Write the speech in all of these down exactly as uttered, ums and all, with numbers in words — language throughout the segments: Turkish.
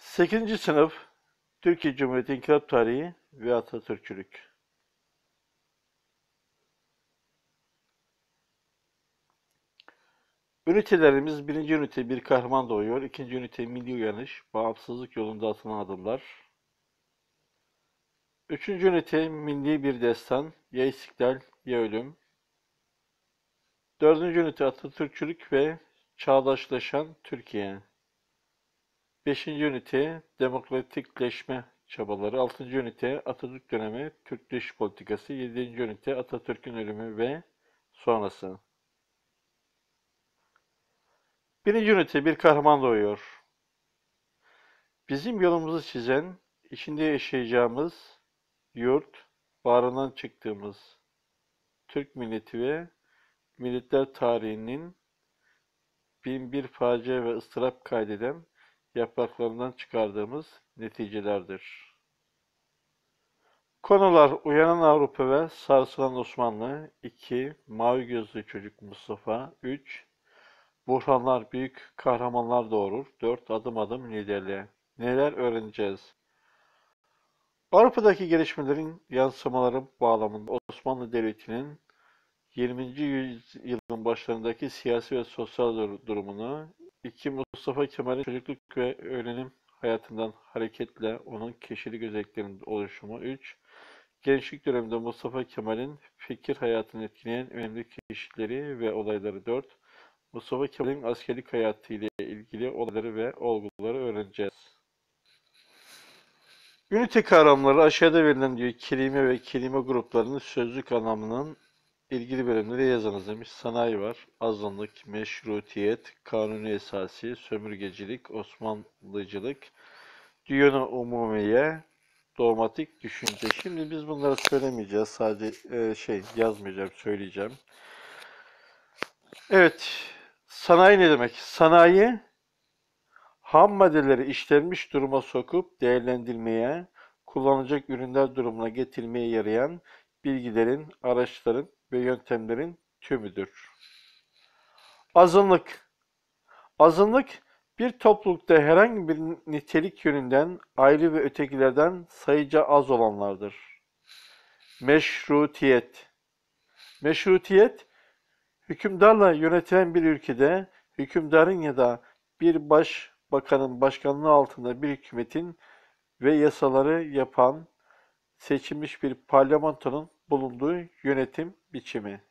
sekizinci sınıf Türkiye Cumhuriyeti İnkılap Tarihi ve Atatürkçülük. Ünitelerimiz birinci ünite bir kahraman doğuyor, ikinci ünite milli uyanış, bağımsızlık yolunda atılan adımlar. Üçüncü ünite milli bir destan, ya istiklal ya ölüm. Dördüncü ünite Atatürkçülük ve çağdaşlaşan Türkiye. Beşinci ünite demokratikleşme çabaları. Altıncı ünite Atatürk dönemi Türk dış politikası. Yedinci ünite Atatürk'ün ölümü ve sonrası. Birinci ünite bir kahraman doğuyor. Bizim yolumuzu çizen, içinde yaşayacağımız yurt, bağrından çıktığımız Türk milleti ve milletler tarihinin bin bir facia ve ıstırap kaydeden yapraklarından çıkardığımız neticelerdir. Konular: Uyanan Avrupa ve Sarsılan Osmanlı. iki. Mavi gözlü çocuk Mustafa. üç. Buhranlar büyük kahramanlar doğurur. dört. Adım adım liderliğe. Neler öğreneceğiz? Avrupa'daki gelişmelerin yansımaları bağlamında Osmanlı Devleti'nin yirminci yüzyılın başlarındaki siyasi ve sosyal durumunu, iki. Mustafa Kemal'in çocukluk ve öğrenim hayatından hareketle onun kişilik özelliklerinin oluşumu. üç. Gençlik döneminde Mustafa Kemal'in fikir hayatını etkileyen önemli kişileri ve olayları. dört. Mustafa Kemal'in askerlik hayatı ile ilgili olayları ve olguları öğreneceğiz. Ünite kavramları aşağıda verilen diyor kelime ve kelime gruplarının sözlük anlamının ilgili bölümleri yazınız demiş. Sanayi var, azınlık, meşrutiyet, kanuni esası, sömürgecilik, Osmanlıcılık, diyonu umumiye, dogmatik düşünce. Şimdi biz bunları söylemeyeceğiz. Sadece e, şey yazmayacağım, söyleyeceğim. Evet, sanayi ne demek? Sanayi, ham maddeleri işlenmiş duruma sokup değerlendirmeye, kullanılacak ürünler durumuna getirmeye yarayan bilgilerin, araçların ve yöntemlerin tümüdür. Azınlık. Azınlık, bir toplulukta herhangi bir nitelik yönünden ayrı ve ötekilerden sayıca az olanlardır. Meşrutiyet. Meşrutiyet, hükümdarla yönetilen bir ülkede hükümdarın ya da bir başbakanın başkanlığı altında bir hükümetin ve yasaları yapan seçilmiş bir parlamentonun bulunduğu yönetim biçimi.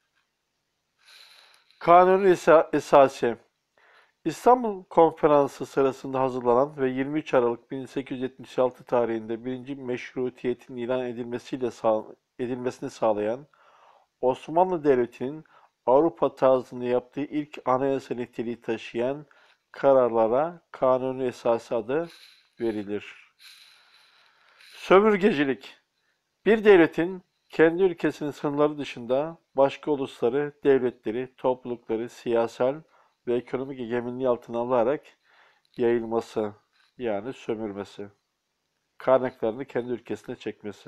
Kanuni esası. İstanbul Konferansı sırasında hazırlanan ve yirmi üç Aralık bin sekiz yüz yetmiş altı tarihinde birinci meşrutiyetin ilan edilmesiyle sağ, edilmesini sağlayan Osmanlı Devleti'nin Avrupa tarzında yaptığı ilk anayasa niteliği taşıyan kararlara Kanuni Esası adı verilir. Sömürgecilik, bir devletin kendi ülkesinin sınırları dışında başka ulusları, devletleri, toplulukları siyasal ve ekonomik egemenliği altına alarak yayılması, yani sömürmesi, kaynaklarını kendi ülkesine çekmesi.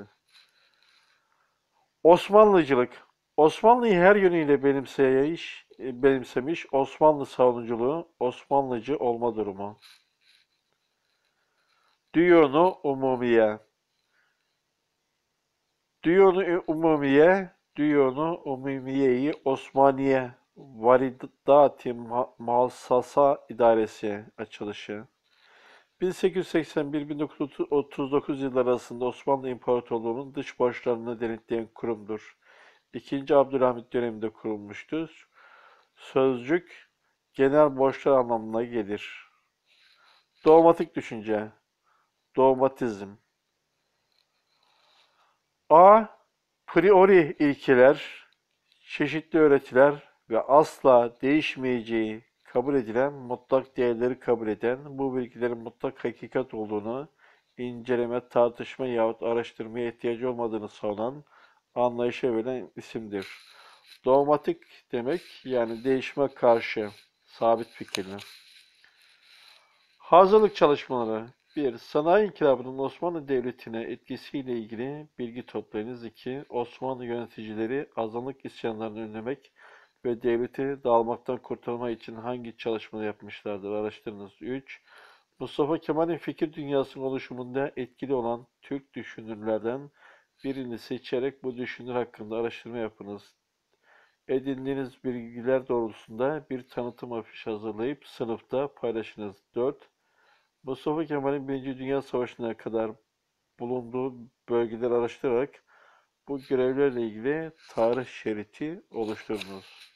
Osmanlıcılık, Osmanlı'yı her yönüyle benimseyiş, benimsemiş Osmanlı savunuculuğu, Osmanlıcı olma durumu. Diyonu Umumiye, Diyonu Umumiye, Diyonu Umumiye-i Osmaniye Varidat-ı Muhassasa İdaresi açılışı. bin sekiz yüz seksen bir - bin dokuz yüz otuz dokuz yılları arasında Osmanlı İmparatorluğu'nun dış borçlarını denetleyen kurumdur. İkinci Abdülhamit döneminde kurulmuştur. Sözcük, genel borçlar anlamına gelir. Dogmatik düşünce, dogmatizm. A. Priori ilkeler, çeşitli öğretiler ve asla değişmeyeceği kabul edilen mutlak değerleri kabul eden, bu bilgilerin mutlak hakikat olduğunu inceleme, tartışma yahut araştırmaya ihtiyacı olmadığını savunan anlayışa verilen isimdir. Dogmatik demek yani değişime karşı sabit fikirli. Hazırlık çalışmaları. bir. Sanayi İnkılabı'nın Osmanlı Devleti'ne etkisiyle ilgili bilgi toplayınız. iki. Osmanlı yöneticileri azınlık isyanlarını önlemek ve devleti dağılmaktan kurtarma için hangi çalışmaları yapmışlardır? Araştırınız. üç. Mustafa Kemal'in fikir dünyasının oluşumunda etkili olan Türk düşünürlerden birini seçerek bu düşünür hakkında araştırma yapınız. Edindiğiniz bilgiler doğrultusunda bir tanıtım afişi hazırlayıp sınıfta paylaşınız. dört. Mustafa Kemal'in Birinci Dünya Savaşı'na kadar bulunduğu bölgeleri araştırarak bu görevlerle ilgili tarih şeridi oluşturunuz.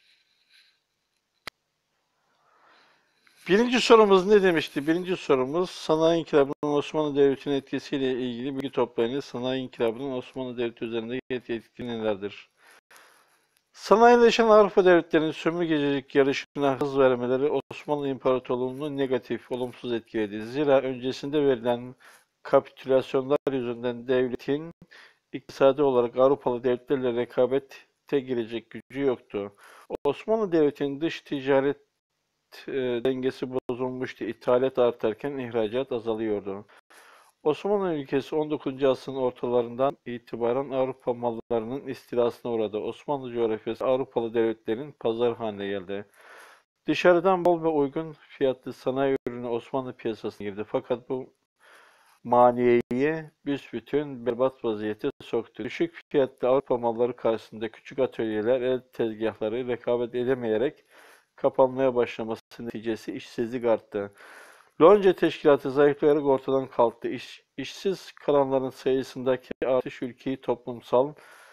Birinci sorumuz ne demişti? Birinci sorumuz Sanayi İnkılabı'nın Osmanlı Devleti'nin etkisiyle ilgili bilgi toplayınız. Sanayi İnkılabı'nın Osmanlı Devleti üzerindeki etki nelerdir? Sanayileşen Avrupa devletlerinin sömürgecilik yarışına hız vermeleri Osmanlı İmparatorluğu'nu negatif, olumsuz etkiledi. Zira öncesinde verilen kapitülasyonlar yüzünden devletin iktisadi olarak Avrupalı devletlerle rekabete girecek gücü yoktu. Osmanlı Devleti'nin dış ticaret e, dengesi bozulmuştu. İthalat artarken ihracat azalıyordu. Osmanlı ülkesi on dokuzuncu asrın ortalarından itibaren Avrupa mallarının istilasına uğradı. Osmanlı coğrafyası Avrupalı devletlerin pazar haline geldi. Dışarıdan bol ve uygun fiyatlı sanayi ürünü Osmanlı piyasasına girdi. Fakat bu maliyeyi büsbütün berbat vaziyete soktu. Düşük fiyatlı Avrupa malları karşısında küçük atölyeler, el tezgahları rekabet edemeyerek kapanmaya başlaması neticesi işsizlik arttı. Lonca teşkilatı zayıflayarak ortadan kalktı. İş, işsiz kalanların sayısındaki artış ülkeyi toplumsal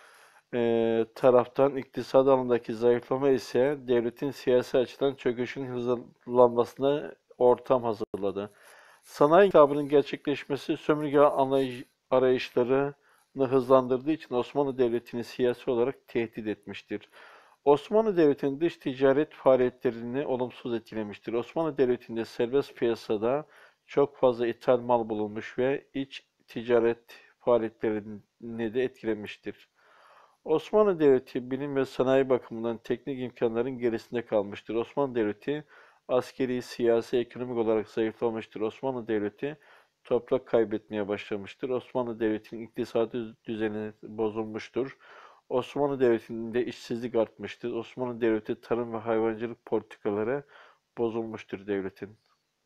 e, taraftan iktisadi alandaki zayıflama ise devletin siyasi açıdan çöküşün hızlanmasına ortam hazırladı. Sanayi inkılabının gerçekleşmesi sömürge arayışlarını hızlandırdığı için Osmanlı Devleti'ni siyasi olarak tehdit etmiştir. Osmanlı Devleti'nin dış ticaret faaliyetlerini olumsuz etkilemiştir. Osmanlı Devleti'nde serbest piyasada çok fazla ithal mal bulunmuş ve iç ticaret faaliyetlerini de etkilemiştir. Osmanlı Devleti bilim ve sanayi bakımından teknik imkanların gerisinde kalmıştır. Osmanlı Devleti askeri, siyasi, ekonomik olarak zayıflamıştır. Osmanlı Devleti toprak kaybetmeye başlamıştır. Osmanlı Devleti'nin iktisadi düzeni bozulmuştur. Osmanlı Devleti'nde işsizlik artmıştır. Osmanlı Devleti tarım ve hayvancılık politikaları bozulmuştur devletin.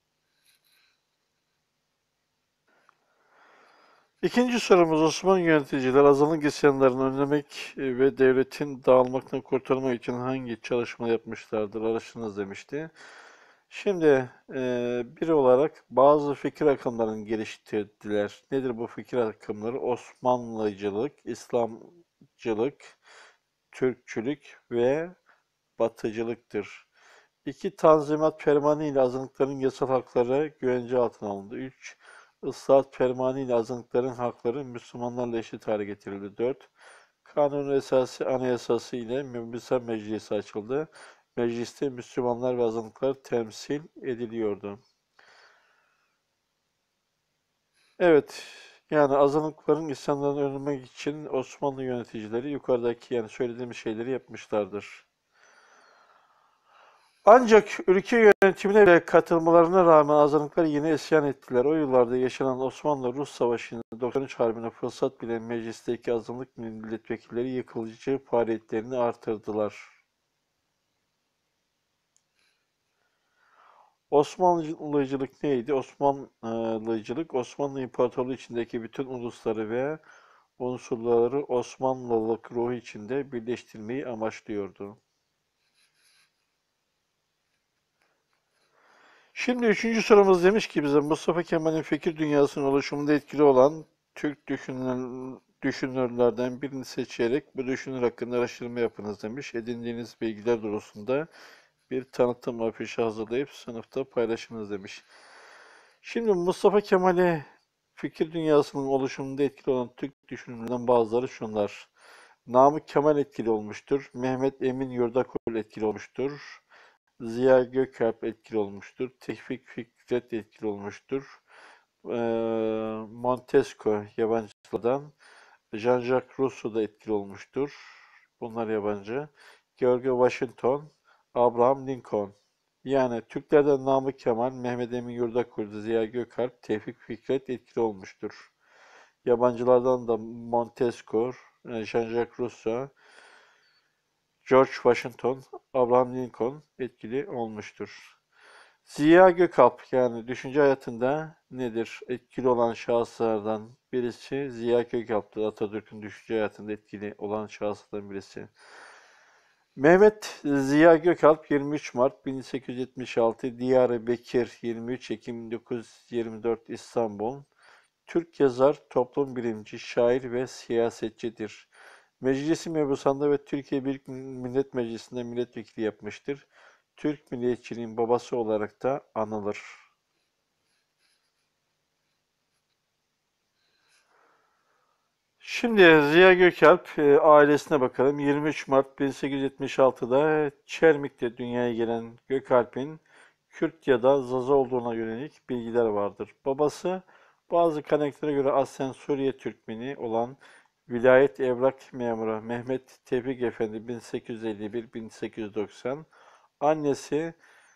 İkinci sorumuz Osmanlı yöneticiler azınlık isyanlarını önlemek ve devletin dağılmaktan kurtarmak için hangi çalışma yapmışlardır? Araştırınız demişti. Şimdi e, biri olarak bazı fikir akımlarını geliştirdiler. Nedir bu fikir akımları? Osmanlıcılık, İslamcılık, Türkçülük ve Batıcılıktır. İki Tanzimat Fermanı ile azınlıkların yasal hakları güvence altına alındı. Üç Islahat Fermanı ile azınlıkların hakları Müslümanlarla eşit hale getirildi. Dört Kanun Esası Anayasası ile Mümbüsa Meclisi açıldı. Mecliste Müslümanlar ve azınlıklar temsil ediliyordu. Evet, yani azınlıkların isyanlarını önlemek için Osmanlı yöneticileri yukarıdaki yani söylediğim şeyleri yapmışlardır. Ancak ülke yönetimine ve katılmalarına rağmen azınlıklar yine isyan ettiler. O yıllarda yaşanan Osmanlı-Rus Savaşı'nın doksan üç Harbi'ne fırsat bilen meclisteki azınlık milletvekilleri yıkıcı faaliyetlerini artırdılar. Osmanlıcılık neydi? Osmanlıcılık, Osmanlı İmparatorluğu içindeki bütün ulusları ve unsurları Osmanlılık ruhu içinde birleştirmeyi amaçlıyordu. Şimdi üçüncü sorumuz demiş ki bize Mustafa Kemal'in fikir dünyasının oluşumunda etkili olan Türk düşünür, düşünürlerden birini seçerek bu düşünür hakkında araştırma yapınız demiş. Edindiğiniz bilgiler doğrultusunda bir tanıtım afişi hazırlayıp sınıfta paylaşınız demiş. Şimdi Mustafa Kemal'e fikir dünyasının oluşumunda etkili olan Türk düşünürlerden bazıları şunlar. Namık Kemal etkili olmuştur. Mehmet Emin Yurdakul etkili olmuştur. Ziya Gökalp etkili olmuştur. Tevfik Fikret etkili olmuştur. Ee, Montesquieu yabancılardan. Jean-Jacques Rousseau da etkili olmuştur. Bunlar yabancı. George Washington, Abraham Lincoln. Yani Türklerden Namık Kemal, Mehmet Emin Yurdakul, Ziya Gökalp, Tevfik Fikret etkili olmuştur. Yabancılardan da Montesquieu, Jean-Jacques Rousseau, George Washington, Abraham Lincoln etkili olmuştur. Ziya Gökalp, yani düşünce hayatında nedir? Etkili olan şahıslardan birisi Ziya Gökalp'tır. Atatürk'ün düşünce hayatında etkili olan şahıslardan birisi. Mehmet Ziya Gökalp yirmi üç Mart bin sekiz yüz yetmiş altı, Diyarbakır yirmi üç Ekim bin dokuz yüz yirmi dört İstanbul. Türk yazar, toplum bilimci, şair ve siyasetçidir. Meclisi Mebusan'da ve Türkiye Büyük Millet Meclisi'nde milletvekili yapmıştır. Türk milliyetçiliğin babası olarak da anılır. Şimdi Ziya Gökalp e, ailesine bakalım. yirmi üç Mart bin sekiz yüz yetmiş altıda Çermik'te dünyaya gelen Gökalp'in Kürt ya da Zaza olduğuna yönelik bilgiler vardır. Babası bazı kaynaklere göre aslen Suriye Türkmeni olan Vilayet Evrak Memuru Mehmet Tevfik Efendi bin sekiz yüz elli bir bin sekiz yüz doksan, annesi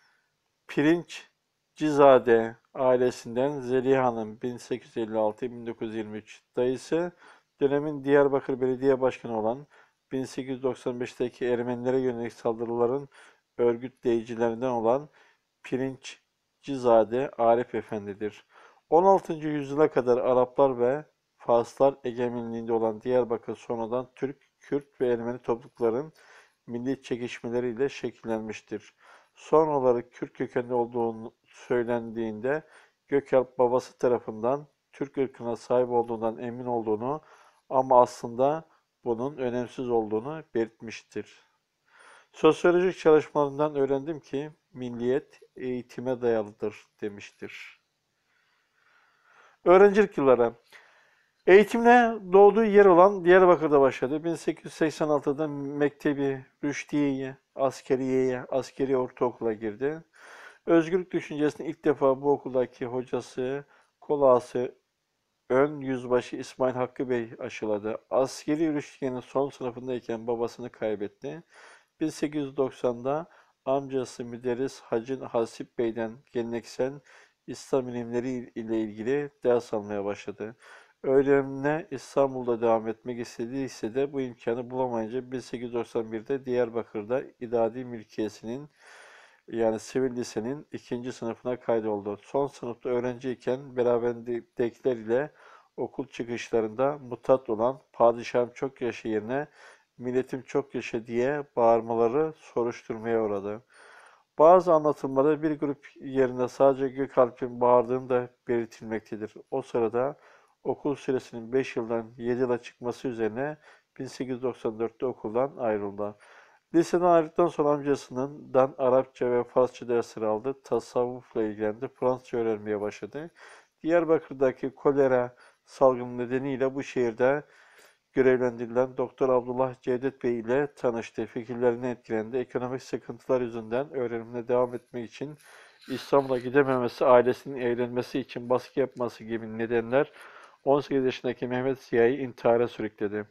Pirinçcizade ailesinden Zeliha Hanım bin sekiz yüz elli altı bin dokuz yüz yirmi üç, dayısı dönemin Diyarbakır Belediye Başkanı olan bin sekiz yüz doksan beşteki Ermenilere yönelik saldırıların örgütleyicilerinden olan Pirinçcizade Arif Efendi'dir. on altıncı yüzyıla kadar Araplar ve Farslar egemenliğinde olan Diyarbakır sonradan Türk, Kürt ve Ermeni toplulukların milli çekişmeleriyle şekillenmiştir. Son olarak Kürt kökenli olduğunu söylendiğinde Gökalp babası tarafından Türk ırkına sahip olduğundan emin olduğunu ama aslında bunun önemsiz olduğunu belirtmiştir. Sosyolojik çalışmalarından öğrendim ki milliyet eğitime dayalıdır demiştir. Öğrencilik yılları. Eğitimine doğduğu yer olan Diyarbakır'da başladı. bin sekiz yüz seksen altıda Mektebi Rüşdiye'ye, askeriyeye, askeri ortaokula girdi. Özgürlük düşüncesini ilk defa bu okuldaki hocası, kolağası Ön Yüzbaşı İsmail Hakkı Bey aşıladı. Askeri Rüşdiye'nin son sınıfındayken babasını kaybetti. bin sekiz yüz doksanda amcası müderris Hacı Hasip Bey'den geleneksel İslam ilimleri ile ilgili ders almaya başladı. Öğrenimine İstanbul'da devam etmek istediyse de bu imkanı bulamayınca bin sekiz yüz doksan birde Diyarbakır'da İdadi Mülkiyesi'nin, yani sivil lisenin ikinci sınıfına kaydoldu. Son sınıfta öğrenciyken beraberindekiler ile okul çıkışlarında mutat olan "Padişahım çok yaşa" yerine "Milletim çok yaşa" diye bağırmaları soruşturmaya uğradı. Bazı anlatımlarda bir grup yerine sadece Gökalp'in bağırdığını da belirtilmektedir. O sırada okul süresinin beş yıldan yedi yıla çıkması üzerine bin sekiz yüz doksan dörtte okuldan ayrıldı. Liseden ayrıldıktan sonra amcasından Arapça ve Farsça dersleri aldı. Tasavvufla ilgilendi. Fransızca öğrenmeye başladı. Diyarbakır'daki kolera salgını nedeniyle bu şehirde görevlendirilen Doktor Abdullah Cevdet Bey ile tanıştı. Fikirlerine etkilendi. Ekonomik sıkıntılar yüzünden öğrenimine devam etmek için İstanbul'a gidememesi, ailesinin evlenmesi için baskı yapması gibi nedenler on sekiz yaşındaki Mehmet Ziya'yı intihara sürükledi.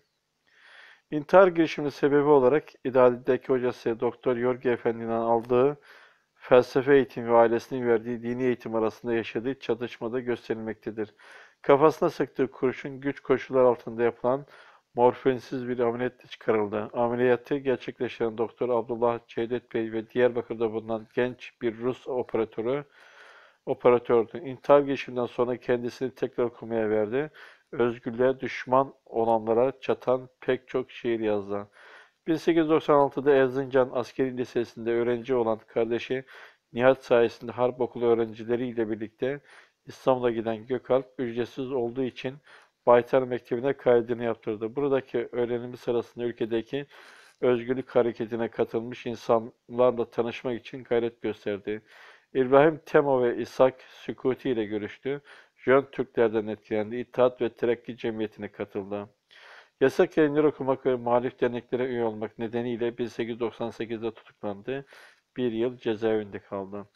İntihar girişiminin sebebi olarak İdadi'deki hocası Doktor Yorgi Efendi'den aldığı felsefe eğitimi ve ailesinin verdiği dini eğitim arasında yaşadığı çatışmada gösterilmektedir. Kafasına sıktığı kurşun güç koşullar altında yapılan morfinsiz bir ameliyatta çıkarıldı. Ameliyatı gerçekleştiren Doktor Abdullah Cevdet Bey ve Diyarbakır'da bulunan genç bir Rus operatörü operatördü. İntihar girişiminden sonra kendisini tekrar okumaya verdi. Özgürlüğe düşman olanlara çatan pek çok şiir yazdı. bin sekiz yüz doksan altıda Erzincan Askeri Lisesi'nde öğrenci olan kardeşi Nihat sayesinde harp okulu öğrencileriyle birlikte İstanbul'a giden Gökalp, ücretsiz olduğu için Baytar Mektebi'ne kaydını yaptırdı. Buradaki öğrenimi sırasında ülkedeki özgürlük hareketine katılmış insanlarla tanışmak için gayret gösterdi. İbrahim Temo ve İshak Sükuti ile görüştü. Jön Türklerden etkilendi. İttihat ve Terakki Cemiyeti'ne katıldı. Yasak yayınları okumak ve muhalif derneklere üye olmak nedeniyle bin sekiz yüz doksan sekizde tutuklandı. Bir yıl cezaevinde kaldı.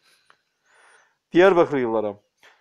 Diyarbakır yılları.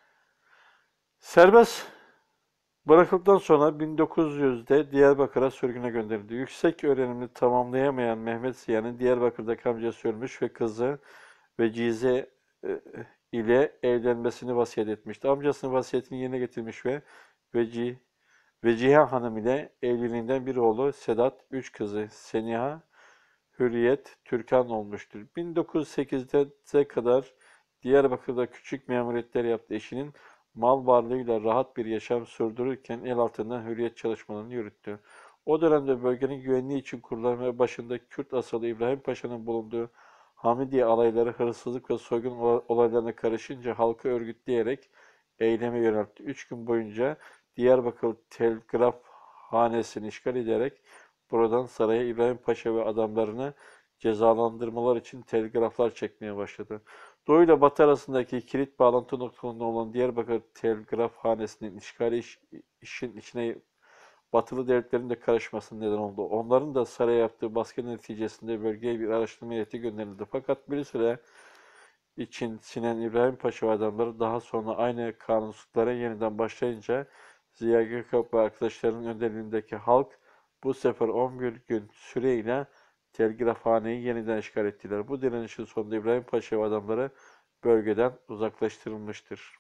Serbest bırakıldıktan sonra bin dokuz yüzde Diyarbakır'a sürgüne gönderildi. Yüksek öğrenimini tamamlayamayan Mehmet Ziya'nın Diyarbakır'daki amcası ölmüş ve kızı Vecize e, ile evlenmesini vasiyet etmişti. Amcasının vasiyetini yerine getirmiş ve Veci, Vecihe Hanım ile evliliğinden bir oğlu Sedat, üç kızı Seniha, Hürriyet, Türkan olmuştur. bin dokuz yüz sekizde kadar Diyarbakır'da küçük memuriyetler yaptı. Eşinin mal varlığıyla rahat bir yaşam sürdürürken el altından hürriyet çalışmalarını yürüttü. O dönemde bölgenin güvenliği için kurulan ve başında Kürt asıllı İbrahim Paşa'nın bulunduğu Hamidiye alayları hırsızlık ve soygun olaylarına karışınca halkı örgütleyerek eyleme yöneltti. Üç gün boyunca Diyarbakır Telgrafhanesi'ni işgal ederek buradan saraya İbrahim Paşa ve adamlarını cezalandırmalar için telgraflar çekmeye başladı. Doğu ile Batı arasındaki kilit bağlantı noktalarında olan Diyarbakır Telgrafhanesi'nin işgali iş, işin içine Batılı devletlerin de karışmasına neden oldu. Onların da saraya yaptığı baskı neticesinde bölgeye bir araştırma heyeti gönderildi. Fakat bir süre için Sinan İbrahim Paşa ve adamları daha sonra aynı kanunsuzluklara yeniden başlayınca Ziya Gökalp ve arkadaşlarının önderliğindeki halk bu sefer on bir gün süreyle telgrafhaneyi yeniden işgal ettiler. Bu direnişin sonunda İbrahim Paşa ve adamları bölgeden uzaklaştırılmıştır.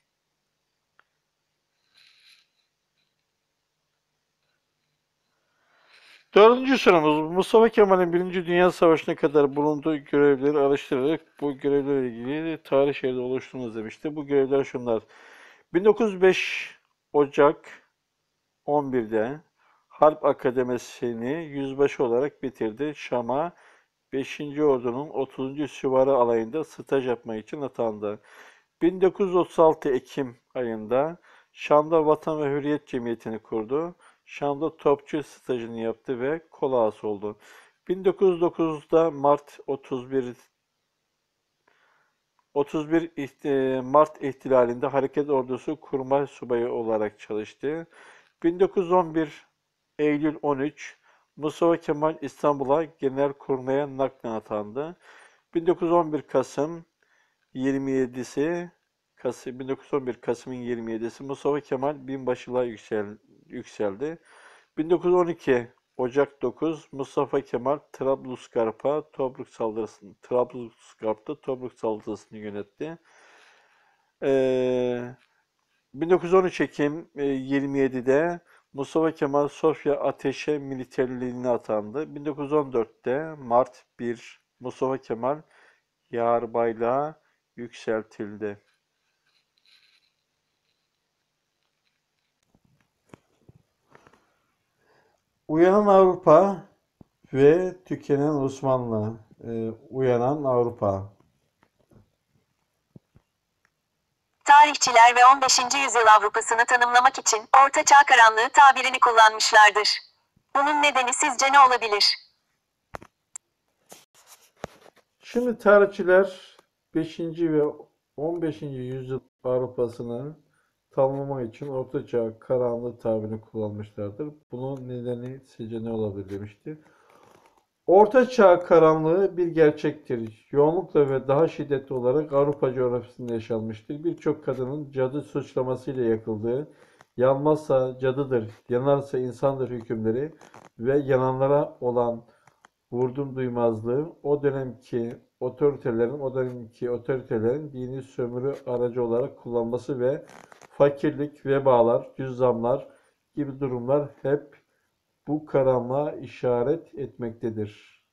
Dördüncü sorumuz, Mustafa Kemal'in Birinci Dünya Savaşı'na kadar bulunduğu görevleri araştırarak bu görevlerle ilgili tarih şeridi oluşturunuz demişti. Bu görevler şunlar. bin dokuz yüz beş Ocak on birde Harp Akademisi'ni yüzbaşı olarak bitirdi. Şam'a beşinci Ordu'nun otuzuncu Süvari Alayı'nda staj yapmak için atandı. bin dokuz yüz otuz altı Ekim ayında Şam'da Vatan ve Hürriyet Cemiyeti'ni kurdu. Şam'da topçu stajını yaptı ve kol ağası oldu. bin dokuz yüz dokuzda Mart otuz bir otuz bir Mart ihtilalinde Hareket Ordusu Kurmay Subayı olarak çalıştı. bin dokuz yüz on bir Eylül on üç Mustafa Kemal İstanbul'a Genelkurmay'a naklen atandı. bin dokuz yüz on bir Kasım yirmi yedisi Kasım bin dokuz yüz on bir Kasım'ın yirmi yedisi Mustafa Kemal binbaşılığa yüksel, yükseldi. bin dokuz yüz on iki Ocak dokuz Mustafa Kemal Trablusgarp'a Tobruk saldırısını Trablusgarp'ta Tobruk saldırısını yönetti. Ee, bin dokuz yüz on üç Ekim yirmi yedide Mustafa Kemal Sofya Ateşe militerliğine atandı. bin dokuz yüz on dörtte Mart bir Mustafa Kemal Yarbaylığa yükseltildi. Uyanan Avrupa ve tükenen Osmanlı. Ee, uyanan Avrupa. Tarihçiler ve on beşinci yüzyıl Avrupa'sını tanımlamak için Orta Çağ karanlığı tabirini kullanmışlardır. Bunun nedeni sizce ne olabilir? Şimdi tarihçiler beşinci ve on beşinci yüzyıl Avrupa'sını tanımlamak için Orta Çağ karanlığı tabirini kullanmışlardır. Bunun nedeni sizce ne olabilir demişti. Orta Çağ karanlığı bir gerçektir. Yoğunlukla ve daha şiddetli olarak Avrupa coğrafyasında yaşanmıştır. Birçok kadının cadı suçlamasıyla yakıldığı, yanmazsa cadıdır, yanarsa insandır hükümleri ve yananlara olan vurdum duymazlığı o dönemki otoritelerin o dönemki otoritelerin dini sömürü aracı olarak kullanması ve fakirlik, vebalar, cüzzamlar gibi durumlar hep bu karanlığa işaret etmektedir.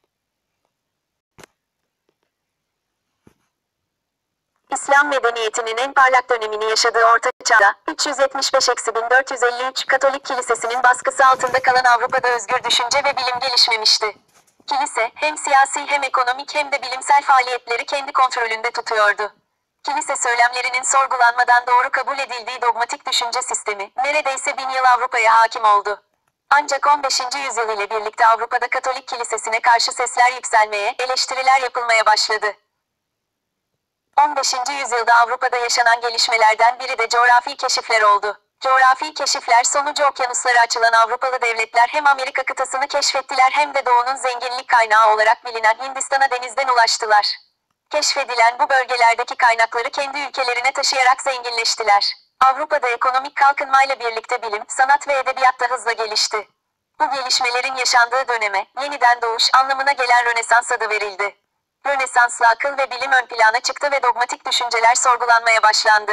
İslam medeniyetinin en parlak dönemini yaşadığı Orta Çağ'da, üç yüz yetmiş beş bin dört yüz elli üç Katolik Kilisesi'nin baskısı altında kalan Avrupa'da özgür düşünce ve bilim gelişmemişti. Kilise, hem siyasi hem ekonomik hem de bilimsel faaliyetleri kendi kontrolünde tutuyordu. Kilise söylemlerinin sorgulanmadan doğru kabul edildiği dogmatik düşünce sistemi, neredeyse bin yıl Avrupa'ya hakim oldu. Ancak on beşinci yüzyıl ile birlikte Avrupa'da Katolik Kilisesi'ne karşı sesler yükselmeye, eleştiriler yapılmaya başladı. on beşinci yüzyılda Avrupa'da yaşanan gelişmelerden biri de coğrafi keşifler oldu. Coğrafi keşifler sonucu okyanuslara açılan Avrupalı devletler hem Amerika kıtasını keşfettiler hem de doğunun zenginlik kaynağı olarak bilinen Hindistan'a denizden ulaştılar. Keşfedilen bu bölgelerdeki kaynakları kendi ülkelerine taşıyarak zenginleştiler. Avrupa'da ekonomik kalkınmayla birlikte bilim, sanat ve edebiyat da hızla gelişti. Bu gelişmelerin yaşandığı döneme, yeniden doğuş anlamına gelen Rönesans adı verildi. Rönesans'la akıl ve bilim ön plana çıktı ve dogmatik düşünceler sorgulanmaya başlandı.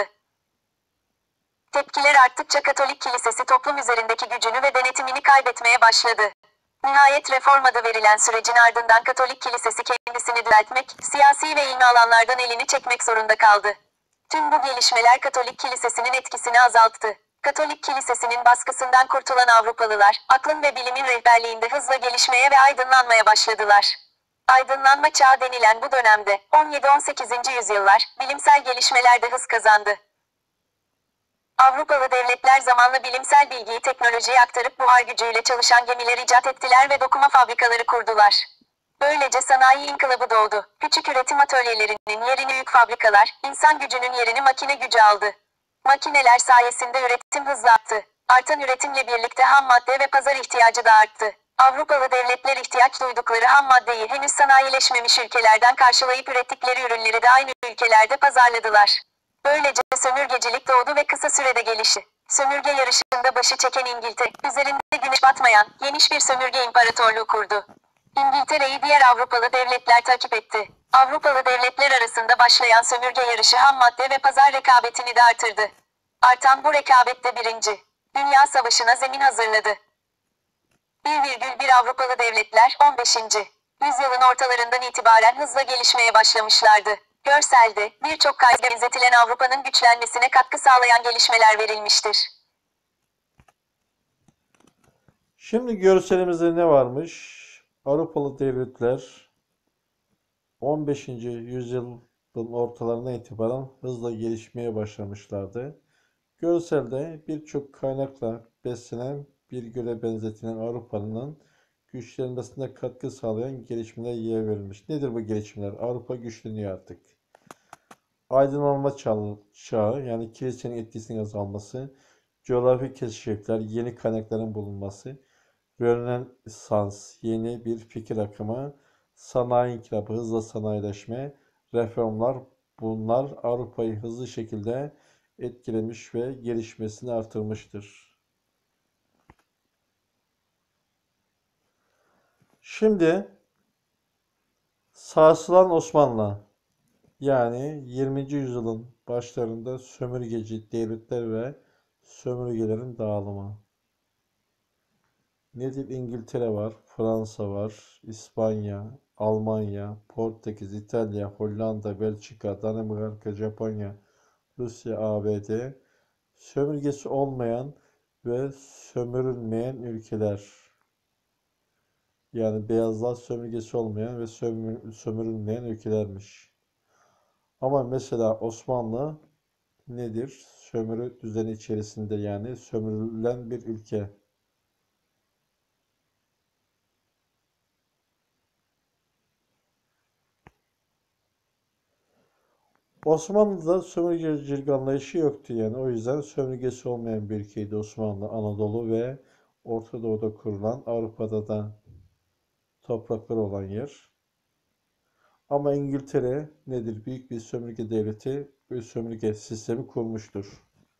Tepkiler arttıkça Katolik Kilisesi toplum üzerindeki gücünü ve denetimini kaybetmeye başladı. Nihayet reform adı verilen sürecin ardından Katolik Kilisesi kendisini düzeltmek, siyasi ve ilmi alanlardan elini çekmek zorunda kaldı. Tüm bu gelişmeler Katolik Kilisesi'nin etkisini azalttı. Katolik Kilisesi'nin baskısından kurtulan Avrupalılar, aklın ve bilimin rehberliğinde hızla gelişmeye ve aydınlanmaya başladılar. Aydınlanma çağı denilen bu dönemde, on yedi on sekizinci yüzyıllar, bilimsel gelişmelerde hız kazandı. Avrupalı devletler zamanla bilimsel bilgiyi teknolojiye aktarıp buhar gücüyle çalışan gemiler icat ettiler ve dokuma fabrikaları kurdular. Böylece sanayi inkılabı doğdu. Küçük üretim atölyelerinin yerini büyük fabrikalar, insan gücünün yerini makine gücü aldı. Makineler sayesinde üretim hızla arttı. Artan üretimle birlikte ham madde ve pazar ihtiyacı da arttı. Avrupalı devletler ihtiyaç duydukları ham maddeyi henüz sanayileşmemiş ülkelerden karşılayıp ürettikleri ürünleri de aynı ülkelerde pazarladılar. Böylece sömürgecilik doğdu ve kısa sürede gelişti. Sömürge yarışında başı çeken İngiltere, üzerinde güneş batmayan, geniş bir sömürge imparatorluğu kurdu. İngiltere'yi diğer Avrupalı devletler takip etti. Avrupalı devletler arasında başlayan sömürge yarışı ham madde ve pazar rekabetini de artırdı. Artan bu rekabette birinci Dünya Savaşı'na zemin hazırladı. bir virgül bir Avrupalı devletler on beşinci yüzyılın ortalarından itibaren hızla gelişmeye başlamışlardı. Görselde, birçok kayda benzetilen Avrupa'nın güçlenmesine katkı sağlayan gelişmeler verilmiştir. Şimdi görselimizde ne varmış? Avrupalı devletler on beşinci yüzyılın ortalarına itibaren hızla gelişmeye başlamışlardı. Görselde birçok kaynakla beslenen bir göle benzetilen Avrupa'nın güçlenmesine katkı sağlayan gelişmeler yer verilmiş. Nedir bu gelişmeler? Avrupa güçleniyor artık. Aydınlanma çağı, çağı yani kilisenin etkisinin azalması, coğrafi keşifler, yeni kaynakların bulunması, Rönesans, yeni bir fikir akımı, sanayi inkılabı, hızla sanayileşme, reformlar, bunlar Avrupa'yı hızlı şekilde etkilemiş ve gelişmesini artırmıştır. Şimdi sarsılan Osmanlı, yani yirminci yüzyılın başlarında sömürgeci devletler ve sömürgelerin dağılımı. Nedir? İngiltere var, Fransa var, İspanya, Almanya, Portekiz, İtalya, Hollanda, Belçika, Danimarka, Japonya, Rusya, A B D, sömürgesi olmayan ve sömürülmeyen ülkeler. Yani beyazlar sömürgesi olmayan ve sömür, sömürülmeyen ülkelermiş. Ama mesela Osmanlı nedir? Sömürü düzeni içerisinde, yani sömürülen bir ülke. Osmanlı'da sömürgecilik anlayışı yoktu yani. O yüzden sömürgesi olmayan bir ülkeydi Osmanlı. Anadolu ve Orta Doğu'da kurulan, Avrupa'da da toprakları olan yer. Ama İngiltere nedir? Büyük bir sömürge devleti ve sömürge sistemi kurmuştur.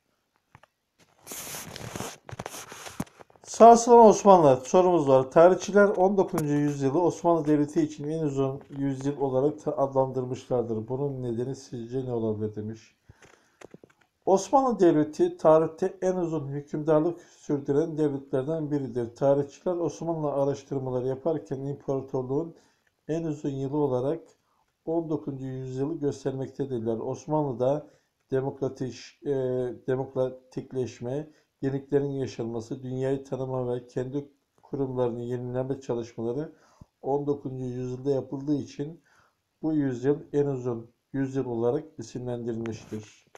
Sarsılan Osmanlı sorumuz var. Tarihçiler on dokuzuncu yüzyılı Osmanlı Devleti için en uzun yüzyıl olarak adlandırmışlardır. Bunun nedeni sizce ne olabilir demiş. Osmanlı Devleti tarihte en uzun hükümdarlık sürdüren devletlerden biridir. Tarihçiler Osmanlı araştırmaları yaparken imparatorluğun en uzun yılı olarak on dokuzuncu yüzyılı göstermektedirler. Osmanlı'da demokratik, e, demokratikleşme, yeniliklerin yaşanması, dünyayı tanıma ve kendi kurumlarını yenileme çalışmaları on dokuzuncu yüzyılda yapıldığı için bu yüzyıl en uzun yüzyıl olarak isimlendirilmiştir.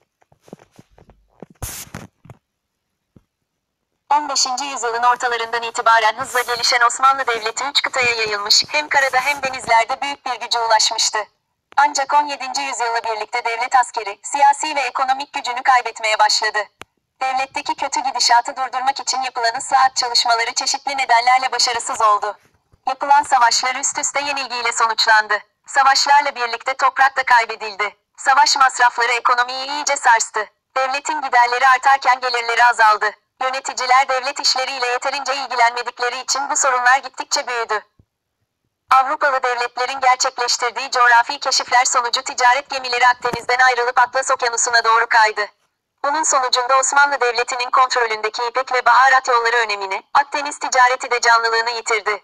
on beşinci yüzyılın ortalarından itibaren hızla gelişen Osmanlı Devleti üç kıtaya yayılmış, hem karada hem denizlerde büyük bir güce ulaşmıştı. Ancak on yedinci yüzyılla birlikte devlet askeri, siyasi ve ekonomik gücünü kaybetmeye başladı. Devletteki kötü gidişatı durdurmak için yapılan ıslahat çalışmaları çeşitli nedenlerle başarısız oldu. Yapılan savaşlar üst üste yenilgiyle sonuçlandı. Savaşlarla birlikte toprak da kaybedildi. Savaş masrafları ekonomiyi iyice sarstı. Devletin giderleri artarken gelirleri azaldı. Yöneticiler devlet işleriyle yeterince ilgilenmedikleri için bu sorunlar gittikçe büyüdü. Avrupalı devletlerin gerçekleştirdiği coğrafi keşifler sonucu ticaret gemileri Akdeniz'den ayrılıp Atlas Okyanusu'na doğru kaydı. Bunun sonucunda Osmanlı Devleti'nin kontrolündeki İpek ve baharat yolları önemini, Akdeniz ticareti de canlılığını yitirdi.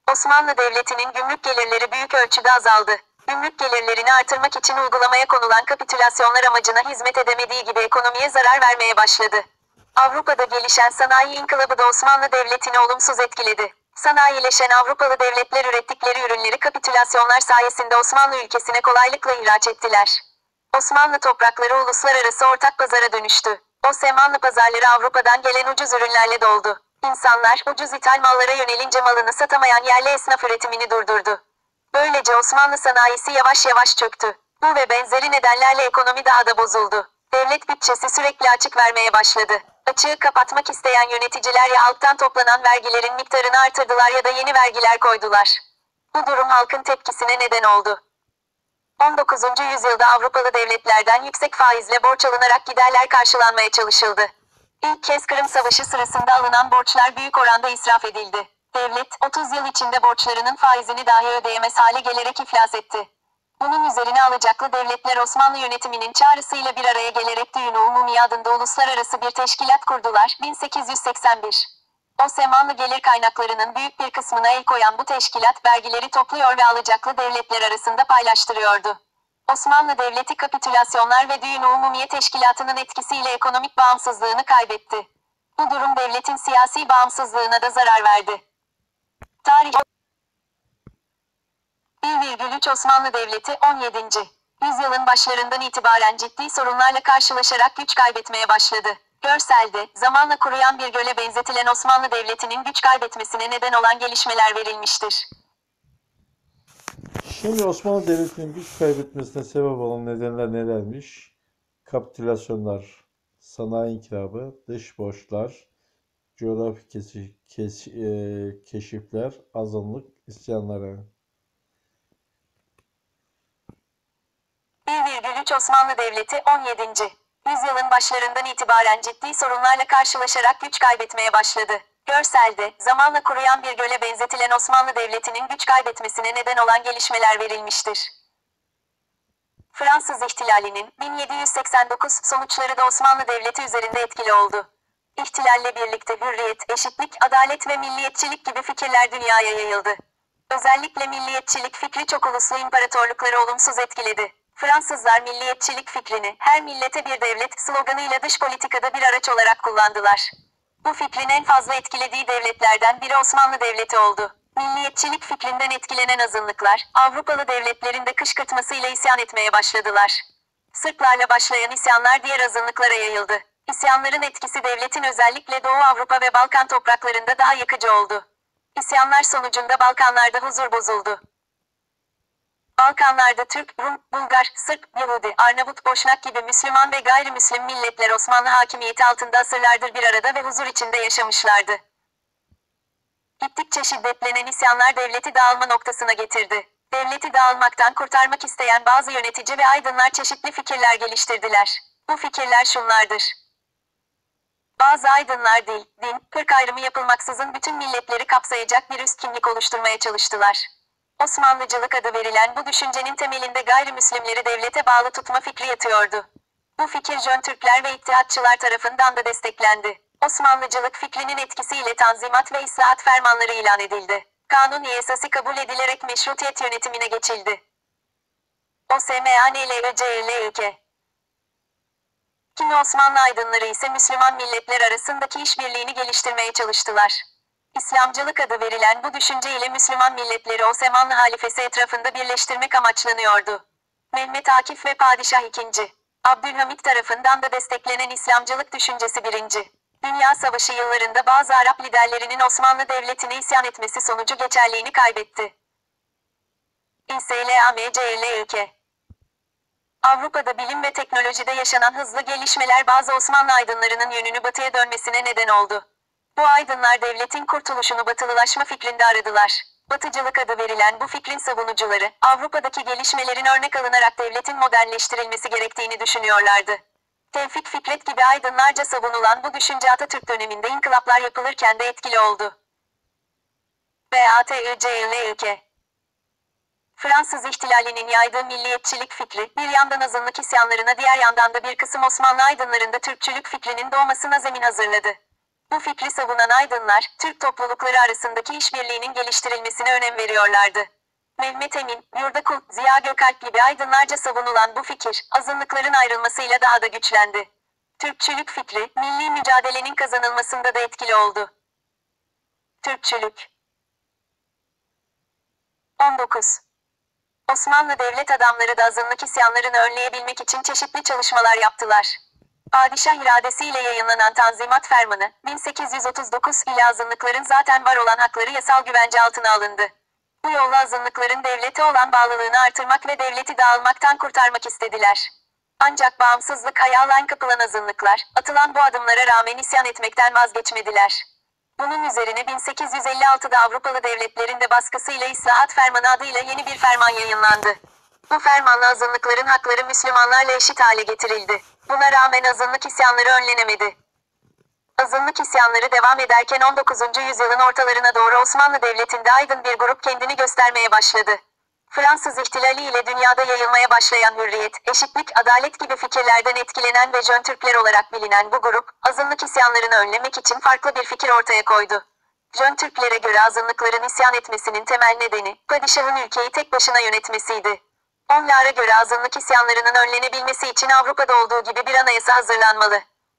Osmanlı Devleti'nin gümrük gelirleri büyük ölçüde azaldı. Gümrük gelirlerini artırmak için uygulamaya konulan kapitülasyonlar amacına hizmet edemediği gibi ekonomiye zarar vermeye başladı. Avrupa'da gelişen sanayi inkılabı da Osmanlı Devleti'ni olumsuz etkiledi. Sanayileşen Avrupalı devletler ürettikleri ürünleri kapitülasyonlar sayesinde Osmanlı ülkesine kolaylıkla ihraç ettiler. Osmanlı toprakları uluslararası ortak pazara dönüştü. Osmanlı pazarları Avrupa'dan gelen ucuz ürünlerle doldu. İnsanlar ucuz ithal mallara yönelince malını satamayan yerli esnaf üretimini durdurdu. Böylece Osmanlı sanayisi yavaş yavaş çöktü. Bu ve benzeri nedenlerle ekonomi daha da bozuldu. Devlet bütçesi sürekli açık vermeye başladı. Açığı kapatmak isteyen yöneticiler ya halktan toplanan vergilerin miktarını artırdılar ya da yeni vergiler koydular. Bu durum halkın tepkisine neden oldu. on dokuzuncu yüzyılda Avrupalı devletlerden yüksek faizle borç alınarak giderler karşılanmaya çalışıldı. İlk kez Kırım Savaşı sırasında alınan borçlar büyük oranda israf edildi. Devlet, otuz yıl içinde borçlarının faizini dahi ödeyemez hale gelerek iflas etti. Bunun üzerine alacaklı devletler Osmanlı yönetiminin çağrısıyla bir araya gelerek Düğün-i Umumiye adında uluslararası bir teşkilat kurdular. bin sekiz yüz seksen bir. Osmanlı gelir kaynaklarının büyük bir kısmına el koyan bu teşkilat vergileri topluyor ve alacaklı devletler arasında paylaştırıyordu. Osmanlı Devleti kapitülasyonlar ve Düğün-i Umumiye Teşkilatı'nın etkisiyle ekonomik bağımsızlığını kaybetti. Bu durum devletin siyasi bağımsızlığına da zarar verdi. Tarih bir virgül üç Osmanlı Devleti on yedinci yüzyılın başlarından itibaren ciddi sorunlarla karşılaşarak güç kaybetmeye başladı. Görselde, zamanla kuruyan bir göle benzetilen Osmanlı Devleti'nin güç kaybetmesine neden olan gelişmeler verilmiştir. Şimdi Osmanlı Devleti'nin güç kaybetmesine sebep olan nedenler nelermiş? Kapitülasyonlar, sanayi inkılabı, dış borçlar, coğrafi kesi, kes, e, keşifler, azınlık isyanları. bir virgül üç Osmanlı Devleti on yedinci yüzyılın başlarından itibaren ciddi sorunlarla karşılaşarak güç kaybetmeye başladı. Görselde, zamanla kuruyan bir göle benzetilen Osmanlı Devleti'nin güç kaybetmesine neden olan gelişmeler verilmiştir. Fransız İhtilali'nin bin yedi yüz seksen dokuz sonuçları da Osmanlı Devleti üzerinde etkili oldu. İhtilalle birlikte hürriyet, eşitlik, adalet ve milliyetçilik gibi fikirler dünyaya yayıldı. Özellikle milliyetçilik fikri çok uluslu imparatorlukları olumsuz etkiledi. Fransızlar milliyetçilik fikrini, her millete bir devlet sloganıyla dış politikada bir araç olarak kullandılar. Bu fikrin en fazla etkilediği devletlerden biri Osmanlı Devleti oldu. Milliyetçilik fikrinden etkilenen azınlıklar, Avrupalı devletlerin de kışkırtmasıyla isyan etmeye başladılar. Sırplarla başlayan isyanlar diğer azınlıklara yayıldı. İsyanların etkisi devletin özellikle Doğu Avrupa ve Balkan topraklarında daha yıkıcı oldu. İsyanlar sonucunda Balkanlarda huzur bozuldu. Balkanlarda Türk, Rum, Bulgar, Sırp, Yahudi, Arnavut, Boşnak gibi Müslüman ve gayrimüslim milletler Osmanlı hakimiyeti altında asırlardır bir arada ve huzur içinde yaşamışlardı. Gittikçe şiddetlenen isyanlar devleti dağılma noktasına getirdi. Devleti dağılmaktan kurtarmak isteyen bazı yönetici ve aydınlar çeşitli fikirler geliştirdiler. Bu fikirler şunlardır. Bazı aydınlar dil, din, ırk ayrımı yapılmaksızın bütün milletleri kapsayacak bir üst kimlik oluşturmaya çalıştılar. Osmanlıcılık adı verilen bu düşüncenin temelinde gayrimüslimleri devlete bağlı tutma fikri yatıyordu. Bu fikir Jön Türkler ve İttihatçılar tarafından da desteklendi. Osmanlıcılık fikrinin etkisiyle tanzimat ve islahat fermanları ilan edildi. Kanun-i esası kabul edilerek meşrutiyet yönetimine geçildi. Osmanlıcılık Kimi Osmanlı aydınları ise Müslüman milletler arasındaki işbirliğini geliştirmeye çalıştılar. İslamcılık adı verilen bu düşünce ile Müslüman milletleri Osmanlı halifesi etrafında birleştirmek amaçlanıyordu. Mehmet Akif ve Padişah ikinci. Abdülhamit tarafından da desteklenen İslamcılık düşüncesi birinci. Dünya Savaşı yıllarında bazı Arap liderlerinin Osmanlı Devleti'ne isyan etmesi sonucu geçerliğini kaybetti. İslamcılık Avrupa'da bilim ve teknolojide yaşanan hızlı gelişmeler bazı Osmanlı aydınlarının yönünü batıya dönmesine neden oldu. Bu aydınlar devletin kurtuluşunu batılılaşma fikrinde aradılar. Batıcılık adı verilen bu fikrin savunucuları, Avrupa'daki gelişmelerin örnek alınarak devletin modernleştirilmesi gerektiğini düşünüyorlardı. Tevfik Fikret gibi aydınlarca savunulan bu düşünce Atatürk döneminde inkılaplar yapılırken de etkili oldu. Batıcılık Fransız İhtilali'nin yaydığı milliyetçilik fikri, bir yandan azınlık isyanlarına diğer yandan da bir kısım Osmanlı aydınlarında Türkçülük fikrinin doğmasına zemin hazırladı. Bu fikri savunan aydınlar, Türk toplulukları arasındaki işbirliğinin geliştirilmesine önem veriyorlardı. Mehmet Emin, Yurdakul, Ziya Gökalp gibi aydınlarca savunulan bu fikir, azınlıkların ayrılmasıyla daha da güçlendi. Türkçülük fikri, milli mücadelenin kazanılmasında da etkili oldu. Türkçülük on dokuz. Osmanlı devlet adamları da azınlık isyanlarını önleyebilmek için çeşitli çalışmalar yaptılar. Padişah iradesiyle yayınlanan Tanzimat Fermanı, bin sekiz yüz otuz dokuz ile azınlıkların zaten var olan hakları yasal güvence altına alındı. Bu yolla azınlıkların devlete olan bağlılığını artırmak ve devleti dağılmaktan kurtarmak istediler. Ancak bağımsızlık hayallen kapılan azınlıklar, atılan bu adımlara rağmen isyan etmekten vazgeçmediler. Bunun üzerine bin sekiz yüz elli altıda Avrupalı devletlerin de baskısıyla İslahat Fermanı adıyla yeni bir ferman yayınlandı. Bu fermanla azınlıkların hakları Müslümanlarla eşit hale getirildi. Buna rağmen azınlık isyanları önlenemedi. Azınlık isyanları devam ederken on dokuzuncu yüzyılın ortalarına doğru Osmanlı Devleti'nde aydın bir grup kendini göstermeye başladı. Fransız ihtilali ile dünyada yayılmaya başlayan hürriyet, eşitlik, adalet gibi fikirlerden etkilenen ve Jön Türkler olarak bilinen bu grup, azınlık isyanlarını önlemek için farklı bir fikir ortaya koydu. Jön Türklere göre azınlıkların isyan etmesinin temel nedeni, padişahın ülkeyi tek başına yönetmesiydi. Onlara göre azınlık isyanlarının önlenebilmesi için Avrupa'da olduğu gibi bir anayasa hazırlanmalı.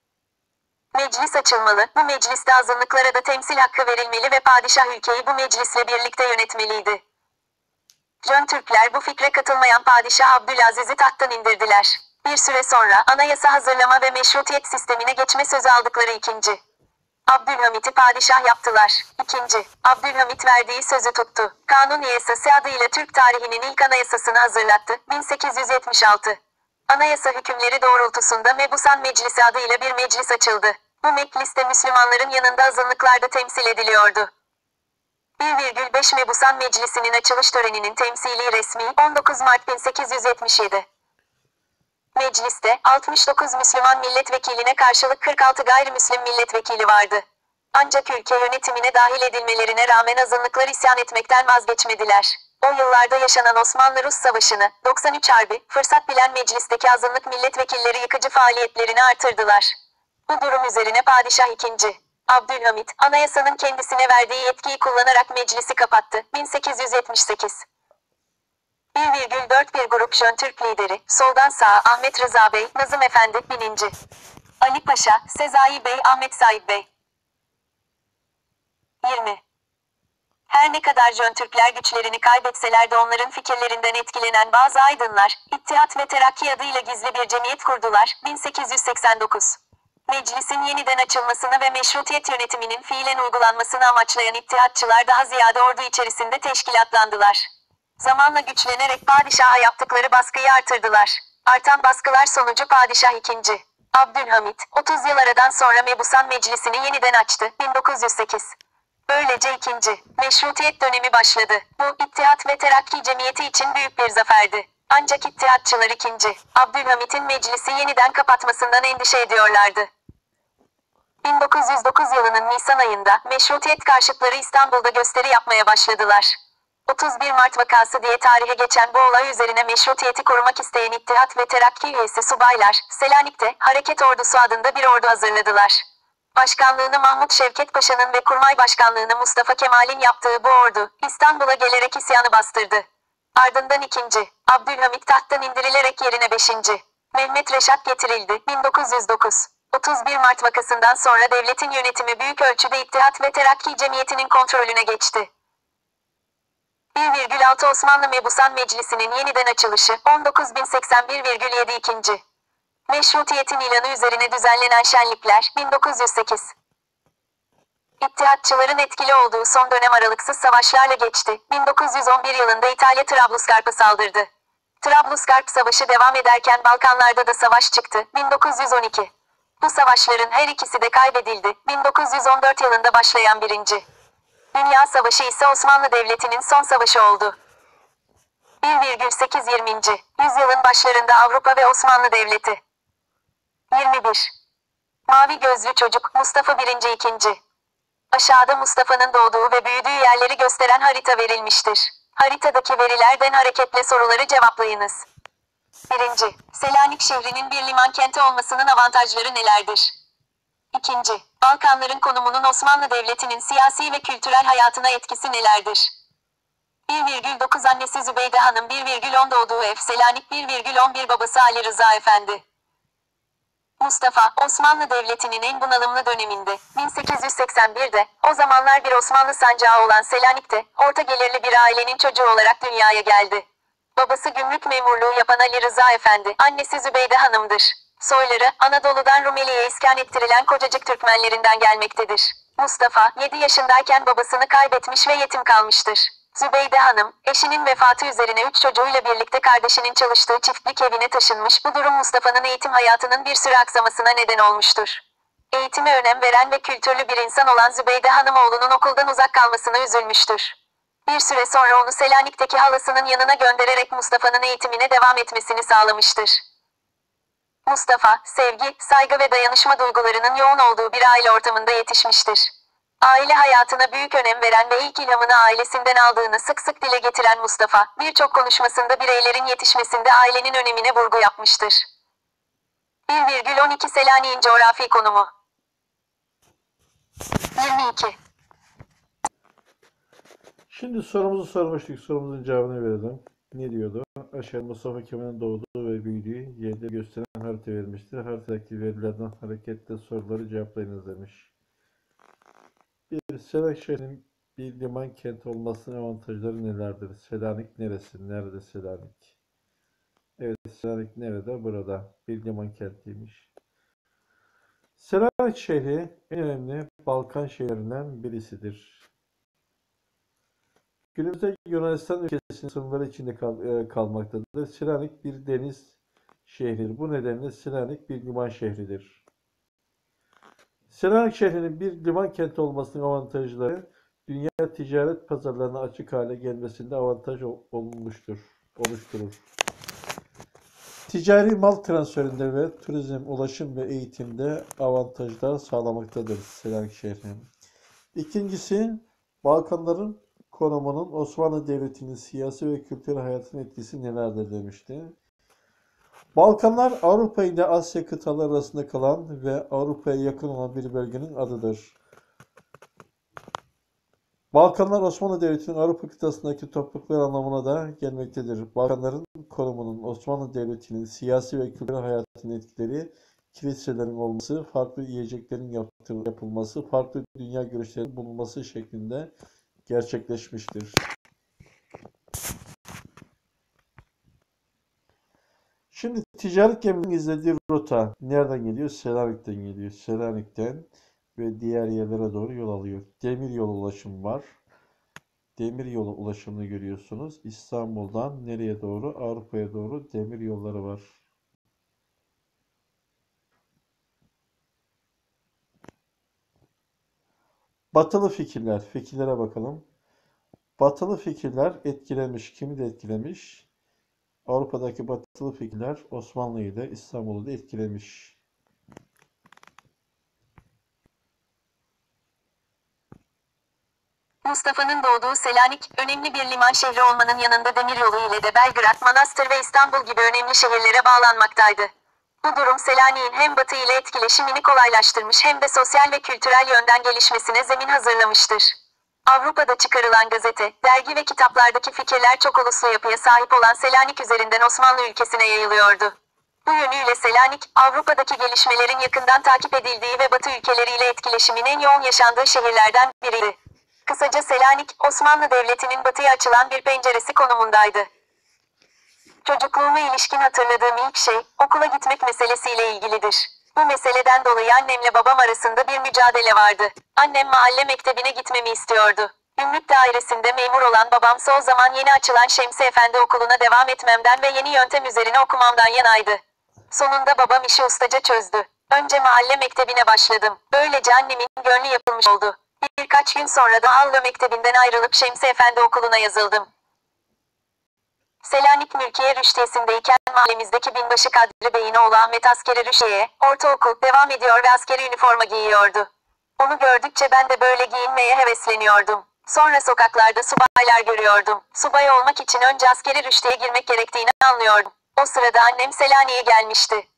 Meclis açılmalı, bu mecliste azınlıklara da temsil hakkı verilmeli ve padişah ülkeyi bu meclisle birlikte yönetmeliydi. Jön Türkler bu fikre katılmayan Padişah Abdülaziz'i tahttan indirdiler. Bir süre sonra anayasa hazırlama ve meşrutiyet sistemine geçme sözü aldıkları ikinci. Abdülhamit'i padişah yaptılar. İkinci. Abdülhamit verdiği sözü tuttu. Kanuni Yasası adıyla Türk tarihinin ilk anayasasını hazırlattı. bin sekiz yüz yetmiş altı. Anayasa hükümleri doğrultusunda Mebusan Meclisi adıyla bir meclis açıldı. Bu mecliste Müslümanların yanında azınlıklar da temsil ediliyordu. bir virgül beş Mebusan Meclisi'nin açılış töreninin temsili resmi on dokuz Mart bin sekiz yüz yetmiş yedi. Mecliste altmış dokuz Müslüman milletvekiline karşılık kırk altı gayrimüslim milletvekili vardı. Ancak ülke yönetimine dahil edilmelerine rağmen azınlıklar isyan etmekten vazgeçmediler. O yıllarda yaşanan Osmanlı-Rus Savaşı'nı, doksan üç Harbi, fırsat bilen meclisteki azınlık milletvekilleri yıkıcı faaliyetlerini artırdılar. Bu durum üzerine Padişah ikinci. Abdülhamit, anayasanın kendisine verdiği yetkiyi kullanarak meclisi kapattı. bin sekiz yüz yetmiş sekiz. bir virgül dört Bir grup Jön Türk lideri, soldan sağa Ahmet Rıza Bey, Nazım Efendi, bininci. Ali Paşa, Sezai Bey, Ahmet Said Bey. yirmi. Her ne kadar Jön Türkler güçlerini kaybetseler de onların fikirlerinden etkilenen bazı aydınlar, İttihat ve Terakki adıyla gizli bir cemiyet kurdular. bin sekiz yüz seksen dokuz. Meclisin yeniden açılmasını ve meşrutiyet yönetiminin fiilen uygulanmasını amaçlayan İttihatçılar daha ziyade ordu içerisinde teşkilatlandılar. Zamanla güçlenerek padişaha yaptıkları baskıyı artırdılar. Artan baskılar sonucu Padişah ikinci. Abdülhamit, otuz yıl aradan sonra Mebusan Meclisi'ni yeniden açtı. bin dokuz yüz sekiz. Böylece ikinci. Meşrutiyet dönemi başladı. Bu, İttihat ve Terakki Cemiyeti için büyük bir zaferdi. Ancak İttihatçılar ikinci. Abdülhamit'in meclisi yeniden kapatmasından endişe ediyorlardı. bin dokuz yüz dokuz yılının Nisan ayında, meşrutiyet karşıtları İstanbul'da gösteri yapmaya başladılar. otuz bir Mart vakası diye tarihe geçen bu olay üzerine meşrutiyeti korumak isteyen İttihat ve Terakki üyesi subaylar, Selanik'te, Hareket Ordusu adında bir ordu hazırladılar. Başkanlığını Mahmut Şevket Paşa'nın ve kurmay başkanlığını Mustafa Kemal'in yaptığı bu ordu, İstanbul'a gelerek isyanı bastırdı. Ardından ikinci. Abdülhamit tahttan indirilerek yerine beşinci. Mehmet Reşat getirildi. bin dokuz yüz dokuz. otuz bir Mart vakasından sonra devletin yönetimi büyük ölçüde İttihat ve Terakki Cemiyeti'nin kontrolüne geçti. bir virgül altı Osmanlı Mebusan Meclisi'nin yeniden açılışı, on dokuz bin seksen bir virgül yedi ikinci. Meşrutiyetin ilanı üzerine düzenlenen şenlikler, bin dokuz yüz sekiz. İttihatçıların etkili olduğu son dönem aralıksız savaşlarla geçti. bin dokuz yüz on bir yılında İtalya Trablusgarp'a saldırdı. Trablusgarp Savaşı devam ederken Balkanlarda da savaş çıktı. bin dokuz yüz on iki. Bu savaşların her ikisi de kaybedildi. bin dokuz yüz on dört yılında başlayan birinci. Dünya Savaşı ise Osmanlı Devleti'nin son savaşı oldu. bir virgül sekiz yirminci. yüzyılın başlarında Avrupa ve Osmanlı Devleti. yirmi bir. Mavi Gözlü Çocuk, Mustafa birinci. ikinci. Aşağıda Mustafa'nın doğduğu ve büyüdüğü yerleri gösteren harita verilmiştir. Haritadaki verilerden hareketle soruları cevaplayınız. birinci. Selanik şehrinin bir liman kenti olmasının avantajları nelerdir? İkinci, Balkanların konumunun Osmanlı Devleti'nin siyasi ve kültürel hayatına etkisi nelerdir? bir virgül dokuz Annesi Zübeyde Hanım bir virgül on Doğduğu ev Selanik bir virgül on bir Babası Ali Rıza Efendi Mustafa, Osmanlı Devleti'nin en bunalımlı döneminde, bin sekiz yüz seksen birde, o zamanlar bir Osmanlı sancağı olan Selanik'te, orta gelirli bir ailenin çocuğu olarak dünyaya geldi. Babası gümrük memurluğu yapan Ali Rıza Efendi, annesi Zübeyde Hanım'dır. Soyları, Anadolu'dan Rumeli'ye iskan ettirilen Kocacık Türkmenlerinden gelmektedir. Mustafa, yedi yaşındayken babasını kaybetmiş ve yetim kalmıştır. Zübeyde Hanım, eşinin vefatı üzerine üç çocuğuyla birlikte kardeşinin çalıştığı çiftlik evine taşınmış. Bu durum Mustafa'nın eğitim hayatının bir süre aksamasına neden olmuştur. Eğitime önem veren ve kültürlü bir insan olan Zübeyde Hanım oğlunun okuldan uzak kalmasına üzülmüştür. Bir süre sonra onu Selanik'teki halasının yanına göndererek Mustafa'nın eğitimine devam etmesini sağlamıştır. Mustafa, sevgi, saygı ve dayanışma duygularının yoğun olduğu bir aile ortamında yetişmiştir. Aile hayatına büyük önem veren ve ilk ilhamını ailesinden aldığını sık sık dile getiren Mustafa, birçok konuşmasında bireylerin yetişmesinde ailenin önemine vurgu yapmıştır. bir virgül on iki Selanik'in coğrafi konumu. yirmi iki. Şimdi sorumuzu sormuştuk. Sorumuzun cevabını verelim. Ne diyordu? Aşağı Mustafa Kemal'in doğduğu ve büyüdüğü yerde gösteren harita vermiştir. Haritadaki verilerden hareketle soruları cevaplayınız demiş. Bir Selanik şehrinin bir liman kenti olmasının avantajları nelerdir? Selanik neresi? Nerede Selanik? Evet, Selanik nerede? Burada. Bir liman kentiymiş. Selanik şehri en önemli Balkan şehirlerinden birisidir. Günümüzde Yunanistan ülkesinin sınırları içinde kal e, kalmaktadır. Selanik bir deniz şehridir. Bu nedenle Selanik bir liman şehridir. Selanik şehrinin bir liman kenti olmasının avantajları dünya ticaret pazarlarına açık hale gelmesinde avantaj olmuştur, oluşturur. Ticari mal transferinde ve turizm, ulaşım ve eğitimde avantajlar sağlamaktadır Selanik şehri. İkincisi, Balkanların konumunun Osmanlı Devleti'nin siyasi ve kültürel hayatının etkisi nelerdir demişti. Balkanlar Avrupa ile Asya kıtaları arasında kalan ve Avrupa'ya yakın olan bir bölgenin adıdır. Balkanlar Osmanlı Devleti'nin Avrupa kıtasındaki topraklar anlamına da gelmektedir. Balkanların konumunun Osmanlı Devleti'nin siyasi ve kültürel hayatının etkileri, kiliselerin olması, farklı yiyeceklerin yapılması, farklı dünya görüşlerinin bulunması şeklinde gerçekleşmiştir. Şimdi ticaret gemilerinin izlediği rota nereden geliyor? Selanik'ten geliyor. Selanik'ten ve diğer yerlere doğru yol alıyor. Demir yolu ulaşımı var. Demir yolu ulaşımını görüyorsunuz. İstanbul'dan nereye doğru? Avrupa'ya doğru demir yolları var. Batılı fikirler. Fikirlere bakalım. Batılı fikirler etkilemiş. Kimi de etkilemiş? Avrupa'daki batılı fikirler Osmanlı'yı da İstanbul'u da etkilemiş. Mustafa'nın doğduğu Selanik, önemli bir liman şehri olmanın yanında demiryolu ile de Belgrad, Manastır ve İstanbul gibi önemli şehirlere bağlanmaktaydı. Bu durum Selanik'in hem batı ile etkileşimini kolaylaştırmış hem de sosyal ve kültürel yönden gelişmesine zemin hazırlamıştır. Avrupa'da çıkarılan gazete, dergi ve kitaplardaki fikirler çok uluslu yapıya sahip olan Selanik üzerinden Osmanlı ülkesine yayılıyordu. Bu yönüyle Selanik, Avrupa'daki gelişmelerin yakından takip edildiği ve Batı ülkeleriyle etkileşimin en yoğun yaşandığı şehirlerden biriydi. Kısaca Selanik, Osmanlı Devleti'nin batıya açılan bir penceresi konumundaydı. Çocukluğuma ilişkin hatırladığım ilk şey, okula gitmek meselesiyle ilgilidir. Bu meseleden dolayı annemle babam arasında bir mücadele vardı. Annem mahalle mektebine gitmemi istiyordu. Gümrük dairesinde memur olan babamsa o zaman yeni açılan Şemsi Efendi okuluna devam etmemden ve yeni yöntem üzerine okumamdan yanaydı. Sonunda babam işi ustaca çözdü. Önce mahalle mektebine başladım. Böylece annemin gönlü yapılmış oldu. Birkaç gün sonra da Allo Mektebi'nden ayrılıp Şemsi Efendi okuluna yazıldım. Selanik Mülkiye Rüştiyesi'ndeyken mahallemizdeki binbaşı Kadri Bey'in oğlu Ahmet askeri rüştiyeye, ortaokul devam ediyor ve askeri üniforma giyiyordu. Onu gördükçe ben de böyle giyinmeye hevesleniyordum. Sonra sokaklarda subaylar görüyordum. Subay olmak için önce askeri rüştiye girmek gerektiğini anlıyordum. O sırada annem Selanik'e gelmişti.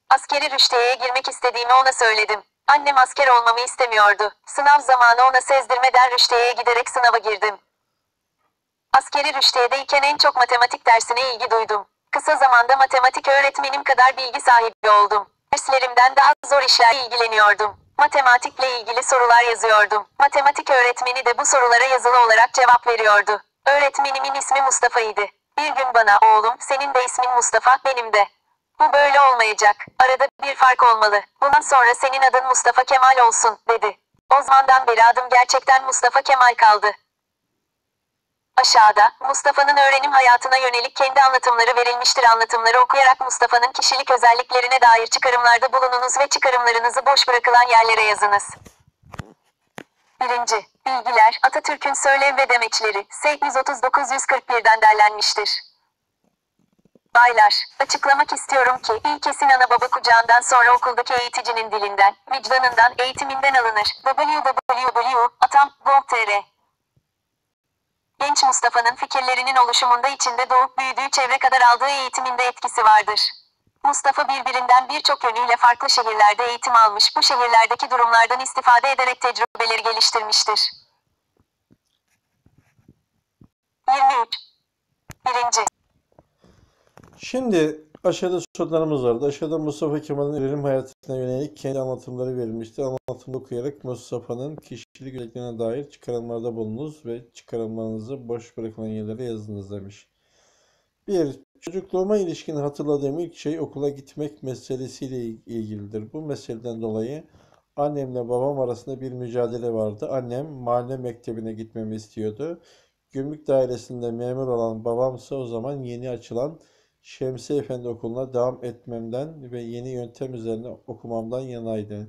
Askeri rüştiyeye girmek istediğimi ona söyledim. Annem asker olmamı istemiyordu. Sınav zamanı ona sezdirmeden rüştiyeye giderek sınava girdim. Askeri rüştiyedeyken en çok matematik dersine ilgi duydum. Kısa zamanda matematik öğretmenim kadar bilgi sahibi oldum. Derslerimden daha zor işlerle ilgileniyordum. Matematikle ilgili sorular yazıyordum. Matematik öğretmeni de bu sorulara yazılı olarak cevap veriyordu. Öğretmenimin ismi Mustafa'ydı. Bir gün bana, oğlum, senin de ismin Mustafa, benim de. Bu böyle olmayacak. Arada bir fark olmalı. Bundan sonra senin adın Mustafa Kemal olsun, dedi. O zamandan beri adım gerçekten Mustafa Kemal kaldı. Aşağıda, Mustafa'nın öğrenim hayatına yönelik kendi anlatımları verilmiştir. Anlatımları okuyarak Mustafa'nın kişilik özelliklerine dair çıkarımlarda bulununuz ve çıkarımlarınızı boş bırakılan yerlere yazınız. birinci. Bilgiler, Atatürk'ün söylev ve demeçleri, S yüz otuz dokuz yüz kırk bir'den derlenmiştir. Baylar, açıklamak istiyorum ki, ilkesin ana baba kucağından sonra okuldaki eğiticinin dilinden, vicdanından, eğitiminden alınır. w w w nokta atam nokta gov nokta tr Genç Mustafa'nın fikirlerinin oluşumunda içinde doğup büyüdüğü çevre kadar aldığı eğitiminde etkisi vardır. Mustafa birbirinden birçok yönüyle farklı şehirlerde eğitim almış, bu şehirlerdeki durumlardan istifade ederek tecrübeleri geliştirmiştir. yirmi üç. birinci. Şimdi aşağıda sorularımız vardı. Aşağıda Mustafa Kemal'in öğrenim hayatına yönelik kendi anlatımları verilmişti. Anlatımı okuyarak Mustafa'nın kişilik özelliklerine dair çıkarımlarda bulunuz ve çıkarımlarınızı boş bırakılan yerlere yazınız demiş. Bir, çocukluğuma ilişkin hatırladığım ilk şey okula gitmek meselesiyle ilgilidir. Bu meseleden dolayı annemle babam arasında bir mücadele vardı. Annem mahalle mektebine gitmemi istiyordu. Gümrük dairesinde memur olan babamsa o zaman yeni açılan Şemsi Efendi Okulu'na devam etmemden ve yeni yöntem üzerine okumamdan yanaydı.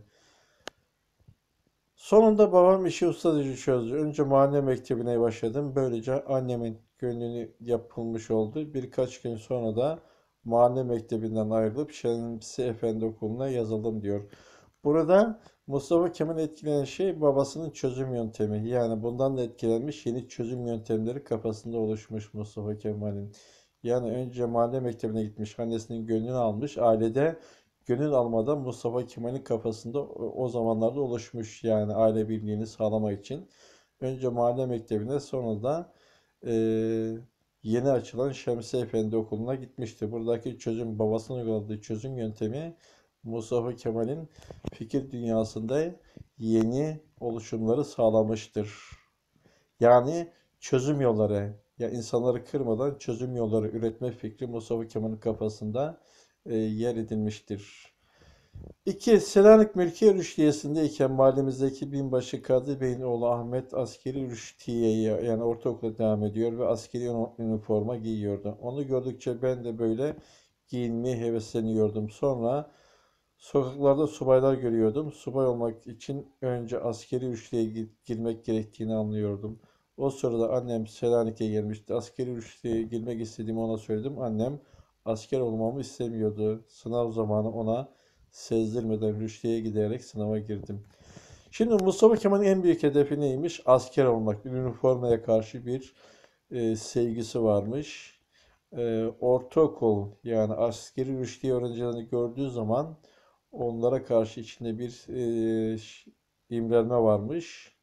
Sonunda babam işi ustaca çözdü. Önce mahalle mektebine başladım. Böylece annemin gönlünü yapılmış oldu. Birkaç gün sonra da mahalle mektebinden ayrılıp Şemsi Efendi Okulu'na yazıldım diyor. Burada Mustafa Kemal etkilenen şey babasının çözüm yöntemi. Yani bundan da etkilenmiş yeni çözüm yöntemleri kafasında oluşmuş Mustafa Kemal'in. Yani önce mahalle mektebine gitmiş, annesinin gönlünü almış. Ailede gönül almadan Mustafa Kemal'in kafasında o zamanlarda oluşmuş, yani aile birliğini sağlamak için. Önce mahalle mektebine, sonra da e, yeni açılan Şemsi Efendi Okulu'na gitmişti. Buradaki çözüm, babasının uyguladığı çözüm yöntemi Mustafa Kemal'in fikir dünyasında yeni oluşumları sağlamıştır. Yani çözüm yolları, ya insanları kırmadan çözüm yolları üretme fikri Mustafa Kemal'in kafasında e, yer edilmiştir. İki. Selanik Mülkiye Rüştiyesi'ndeyken mahallemizdeki binbaşı Kadir Bey'in oğlu Ahmet askeri rüştiyeye, yani ortaokula devam ediyor ve askeri üniforma giyiyordu. Onu gördükçe ben de böyle giyinmeye hevesleniyordum. Sonra sokaklarda subaylar görüyordum. Subay olmak için önce askeri rüştiyeye girmek gerektiğini anlıyordum. O sırada annem Selanik'e gelmişti. Askeri rüştiyeye girmek istediğimi ona söyledim. Annem asker olmamı istemiyordu. Sınav zamanı ona sezdirmeden rüştiyeye giderek sınava girdim. Şimdi Mustafa Kemal'in en büyük hedefi neymiş? Asker olmak. Üniformaya karşı bir e, sevgisi varmış. E, ortaokul, yani askeri rüştiye öğrencilerini gördüğü zaman onlara karşı içinde bir e, imrenme varmış.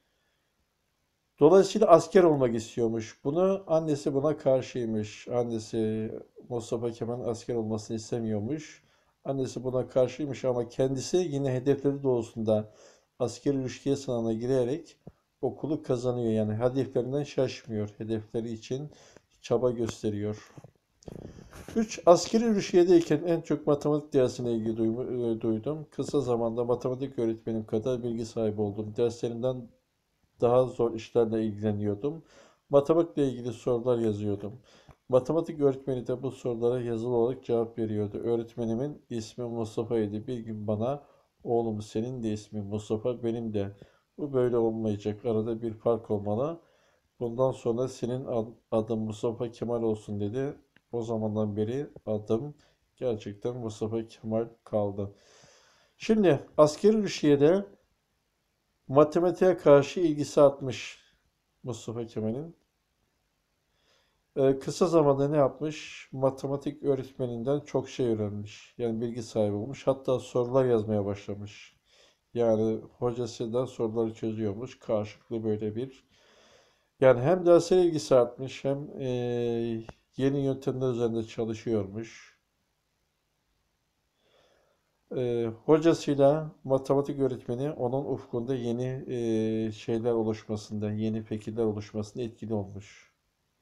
Dolayısıyla asker olmak istiyormuş. Bunu annesi buna karşıymış. Annesi Mustafa Kemal'in asker olmasını istemiyormuş. Annesi buna karşıymış ama kendisi yine hedefleri doğrultusunda askeri rüştiye sınavına girerek okulu kazanıyor. Yani hedeflerinden şaşmıyor. Hedefleri için çaba gösteriyor. üç. Askeri rüştiyedeyken en çok matematik dersine ilgi duydum. Kısa zamanda matematik öğretmenim kadar bilgi sahibi oldum. Derslerimden daha zor işlerle ilgileniyordum. Matematikle ilgili sorular yazıyordum. Matematik öğretmeni de bu sorulara yazılı olarak cevap veriyordu. Öğretmenimin ismi Mustafa'ydı. Bir gün bana, oğlum senin de ismin Mustafa, benim de. Bu böyle olmayacak. Arada bir fark olmalı. Bundan sonra senin adın Mustafa Kemal olsun dedi. O zamandan beri adım gerçekten Mustafa Kemal kaldı. Şimdi askeri rüştiyede matematiğe karşı ilgisi artmış Mustafa Kemal'in. Ee, kısa zamanda ne yapmış? Matematik öğretmeninden çok şey öğrenmiş. Yani bilgi sahibi olmuş. Hatta sorular yazmaya başlamış. Yani hocasından soruları çözüyormuş. Karşılıklı böyle bir. Yani hem derslere ilgisi artmış hem eee, yeni yöntemler üzerinde çalışıyormuş. Eee, hocasıyla matematik öğretmeni onun ufkunda yeni eee, şeyler oluşmasında, yeni fikirler oluşmasında etkili olmuş.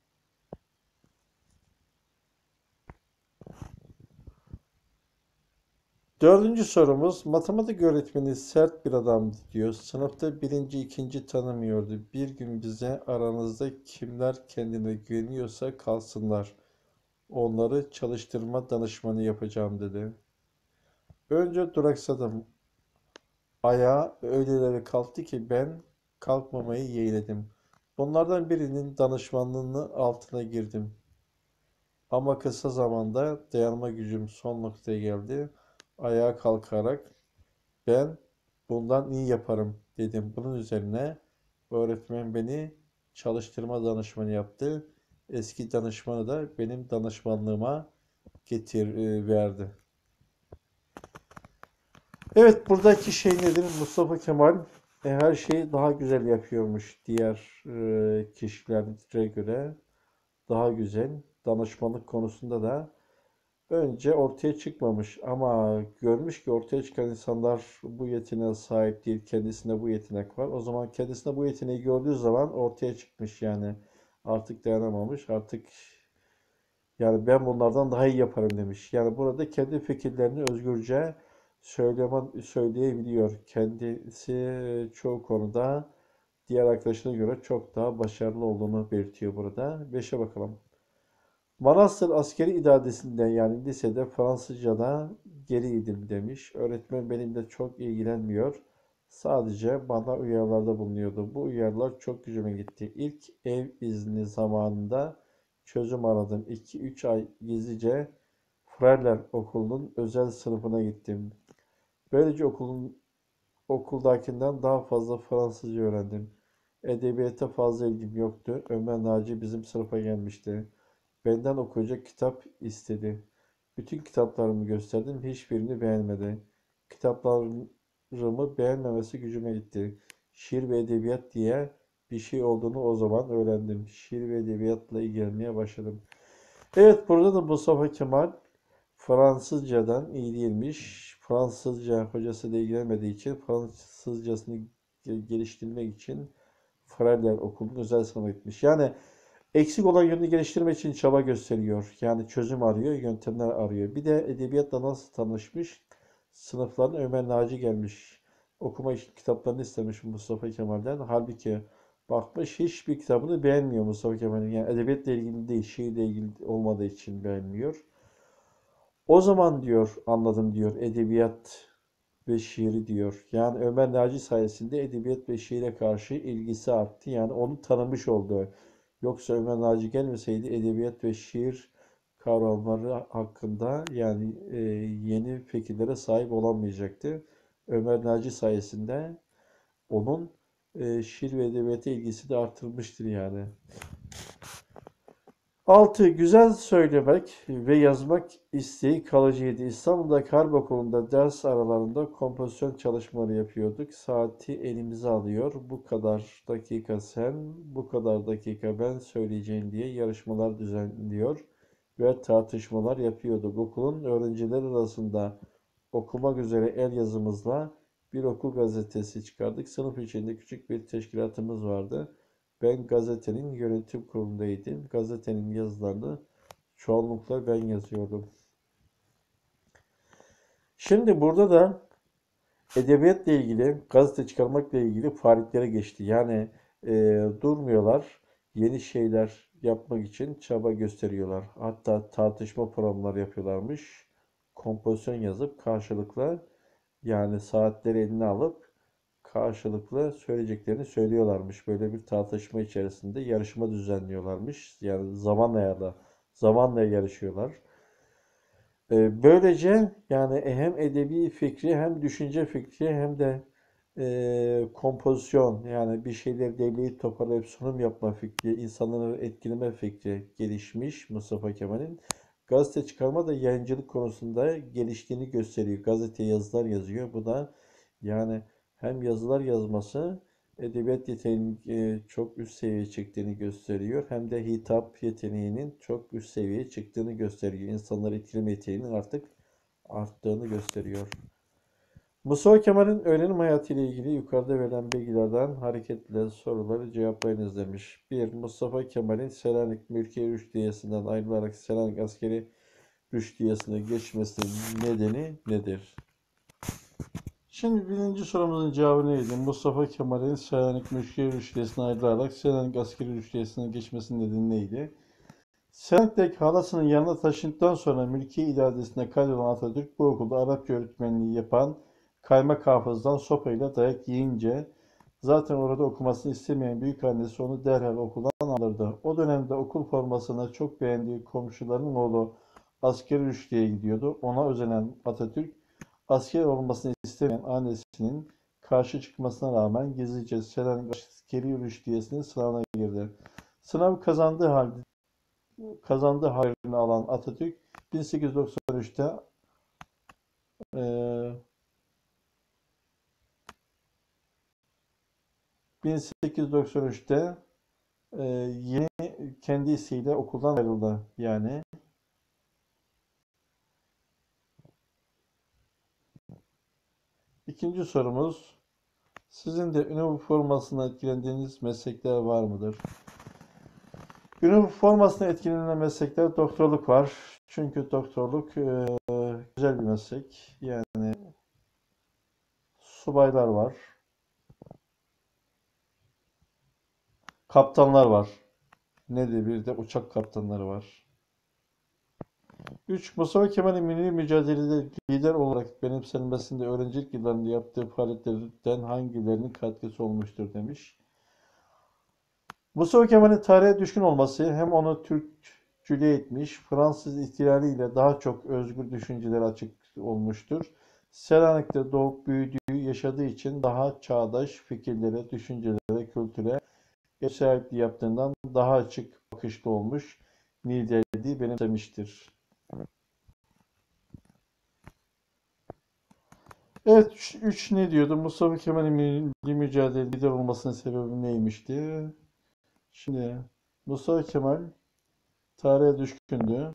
Dördüncü sorumuz, matematik öğretmeni sert bir adamdı diyor. Sınıfta birinci, ikinci tanımıyordu. Bir gün bize aranızda kimler kendine güveniyorsa kalsınlar. Onları çalıştırma danışmanı yapacağım dedi. Önce duraksadım. Ayağa öyleleri kalktı ki ben kalkmamayı yeğledim. Bunlardan birinin danışmanlığının altına girdim. Ama kısa zamanda dayanma gücüm son noktaya geldi. Ayağa kalkarak ben bundan iyi yaparım dedim. Bunun üzerine öğretmen beni çalıştırma danışmanı yaptı. Eski danışmanı da benim danışmanlığıma getir e, verdi. Evet, buradaki şey nedir? Mustafa Kemal e, her şeyi daha güzel yapıyormuş diğer e, kişilere göre. Daha güzel. Danışmanlık konusunda da önce ortaya çıkmamış ama görmüş ki ortaya çıkan insanlar bu yeteneğe sahip değil. Kendisinde bu yetenek var. O zaman kendisinde bu yeteneği gördüğü zaman ortaya çıkmış yani. Artık dayanamamış. Artık yani ben bunlardan daha iyi yaparım demiş. Yani burada kendi fikirlerini özgürce söyleme, söyleyebiliyor. Kendisi çoğu konuda diğer arkadaşına göre çok daha başarılı olduğunu belirtiyor burada. Beşe bakalım. Manastır askeri idaresinde yani lisede Fransızca'da geriydim demiş. Öğretmen benimle çok ilgilenmiyor. Sadece bana uyarılarda bulunuyordu. Bu uyarılar çok gücüme gitti. İlk ev izni zamanında çözüm aradım. iki üç ay gizlice Frerler Okulu'nun özel sınıfına gittim. Böylece okulun okuldakinden daha fazla Fransızca öğrendim. Edebiyata fazla ilgim yoktu. Ömer Naci bizim sınıfa gelmişti. Benden okuyacak kitap istedi. Bütün kitaplarımı gösterdim. Hiçbirini beğenmedi. Kitaplarımı beğenmemesi gücüme gitti. Şiir ve edebiyat diye bir şey olduğunu o zaman öğrendim. Şiir ve edebiyatla ilgilenmeye başladım. Evet, burada da Mustafa Kemal Fransızcadan iyi değilmiş. Fransızca hocası da ilgilenmediği için Fransızcasını geliştirmek için Frerler Okulu'nun özel sınıfına gitmiş. Yani eksik olan yönünü geliştirmek için çaba gösteriyor. Yani çözüm arıyor, yöntemler arıyor. Bir de edebiyatla nasıl tanışmış? Sınıflarına Ömer Naci gelmiş. Okuma için kitaplarını istemiş Mustafa Kemal'den. Halbuki bakmış hiçbir kitabını beğenmiyor Mustafa Kemal'in. Yani edebiyatla ilgili değil, şiirle ilgili olmadığı için beğenmiyor. O zaman diyor anladım diyor edebiyat ve şiiri diyor. Yani Ömer Naci sayesinde edebiyat ve şiire karşı ilgisi arttı. Yani onu tanımış oldu. Yoksa Ömer Naci gelmeseydi edebiyat ve şiir kavramları hakkında yani e, yeni fikirlere sahip olamayacaktı. Ömer Naci sayesinde onun e, şiir ve edebiyata ilgisi de artırmıştır yani. Altı. Güzel söylemek ve yazmak isteği kalıcıydı. İstanbul'daki Harp Okulu'nda ders aralarında kompozisyon çalışmaları yapıyorduk. Saati elimize alıyor. Bu kadar dakika sen, bu kadar dakika ben söyleyeceğim diye yarışmalar düzenliyor ve tartışmalar yapıyorduk. Okulun öğrencileri arasında okumak üzere el yazımızla bir okul gazetesi çıkardık. Sınıf içinde küçük bir teşkilatımız vardı. Ben gazetenin yönetim kurulundaydım. Gazetenin yazılarını çoğunlukla ben yazıyordum. Şimdi burada da edebiyatla ilgili, gazete çıkarmakla ilgili faaliyetlere geçti. Yani e, durmuyorlar. Yeni şeyler yapmak için çaba gösteriyorlar. Hatta tartışma programları yapıyorlarmış. Kompozisyon yazıp karşılıklı yani saatleri eline alıp karşılıklı söyleyeceklerini söylüyorlarmış. Böyle bir tartışma içerisinde yarışma düzenliyorlarmış. Yani zamanla ya da zamanla yarışıyorlar. Ee, böylece yani hem edebi fikri hem düşünce fikri hem de e, kompozisyon, yani bir şeyleri derleyip toparlayıp sunum yapma fikri, insanları etkileme fikri gelişmiş Mustafa Kemal'in. Gazete çıkarma da yayıncılık konusunda geliştiğini gösteriyor. Gazete yazılar yazıyor. Bu da yani hem yazılar yazması edebiyat yeteneğinin e, çok üst seviyeye çıktığını gösteriyor. Hem de hitap yeteneğinin çok üst seviyeye çıktığını gösteriyor. İnsanları etkileme yeteneğinin artık arttığını gösteriyor. Mustafa Kemal'in öğrenim hayatı ile ilgili yukarıda verilen bilgilerden hareketle soruları cevaplayınız demiş. bir. Mustafa Kemal'in Selanik Mülkiye Rüştiyesi'nden ayrılarak Selanik Askeri Rüştiyesi'ne geçmesinin nedeni nedir? Şimdi birinci sorumuzun cevabı neydi? Mustafa Kemal'in Selanik Mülkiye Rüştiyesi'ne ayrılarak Selanik Askeri Rüştiyesi'ne geçmesinin nedeni neydi? Selanik'teki halasının yanına taşındıktan sonra mülkiye idaresine kaydolan Atatürk bu okulda Arapça öğretmenliği yapan kaymak hafızdan sopayla dayak yiyince zaten orada okumasını istemeyen büyükannesi onu derhal okuldan alırdı. O dönemde okul formasını çok beğendiği komşularının oğlu askeri rüştiye gidiyordu. Ona özenen Atatürk asker olmasını istemeyen annesinin karşı çıkmasına rağmen gizlice Selanik Askeri Rüştiyesi'nin sınavına girdi. Sınav kazandığı halde kazandığı hayrını alan Atatürk bin sekiz yüz doksan üçte e, bin sekiz yüz doksan üçte e, yeni kendisiyle okuldan ayrıldı. Yani ikinci sorumuz, sizin de üniformasına etkilendiğiniz meslekler var mıdır? Üniformasına etkilenen meslekler doktorluk var. Çünkü doktorluk e, güzel bir meslek. Yani subaylar var. Kaptanlar var. Nedir? Bir de uçak kaptanları var. üç. Mustafa Kemal'in milli mücadelede lider olarak benimsenmesinde öğrencilik yıllarında yaptığı faaliyetlerden hangilerinin katkısı olmuştur demiş. Mustafa Kemal'in tarihe düşkün olması hem onu Türkçülüğe etmiş, Fransız ihtilaliyle daha çok özgür düşüncelere açık olmuştur. Selanik'te doğup büyüdüğü, yaşadığı için daha çağdaş fikirlere, düşüncelere, kültüre ev sahipliği yaptığından daha açık bakışlı olmuş, liderliği benimsemiştir. Evet, üç ne diyordu? Mustafa Kemal'in milli mücadele lider olmasının sebebi neymişti? Şimdi Mustafa Kemal tarihe düşkündü.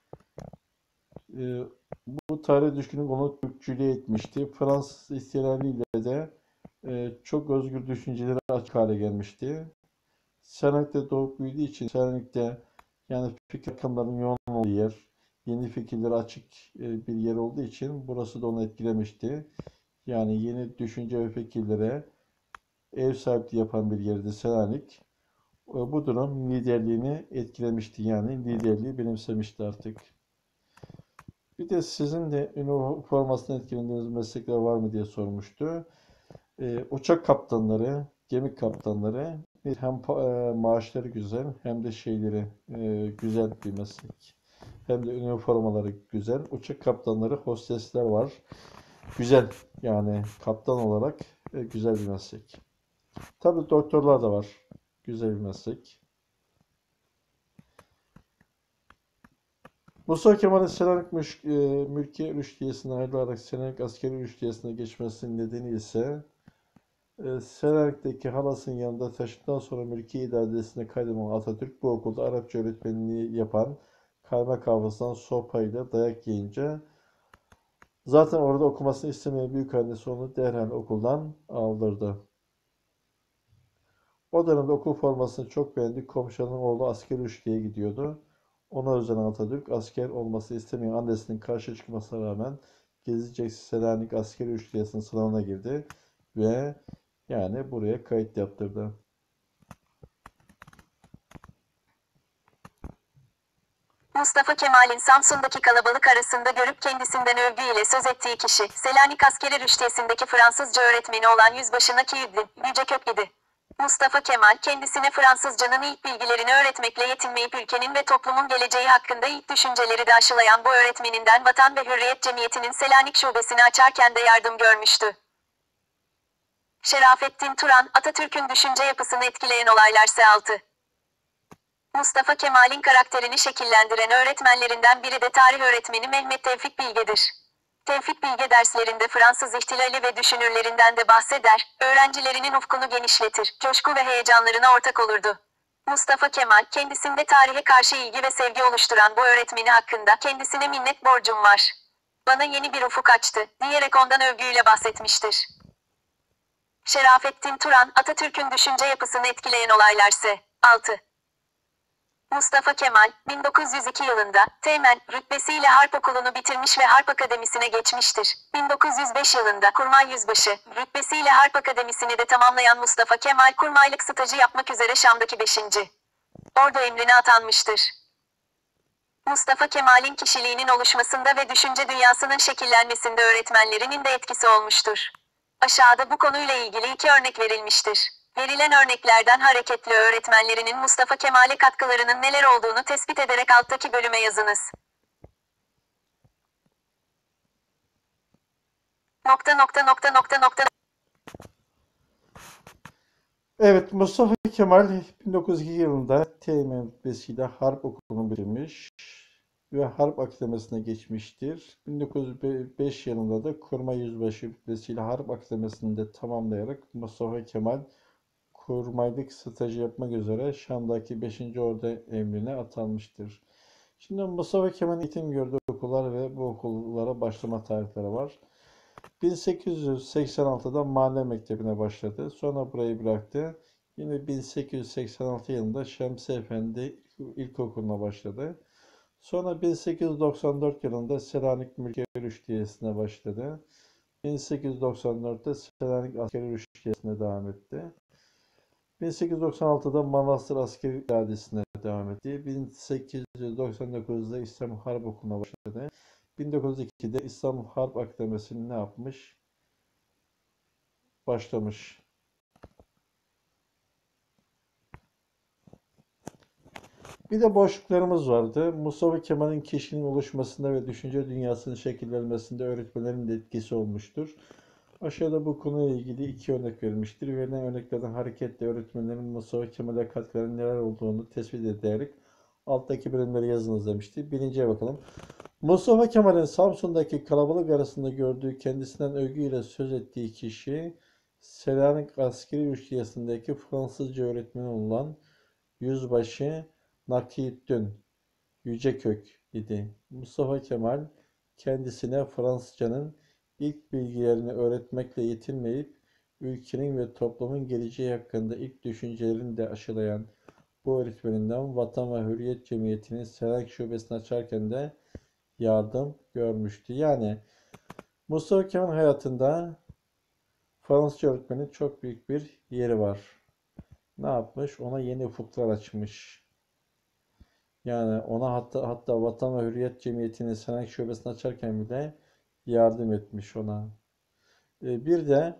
Ee, bu tarihe düşkünlük onu Türkçülüğe etmişti. Fransız ihtilaliyle de e, çok özgür düşüncelere açık hale gelmişti. Selanik'te doğup büyüdüğü için Selanik'te yani fikir akımlarının yoğun olduğu yer, yeni fikirlere açık e, bir yer olduğu için burası da onu etkilemişti. Yani yeni düşünce ve fikirlere ev sahipliği yapan bir yerdi Selanik. Bu durum liderliğini etkilemişti, yani liderliği benimsemişti artık. Bir de sizin de üniformasından etkilendiğiniz meslekler var mı diye sormuştu. Ee, uçak kaptanları, gemi kaptanları hem e, maaşları güzel hem de şeyleri e, güzel bir meslek. Hem de üniformaları güzel. Uçak kaptanları, hostesler var. Güzel, yani kaptan olarak e, güzel bir meslek. Tabii doktorlar da var. Güzel bir meslek. Mustafa Kemal'in Selanik Mülkiye Rüştiyesi'ne ayrılarak Selanik Askeri Rüştiyesi'ne geçmesinin nedeni ise e, Selanik'teki halasının yanında taşındıktan sonra mülkiye idaresine kaydolan Atatürk bu okulda Arapça öğretmenliği yapan kaymak hafızdan sopayla dayak yiyince zaten orada okumasını istemeyen büyükannesi onu derhal okuldan aldırdı. O dönemde okul formasını çok beğendi. Komşularının oğlu askeri rüştiyeye gidiyordu. Ona özenen Atatürk asker olması istemeyen annesinin karşı çıkmasına rağmen gizlice Selanik Askeri Rüştiyesi'nin sınavına girdi ve yani buraya kayıt yaptırdı. Mustafa Kemal'in Samsun'daki kalabalık arasında görüp kendisinden övgüyle söz ettiği kişi, Selanik Askeri Rüştiyesi'ndeki Fransızca öğretmeni olan Yüzbaşı Nakiyüddin Yücekök'idi. Mustafa Kemal, kendisine Fransızcanın ilk bilgilerini öğretmekle yetinmeyip ülkenin ve toplumun geleceği hakkında ilk düşünceleri de aşılayan bu öğretmeninden Vatan ve Hürriyet Cemiyeti'nin Selanik şubesini açarken de yardım görmüştü. Şerafettin Turan, Atatürk'ün düşünce yapısını etkileyen olaylar altı. Mustafa Kemal'in karakterini şekillendiren öğretmenlerinden biri de tarih öğretmeni Mehmet Tevfik Bilge'dir. Tevfik Bilge derslerinde Fransız ihtilali ve düşünürlerinden de bahseder, öğrencilerinin ufkunu genişletir, coşku ve heyecanlarına ortak olurdu. Mustafa Kemal, kendisinde tarihe karşı ilgi ve sevgi oluşturan bu öğretmeni hakkında kendisine minnet borcum var. Bana yeni bir ufuk açtı, diyerek ondan övgüyle bahsetmiştir. Şerafettin Turan, Atatürk'ün düşünce yapısını etkileyen olaylar altı. Mustafa Kemal, bin dokuz yüz iki yılında, Teğmen, rütbesiyle Harp Okulu'nu bitirmiş ve Harp Akademisi'ne geçmiştir. bin dokuz yüz beş yılında Kurmay Yüzbaşı, rütbesiyle Harp Akademisi'ni de tamamlayan Mustafa Kemal, kurmaylık stajı yapmak üzere Şam'daki beşinci Ordu emrine atanmıştır. Mustafa Kemal'in kişiliğinin oluşmasında ve düşünce dünyasının şekillenmesinde öğretmenlerinin de etkisi olmuştur. Aşağıda bu konuyla ilgili iki örnek verilmiştir. Verilen örneklerden hareketle öğretmenlerinin Mustafa Kemal'e katkılarının neler olduğunu tespit ederek alttaki bölüme yazınız. Nokta nokta nokta nokta nokta. Evet, Mustafa Kemal bin dokuz yüz iki yılında Teğmen rütbesiyle Harp Okulu'nu bitirmiş ve Harp Akademisi'ne geçmiştir. bin dokuz yüz beş yılında da Kurmay Yüzbaşı rütbesiyle Harp Akademisi'ni de tamamlayarak Mustafa Kemal kurmaylık stajı yapmak üzere Şam'daki beşinci Ordu emrine atanmıştır. Şimdi Mustafa Kemal'in eğitim gördüğü okullar ve bu okullara başlama tarihleri var. bin sekiz yüz seksen altıda Mahalle Mektebi'ne başladı. Sonra burayı bıraktı. Yine bin sekiz yüz seksen altı yılında Şemsi Efendi İlkokulu'na başladı. Sonra bin sekiz yüz doksan dört yılında Selanik Mülkiye Rüştiyesi'ne başladı. bin sekiz yüz doksan dörtte Selanik Askeri Rüştiyesi'ne devam etti. bin sekiz yüz doksan altıda Manastır Askeri İadesi'ne devam etti. bin sekiz yüz doksan dokuzda İstanbul Harp Okulu'na başladı. bin dokuz yüz ikide İstanbul Harp Akademisi'ni ne yapmış? Başlamış. Bir de boşluklarımız vardı. Mustafa Kemal'in kişinin oluşmasında ve düşünce dünyasının şekillenmesinde öğretmenlerin de etkisi olmuştur. Aşağıda bu konuyla ilgili iki örnek verilmiştir. Verilen örneklerden hareketle öğretmenlerin Mustafa Kemal'e katkılarının neler olduğunu tespit ederek alttaki bölümleri yazınız demişti. Birinciye bakalım. Mustafa Kemal'in Samsun'daki kalabalık arasında gördüğü, kendisinden övgüyle söz ettiği kişi Selanik Askeri Rüştiyesi'ndeki Fransızca öğretmeni olan Yüzbaşı Nakiyüddin Yücekök idi. Mustafa Kemal kendisine Fransızcanın ilk bilgilerini öğretmekle yetinmeyip ülkenin ve toplumun geleceği hakkında ilk düşüncelerini de aşılayan bu öğretmeninden Vatan ve Hürriyet Cemiyeti'nin Selanik Şubesi'ni açarken de yardım görmüştü. Yani Mustafa Kemal hayatında Fransızca öğretmenin çok büyük bir yeri var. Ne yapmış? Ona yeni ufuklar açmış. Yani ona hatta hatta Vatan ve Hürriyet Cemiyeti'nin Selanik Şubesi'ni açarken bile yardım etmiş ona. Ee, bir de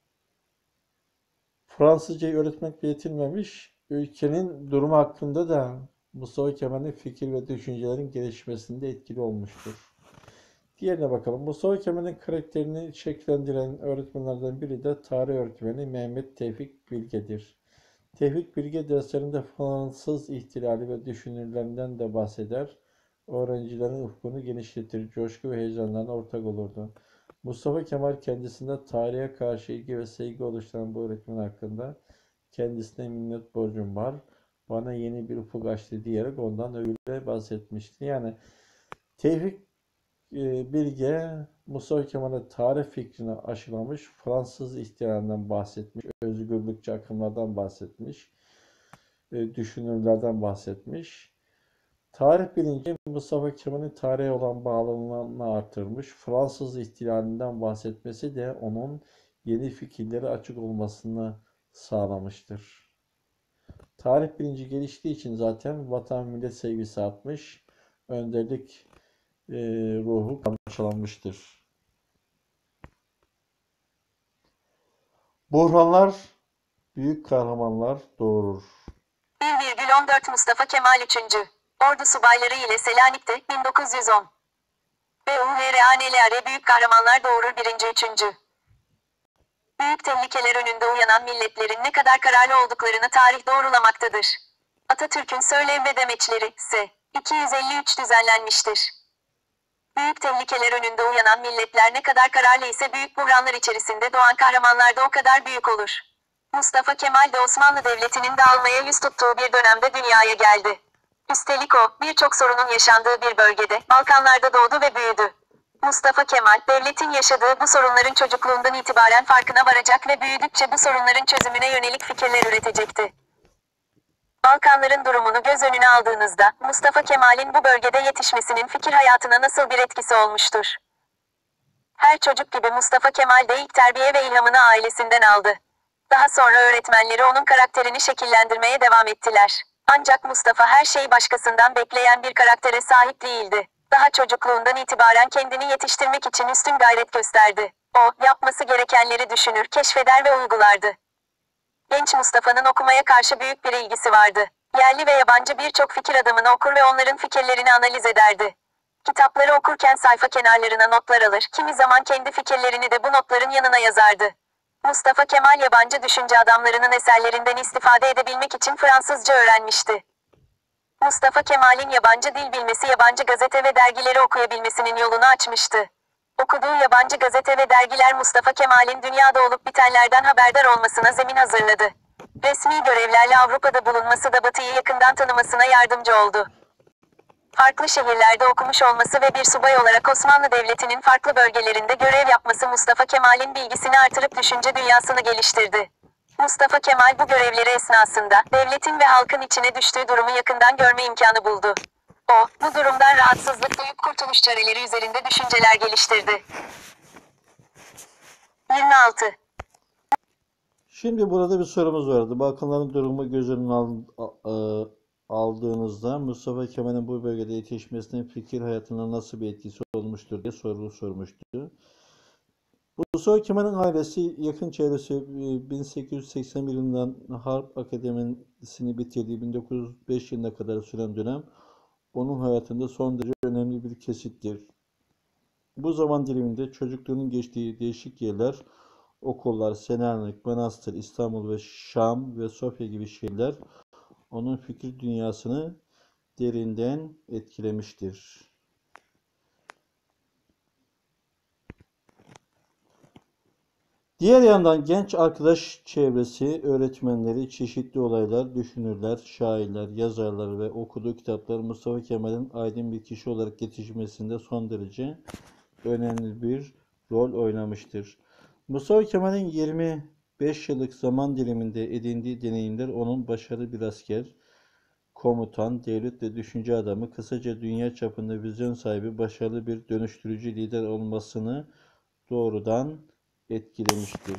Fransızcayı öğretmekle yetinmemiş, ülkenin durumu hakkında da Mustafa Kemal'in fikir ve düşüncelerin gelişmesinde etkili olmuştur. Diğerine bakalım. Mustafa Kemal'in karakterini şekillendiren öğretmenlerden biri de tarih öğretmeni Mehmet Tevfik Bilge'dir. Tevfik Bilge derslerinde Fransız ihtilali ve düşünürlerinden de bahseder. Öğrencilerin ufkunu genişletir, coşku ve heyecanlarına ortak olurdu. Mustafa Kemal kendisinde tarihe karşı ilgi ve sevgi oluşturan bu öğretmen hakkında kendisine minnet borcum var, bana yeni bir ufuk açtı diyerek ondan öyle bahsetmişti. Yani Tevfik e, Bilge Mustafa Kemal'e tarih fikrini aşılamış, Fransız ihtilalinden bahsetmiş, özgürlükçü akımlardan bahsetmiş, e, düşünürlerden bahsetmiş. Tarih bilinci Mustafa Kemal'in tarihe olan bağlılığını artırmış. Fransız ihtilalinden bahsetmesi de onun yeni fikirlere açık olmasını sağlamıştır. Tarih bilinci geliştiği için zaten vatan millet sevgisi artmış. Önderlik e, ruhu parçalanmıştır. Buhranlar büyük kahramanlar doğurur. bir virgül on dört Mustafa Kemal üçüncü Ordu subayları ile Selanik'te bin dokuz yüz on. B U H R A N L R büyük kahramanlar doğurur birinci üçüncü Büyük tehlikeler önünde uyanan milletlerin ne kadar kararlı olduklarını tarih doğrulamaktadır. Atatürk'ün söylem ve demeçleri S. iki yüz elli üç düzenlenmiştir. Büyük tehlikeler önünde uyanan milletler ne kadar kararlı ise büyük buhranlar içerisinde doğan kahramanlar da o kadar büyük olur. Mustafa Kemal de Osmanlı Devleti'nin dağılmaya yüz tuttuğu bir dönemde dünyaya geldi. Üstelik o, birçok sorunun yaşandığı bir bölgede, Balkanlarda doğdu ve büyüdü. Mustafa Kemal, devletin yaşadığı bu sorunların çocukluğundan itibaren farkına varacak ve büyüdükçe bu sorunların çözümüne yönelik fikirler üretecekti. Balkanların durumunu göz önüne aldığınızda, Mustafa Kemal'in bu bölgede yetişmesinin fikir hayatına nasıl bir etkisi olmuştur? Her çocuk gibi Mustafa Kemal de ilk terbiye ve ilhamını ailesinden aldı. Daha sonra öğretmenleri onun karakterini şekillendirmeye devam ettiler. Ancak Mustafa her şeyi başkasından bekleyen bir karaktere sahip değildi. Daha çocukluğundan itibaren kendini yetiştirmek için üstün gayret gösterdi. O, yapması gerekenleri düşünür, keşfeder ve uygulardı. Genç Mustafa'nın okumaya karşı büyük bir ilgisi vardı. Yerli ve yabancı birçok fikir adamını okur ve onların fikirlerini analiz ederdi. Kitapları okurken sayfa kenarlarına notlar alır, kimi zaman kendi fikirlerini de bu notların yanına yazardı. Mustafa Kemal yabancı düşünce adamlarının eserlerinden istifade edebilmek için Fransızca öğrenmişti. Mustafa Kemal'in yabancı dil bilmesi yabancı gazete ve dergileri okuyabilmesinin yolunu açmıştı. Okuduğu yabancı gazete ve dergiler Mustafa Kemal'in dünyada olup bitenlerden haberdar olmasına zemin hazırladı. Resmi görevlerle Avrupa'da bulunması da Batı'yı yakından tanımasına yardımcı oldu. Farklı şehirlerde okumuş olması ve bir subay olarak Osmanlı Devleti'nin farklı bölgelerinde görev yapması Mustafa Kemal'in bilgisini artırıp düşünce dünyasını geliştirdi. Mustafa Kemal bu görevleri esnasında devletin ve halkın içine düştüğü durumu yakından görme imkanı buldu. O, bu durumdan rahatsızlık duyup kurtuluş çareleri üzerinde düşünceler geliştirdi. yirmi altı. Şimdi burada bir sorumuz vardı. Balkanların durumu göz önüne al, a- aldığınızda Mustafa Kemal'in bu bölgede yetişmesinin fikir hayatına nasıl bir etkisi olmuştur diye soru sormuştu. Mustafa Kemal'in ailesi yakın çevresi bin sekiz yüz seksen bir yılından Harp Akademisi'ni bitirdiği bin dokuz yüz beş yılına kadar süren dönem onun hayatında son derece önemli bir kesittir. Bu zaman diliminde çocukluğunun geçtiği değişik yerler, okullar, Selanik, Manastır, İstanbul ve Şam ve Sofya gibi şehirler onun fikir dünyasını derinden etkilemiştir. Diğer yandan genç arkadaş çevresi, öğretmenleri, çeşitli olaylar, düşünürler, şairler, yazarlar ve okuduğu kitaplar Mustafa Kemal'in aydın bir kişi olarak yetişmesinde son derece önemli bir rol oynamıştır. Mustafa Kemal'in yirmi beş yıllık zaman diliminde edindiği deneyimler onun başarılı bir asker, komutan, devlet ve düşünce adamı, kısaca dünya çapında vizyon sahibi, başarılı bir dönüştürücü lider olmasını doğrudan etkilemiştir.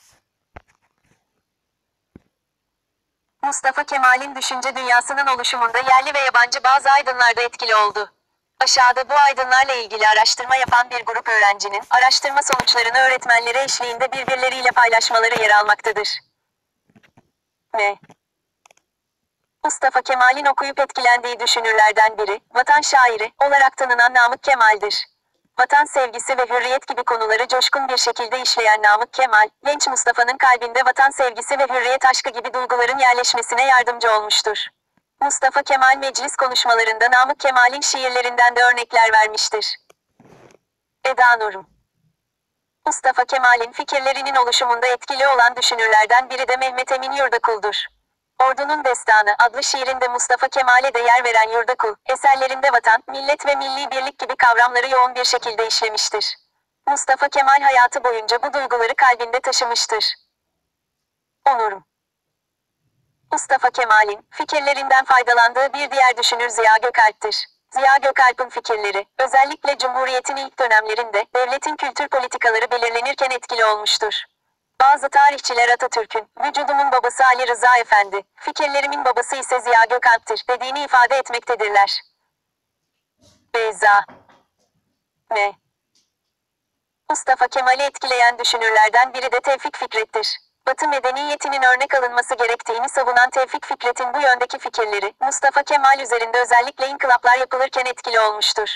Mustafa Kemal'in düşünce dünyasının oluşumunda yerli ve yabancı bazı aydınlar da etkili oldu. Aşağıda bu aydınlarla ilgili araştırma yapan bir grup öğrencinin, araştırma sonuçlarını öğretmenleri eşliğinde birbirleriyle paylaşmaları yer almaktadır. M. Mustafa Kemal'in okuyup etkilendiği düşünürlerden biri, vatan şairi olarak tanınan Namık Kemal'dir. Vatan sevgisi ve hürriyet gibi konuları coşkun bir şekilde işleyen Namık Kemal, genç Mustafa'nın kalbinde vatan sevgisi ve hürriyet aşkı gibi duyguların yerleşmesine yardımcı olmuştur. Mustafa Kemal meclis konuşmalarında Namık Kemal'in şiirlerinden de örnekler vermiştir. Eda Nurum. Mustafa Kemal'in fikirlerinin oluşumunda etkili olan düşünürlerden biri de Mehmet Emin Yurdakul'dur. Ordunun Destanı adlı şiirinde Mustafa Kemal'e de yer veren Yurdakul, eserlerinde vatan, millet ve milli birlik gibi kavramları yoğun bir şekilde işlemiştir. Mustafa Kemal hayatı boyunca bu duyguları kalbinde taşımıştır. Onurum. Mustafa Kemal'in fikirlerinden faydalandığı bir diğer düşünür Ziya Gökalp'tir. Ziya Gökalp'in fikirleri, özellikle Cumhuriyet'in ilk dönemlerinde devletin kültür politikaları belirlenirken etkili olmuştur. Bazı tarihçiler Atatürk'ün, vücudumun babası Ali Rıza Efendi, fikirlerimin babası ise Ziya Gökalp'tir dediğini ifade etmektedirler. Beyza M. Mustafa Kemal'i etkileyen düşünürlerden biri de Tevfik Fikret'tir. Batı medeniyetinin örnek alınması gerektiğini savunan Tevfik Fikret'in bu yöndeki fikirleri, Mustafa Kemal üzerinde özellikle inkılaplar yapılırken etkili olmuştur.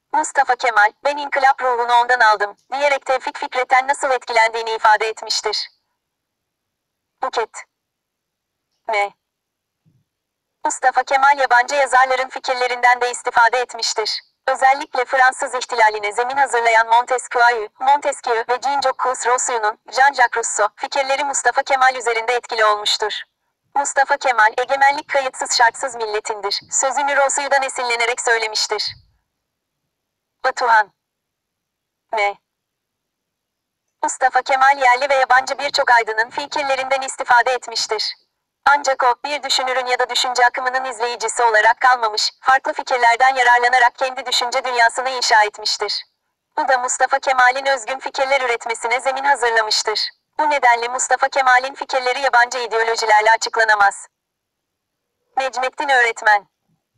Mustafa Kemal, ben inkılap ruhunu ondan aldım, diyerek Tevfik Fikret'ten nasıl etkilendiğini ifade etmiştir. Buket M. Mustafa Kemal yabancı yazarların fikirlerinden de istifade etmiştir. Özellikle Fransız ihtilaline zemin hazırlayan Montesquieu, Montesquieu ve Jean-Jacques Rousseau'nun, Jean-Jacques Rousseau, fikirleri Mustafa Kemal üzerinde etkili olmuştur. Mustafa Kemal, egemenlik kayıtsız şartsız milletindir, sözünü Rousseau'dan esinlenerek söylemiştir. Batuhan M. Mustafa Kemal yerli ve yabancı birçok aydının fikirlerinden istifade etmiştir. Ancak o, bir düşünürün ya da düşünce akımının izleyicisi olarak kalmamış, farklı fikirlerden yararlanarak kendi düşünce dünyasını inşa etmiştir. Bu da Mustafa Kemal'in özgün fikirler üretmesine zemin hazırlamıştır. Bu nedenle Mustafa Kemal'in fikirleri yabancı ideolojilerle açıklanamaz. Necmettin Öğretmen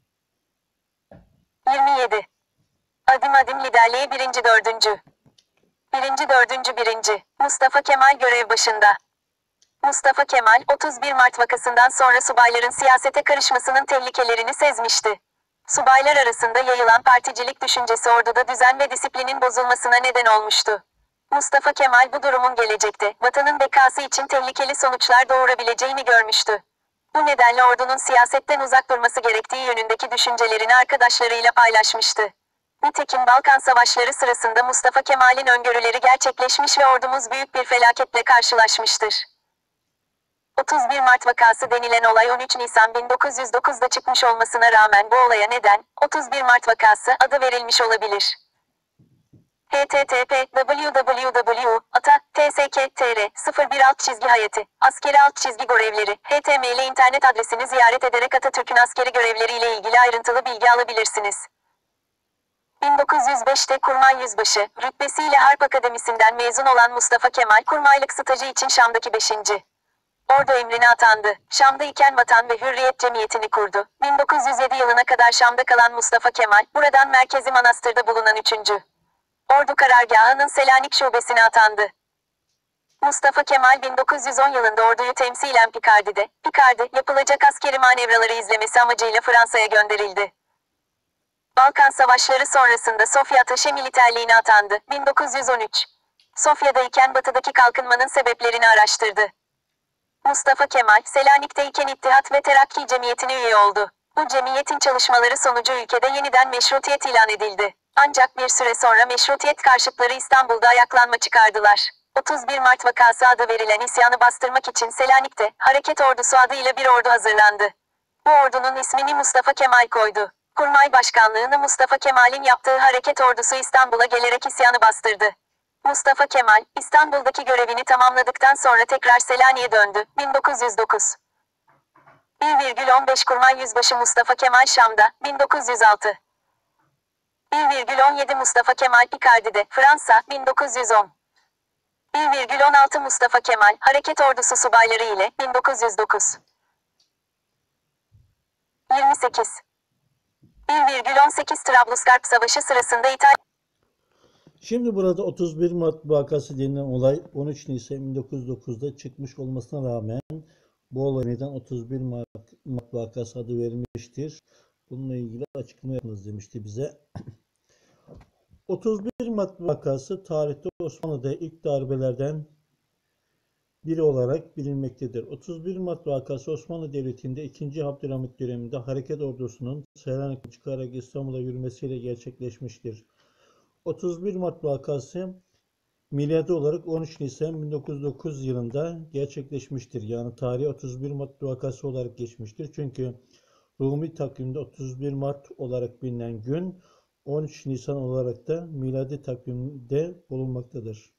yirmi yedi. Adım adım liderliğe birinci dördüncü. Birinci dördüncü birinci. Mustafa Kemal görev başında. Mustafa Kemal, otuz bir Mart vakasından sonra subayların siyasete karışmasının tehlikelerini sezmişti. Subaylar arasında yayılan particilik düşüncesi orduda düzen ve disiplinin bozulmasına neden olmuştu. Mustafa Kemal bu durumun gelecekte, vatanın bekası için tehlikeli sonuçlar doğurabileceğini görmüştü. Bu nedenle ordunun siyasetten uzak durması gerektiği yönündeki düşüncelerini arkadaşlarıyla paylaşmıştı. Nitekim Balkan Savaşları sırasında Mustafa Kemal'in öngörüleri gerçekleşmiş ve ordumuz büyük bir felaketle karşılaşmıştır. otuz bir Mart vakası denilen olay on üç Nisan bin dokuz yüz dokuz'da çıkmış olmasına rağmen bu olaya neden, otuz bir Mart vakası adı verilmiş olabilir. H T T P W W W nokta ata T S K T R sıfır bir alt çizgi hayati askeri alt çizgi görevleri H T M L internet adresini ziyaret ederek Atatürk'ün askeri görevleriyle ilgili ayrıntılı bilgi alabilirsiniz. bin dokuz yüz beş'te Kurmay Yüzbaşı, rütbesiyle Harp Akademisi'nden mezun olan Mustafa Kemal, kurmaylık stajı için Şam'daki beşinci Ordu emrine atandı. Şam'da iken Vatan ve Hürriyet Cemiyeti'ni kurdu. bin dokuz yüz yedi yılına kadar Şam'da kalan Mustafa Kemal, buradan Merkezi Manastır'da bulunan üçüncü Ordu Karargahı'nın Selanik Şubesi'ne atandı. Mustafa Kemal bin dokuz yüz on yılında orduyu temsilen Picardy'de, Picardy, yapılacak askeri manevraları izlemesi amacıyla Fransa'ya gönderildi. Balkan Savaşları sonrasında Sofya Ateşe militerliğine atandı. bin dokuz yüz on üç Sofya'dayken batıdaki kalkınmanın sebeplerini araştırdı. Mustafa Kemal, Selanik'teyken İttihat ve Terakki Cemiyeti'ne üye oldu. Bu cemiyetin çalışmaları sonucu ülkede yeniden meşrutiyet ilan edildi. Ancak bir süre sonra meşrutiyet karşıtları İstanbul'da ayaklanma çıkardılar. otuz bir Mart vakası adı verilen isyanı bastırmak için Selanik'te, Hareket Ordusu adıyla bir ordu hazırlandı. Bu ordunun ismini Mustafa Kemal koydu. Kurmay Başkanlığını Mustafa Kemal'in yaptığı Hareket Ordusu İstanbul'a gelerek isyanı bastırdı. Mustafa Kemal, İstanbul'daki görevini tamamladıktan sonra tekrar Selanik'e döndü. bin dokuz yüz dokuz bir virgül on beş Kurmay Yüzbaşı Mustafa Kemal Şam'da, bin dokuz yüz altı bir virgül on yedi Mustafa Kemal Picardy'de, Fransa, bin dokuz yüz on bir virgül on altı Mustafa Kemal, Hareket Ordusu subayları ile, bin dokuz yüz dokuz yirmi sekiz bir virgül on sekiz Trablusgarp Savaşı sırasında İtalya Şimdi burada otuz bir Mart vakası denilen olay on üç Nisan bin dokuz yüz dokuz'da çıkmış olmasına rağmen bu olay neden otuz bir Mart, Mart vakası adı verilmiştir? Bununla ilgili açıklama yapınız demişti bize. otuz bir Mart vakası tarihte Osmanlı'da ilk darbelerden biri olarak bilinmektedir. otuz bir Mart vakası Osmanlı Devleti'nde ikinci. Abdülhamit döneminde Hareket Ordusu'nun Selanik'ten çıkarak İstanbul'a yürümesiyle gerçekleşmiştir. otuz bir Mart vakası miladi olarak on üç Nisan bin dokuz yüz dokuz yılında gerçekleşmiştir. Yani tarihi otuz bir Mart vakası olarak geçmiştir. Çünkü Rumi takvimde otuz bir Mart olarak bilinen gün on üç Nisan olarak da miladi takvimde bulunmaktadır.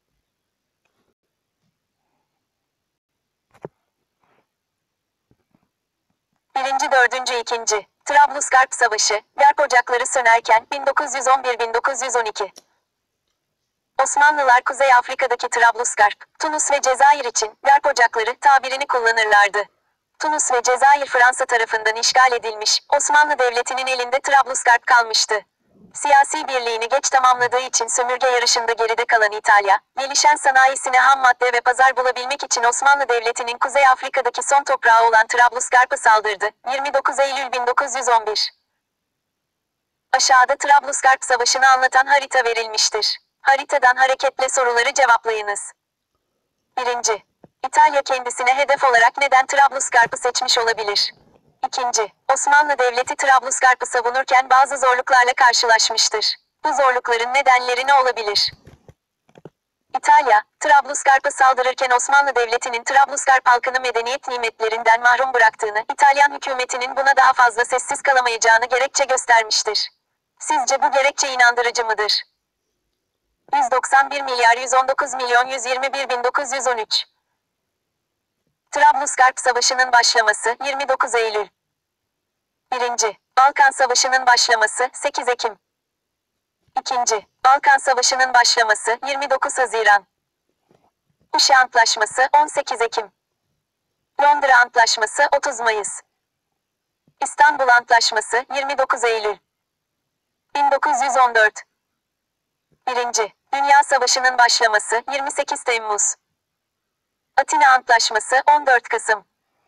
birinci. dördüncü. ikinci. Trablusgarp Savaşı, Garp ocakları sönerken bin dokuz yüz on bir - bin dokuz yüz on iki Osmanlılar Kuzey Afrika'daki Trablusgarp, Tunus ve Cezayir için Garp ocakları tabirini kullanırlardı. Tunus ve Cezayir Fransa tarafından işgal edilmiş, Osmanlı Devleti'nin elinde Trablusgarp kalmıştı. Siyasi birliğini geç tamamladığı için sömürge yarışında geride kalan İtalya, gelişen sanayisine ham madde ve pazar bulabilmek için Osmanlı Devleti'nin Kuzey Afrika'daki son toprağı olan Trablusgarp'a saldırdı. yirmi dokuz Eylül bin dokuz yüz on bir Aşağıda Trablusgarp Savaşı'nı anlatan harita verilmiştir. Haritadan hareketle soruları cevaplayınız. birinci. İtalya kendisine hedef olarak neden Trablusgarp'ı seçmiş olabilir? İkinci. Osmanlı Devleti Trablusgarp'ı savunurken bazı zorluklarla karşılaşmıştır. Bu zorlukların nedenleri ne olabilir? İtalya, Trablusgarp'a saldırırken Osmanlı Devleti'nin Trablusgarp halkını medeniyet nimetlerinden mahrum bıraktığını, İtalyan hükümetinin buna daha fazla sessiz kalamayacağını gerekçe göstermiştir. Sizce bu gerekçe inandırıcı mıdır? yüz doksan bir milyar yüz on dokuz milyon yüz yirmi bir bin dokuz yüz on üç. Trablusgarp Savaşı'nın başlaması yirmi dokuz Eylül. birinci. Balkan Savaşı'nın başlaması sekiz Ekim. ikinci. Balkan Savaşı'nın başlaması yirmi dokuz Haziran. Uşa Antlaşması on sekiz Ekim. Londra Antlaşması otuz Mayıs. İstanbul Antlaşması yirmi dokuz Eylül. bin dokuz yüz on dört. birinci. Dünya Savaşı'nın başlaması yirmi sekiz Temmuz. Atina Antlaşması on dört Kasım.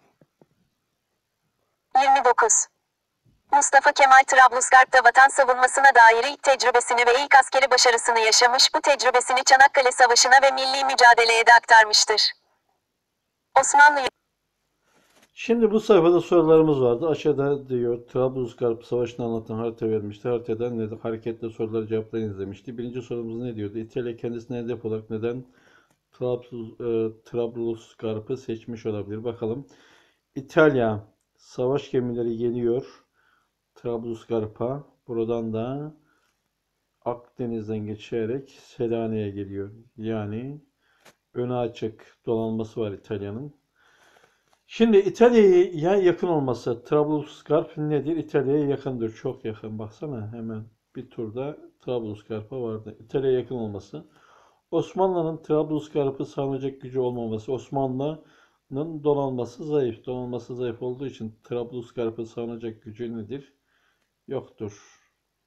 yirmi dokuz. Mustafa Kemal Trablusgarp'ta vatan savunmasına dair ilk tecrübesini ve ilk askeri başarısını yaşamış, bu tecrübesini Çanakkale Savaşı'na ve milli mücadeleye de aktarmıştır. Osmanlı Şimdi bu sayfada sorularımız vardı. Aşağıda diyor Trablusgarp Savaşı'nı anlatan harita vermişti. Haritadan neden hareketle soruları cevaplayınız demişti. Birinci sorumuz ne diyordu? İtalya kendisine hedef olarak neden Trablus, e, Trablusgarp'ı seçmiş olabilir? Bakalım. İtalya savaş gemileri geliyor Trablusgarp'a. Buradan da Akdeniz'den geçerek Selanik'e geliyor. Yani öne açık donanması var İtalya'nın. Şimdi İtalya'ya yakın olması, Trablusgarp nedir? İtalya'ya yakındır, çok yakın. Baksana hemen bir turda Trablusgarp'a vardı. İtalya'ya yakın olması. Osmanlı'nın Trablusgarp'ı savunacak gücü olmaması. Osmanlı'nın donanması zayıf. Donanması zayıf olduğu için Trablusgarp'ı savunacak gücü nedir? Yoktur.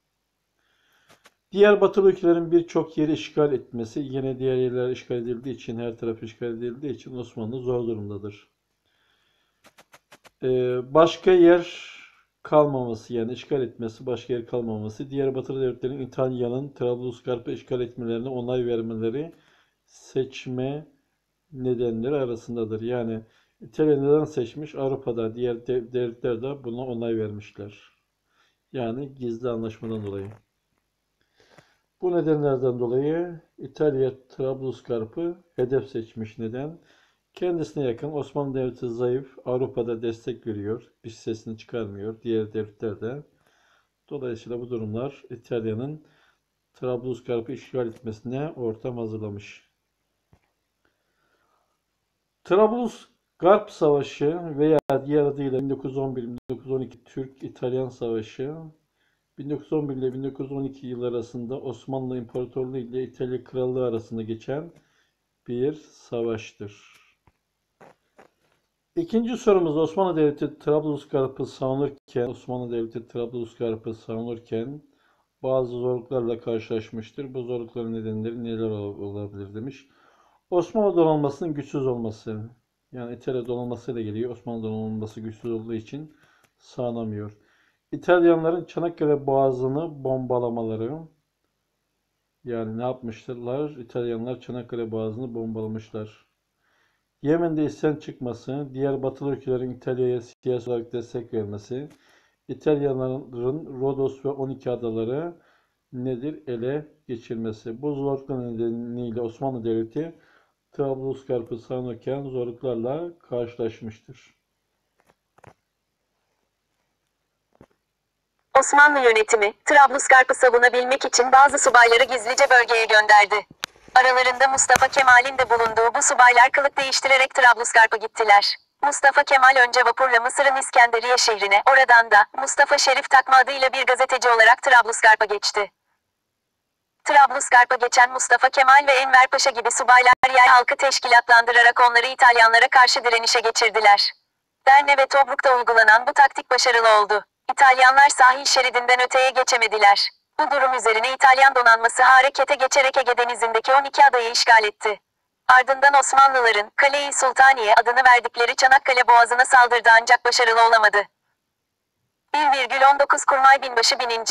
Diğer batılı ülkelerin birçok yeri işgal etmesi, yine diğer yerler işgal edildiği için, her taraf işgal edildiği için Osmanlı zor durumdadır. Ee, başka yer kalmaması, yani işgal etmesi, başka yer kalmaması, diğer batılı devletlerin İtalya'nın Trablusgarp'ı işgal etmelerine onay vermeleri seçme nedenleri arasındadır. Yani İtalya neden seçmiş? Avrupa'da diğer devletler de buna onay vermişler. Yani gizli anlaşmadan dolayı. Bu nedenlerden dolayı İtalya Trablusgarp'ı hedef seçmiş. Neden? Kendisine yakın, Osmanlı Devleti zayıf, Avrupa'da destek veriyor, bir sesini çıkarmıyor, diğer devletler de. Dolayısıyla bu durumlar İtalya'nın Trablusgarp'ı işgal etmesine ortam hazırlamış. Trablusgarp Savaşı veya diğer adıyla bin dokuz yüz on bir bin dokuz yüz on iki Türk-İtalyan Savaşı, bin dokuz yüz on bir ile bin dokuz yüz on iki yılları arasında Osmanlı İmparatorluğu ile İtalya Krallığı arasında geçen bir savaştır. İkinci sorumuz, Osmanlı Devleti Trablusgarp'ı savunurken Osmanlı Devleti Trablusgarp'ı savunurken bazı zorluklarla karşılaşmıştır. Bu zorlukların nedenleri neler olabilir demiş. Osmanlı donanmasının güçsüz olması. Yani İtalya donanmasıyla geliyor. Osmanlı donanması güçsüz olduğu için sağlanamıyor. İtalyanların Çanakkale Boğazı'nı bombalamaları. Yani ne yapmışlar? İtalyanlar Çanakkale Boğazı'nı bombalamışlar. Yemen'de isyan çıkması, diğer batılı ülkelerin İtalya'ya siyasi olarak destek vermesi, İtalyanların Rodos ve on iki adaları nedir? Ele geçirmesi. Bu zorluklar nedeniyle Osmanlı Devleti Trablusgarp'ı savunurken zorluklarla karşılaşmıştır. Osmanlı yönetimi, Trablusgarp'ı savunabilmek için bazı subayları gizlice bölgeye gönderdi. Aralarında Mustafa Kemal'in de bulunduğu bu subaylar kılık değiştirerek Trablusgarp'a gittiler. Mustafa Kemal önce vapurla Mısır'ın İskenderiye şehrine, oradan da Mustafa Şerif takma adıyla bir gazeteci olarak Trablusgarp'a geçti. Trablusgarp'a geçen Mustafa Kemal ve Enver Paşa gibi subaylar yay halkı teşkilatlandırarak onları İtalyanlara karşı direnişe geçirdiler. Derne ve Tobruk'ta uygulanan bu taktik başarılı oldu. İtalyanlar sahil şeridinden öteye geçemediler. Bu durum üzerine İtalyan donanması harekete geçerek Ege Denizi'ndeki on iki adayı işgal etti. Ardından Osmanlıların Kale-i Sultaniye adını verdikleri Çanakkale Boğazı'na saldırdı ancak başarılı olamadı. bir virgül on dokuz Kurmay Binbaşı bininci.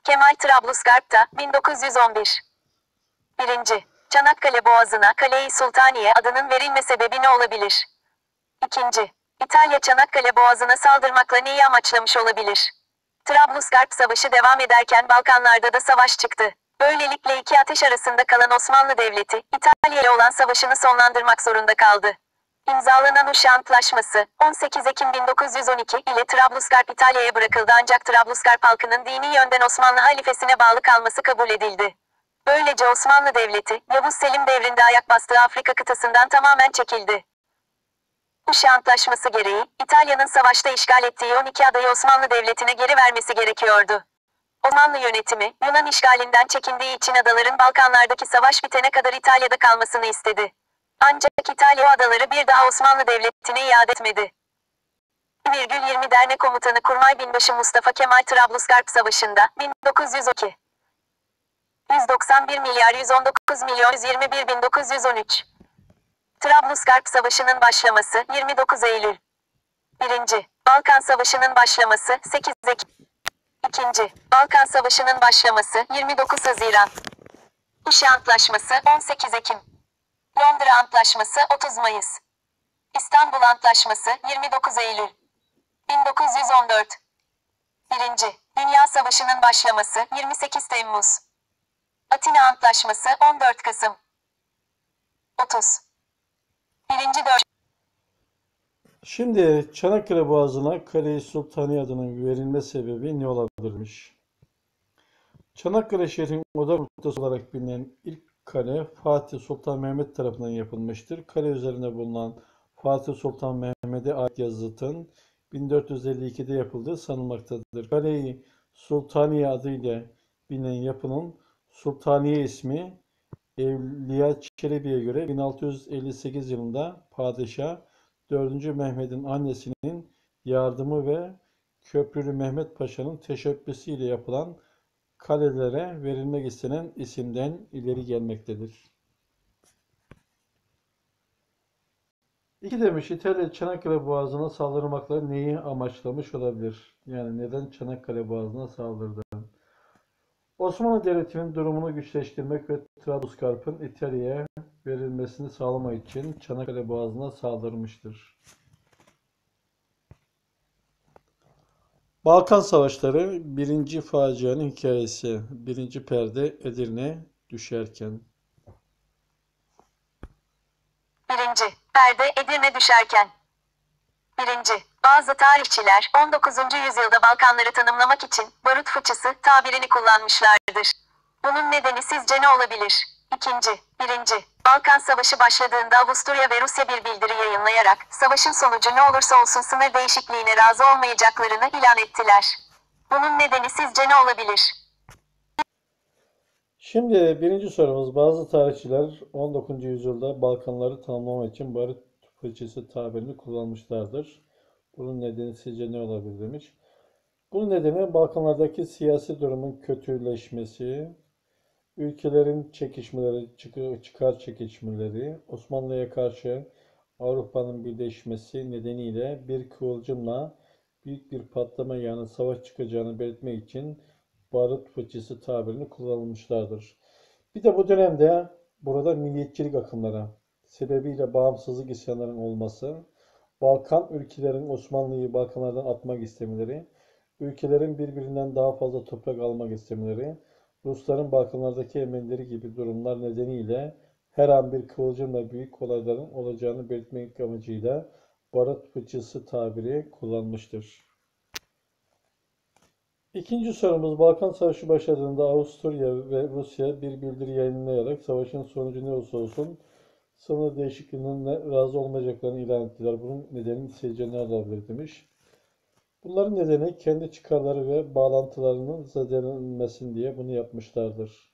Kemal Trablusgarp'ta, bin dokuz yüz on bir. birinci. Çanakkale Boğazı'na Kale-i Sultaniye adının verilme sebebi ne olabilir? İkinci. İtalya Çanakkale Boğazı'na saldırmakla neyi amaçlamış olabilir? Trablusgarp Savaşı devam ederken Balkanlarda da savaş çıktı. Böylelikle iki ateş arasında kalan Osmanlı Devleti, İtalya ile olan savaşını sonlandırmak zorunda kaldı. İmzalanan Uşa Antlaşması, on sekiz Ekim bin dokuz yüz on iki ile Trablusgarp İtalya'ya bırakıldı ancak Trablusgarp halkının dini yönden Osmanlı halifesine bağlı kalması kabul edildi. Böylece Osmanlı Devleti, Yavuz Selim devrinde ayak bastığı Afrika kıtasından tamamen çekildi. Uşa Antlaşması gereği, İtalya'nın savaşta işgal ettiği on iki adayı Osmanlı Devleti'ne geri vermesi gerekiyordu. Osmanlı yönetimi, Yunan işgalinden çekindiği için adaların Balkanlardaki savaş bitene kadar İtalya'da kalmasını istedi. Ancak İtalya o adaları bir daha Osmanlı Devleti'ne iade etmedi. yirmi Dernek Komutanı Kurmay Binbaşı Mustafa Kemal Trablusgarp Savaşı'nda, bin dokuz yüz on iki. yüz doksan bir milyar yüz on dokuz milyon yüz yirmi bir bin dokuz yüz on üç. Trablusgarp Savaşı'nın başlaması, yirmi dokuz Eylül. birinci. Balkan Savaşı'nın başlaması, sekiz Ekim. ikinci. Balkan Savaşı'nın başlaması, yirmi dokuz Haziran. Uşa Antlaşması, on sekiz Ekim. Londra Antlaşması, otuz Mayıs. İstanbul Antlaşması, yirmi dokuz Eylül. bin dokuz yüz on dört. birinci. Dünya Savaşı'nın başlaması, yirmi sekiz Temmuz. Atina Antlaşması, on dört Kasım. otuz. birinci. dört. Şimdi Çanakkale Boğazı'na Kale-i Sultaniye adının verilme sebebi ne olabilirmiş? Çanakkale şehrin odak noktası olarak bilinen ilk kale Fatih Sultan Mehmet tarafından yapılmıştır. Kale üzerinde bulunan Fatih Sultan Mehmet'e ait yazıtın bin dört yüz elli ikide yapıldığı sanılmaktadır. Kale-i Sultaniye adıyla bilinen yapının Sultaniye ismi Evliya Çelebi'ye göre bin altı yüz elli sekiz yılında Padişah dördüncü Mehmet'in annesinin yardımı ve Köprülü Mehmet Paşa'nın teşebbüsüyle yapılan kalelere verilmek istenen isimden ileri gelmektedir. İki demiş, İtalya Çanakkale Boğazı'na saldırmakla neyi amaçlamış olabilir? Yani neden Çanakkale Boğazı'na saldırdı? Osmanlı Devleti'nin durumunu güçleştirmek ve Trablusgarp'ın İtalya'ya verilmesini sağlamak için Çanakkale Boğazı'na saldırmıştır. Balkan Savaşları birinci facianın hikayesi. Birinci perde Edirne düşerken. Birinci. Perde Edirne düşerken. Birinci. Bazı tarihçiler on dokuzuncu yüzyılda Balkanları tanımlamak için barut fıçısı tabirini kullanmışlardır. Bunun nedeni sizce ne olabilir? İkinci. Birinci. Balkan Savaşı başladığında Avusturya ve Rusya bir bildiri yayınlayarak savaşın sonucu ne olursa olsun sınır değişikliğine razı olmayacaklarını ilan ettiler. Bunun nedeni sizce ne olabilir? Şimdi birinci sorumuz, bazı tarihçiler on dokuzuncu yüzyılda Balkanları tanımlamak için barut fıçısı tabirini kullanmışlardır. Bunun nedeni sizce ne olabilir demiş. Bunun nedeni Balkanlardaki siyasi durumun kötüleşmesi, ülkelerin çekişmeleri, çıkar çekişmeleri, Osmanlı'ya karşı Avrupa'nın birleşmesi nedeniyle bir kıvılcımla büyük bir patlama yani savaş çıkacağını belirtmek için barut fıçısı tabirini kullanılmışlardır. Bir de bu dönemde burada milliyetçilik akımları sebebiyle bağımsızlık isyanlarının olması, Balkan ülkelerin Osmanlı'yı Balkanlardan atmak istemeleri, ülkelerin birbirinden daha fazla toprak almak istemeleri, Rusların Balkanlardaki emelleri gibi durumlar nedeniyle her an bir kıvılcımla büyük olayların olacağını belirtmek amacıyla barut fıçısı tabiri kullanmıştır. İkinci sorumuz, Balkan Savaşı başladığında Avusturya ve Rusya bir bildiri yayınlayarak savaşın sonucu ne olursa olsun sınır değişikliğinden razı olmayacaklarını ilan ettiler. Bunun nedeni sizce ne olabilir demiş. Bunların nedeni kendi çıkarları ve bağlantılarının zedelenmesin diye bunu yapmışlardır.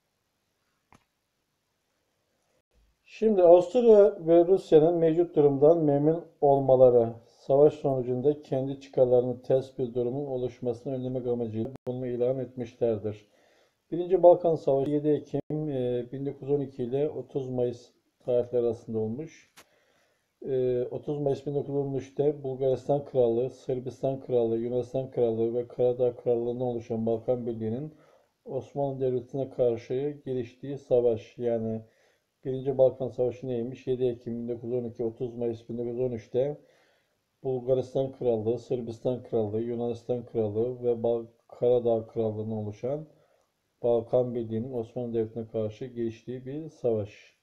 Şimdi Avusturya ve Rusya'nın mevcut durumdan memnun olmaları, savaş sonucunda kendi çıkarlarının ters bir durumun oluşmasını önlemek amacıyla bunu ilan etmişlerdir. Birinci Balkan Savaşı yedi Ekim bin dokuz yüz on iki ile otuz Mayıs tarihleri arasında olmuş. otuz Mayıs bin dokuz yüz on üç'te Bulgaristan Krallığı, Sırbistan Krallığı, Yunanistan Krallığı ve Karadağ Krallığı'ndan oluşan Balkan Birliği'nin Osmanlı Devleti'ne karşı giriştiği savaş. Yani Birinci Balkan Savaşı neymiş? yedi Ekim bin dokuz yüz on iki, otuz Mayıs bin dokuz yüz on üç'te Bulgaristan Krallığı, Sırbistan Krallığı, Yunanistan Krallığı ve Bal Karadağ Krallığı'ndan oluşan Balkan Birliği'nin Osmanlı Devleti'ne karşı giriştiği bir savaş.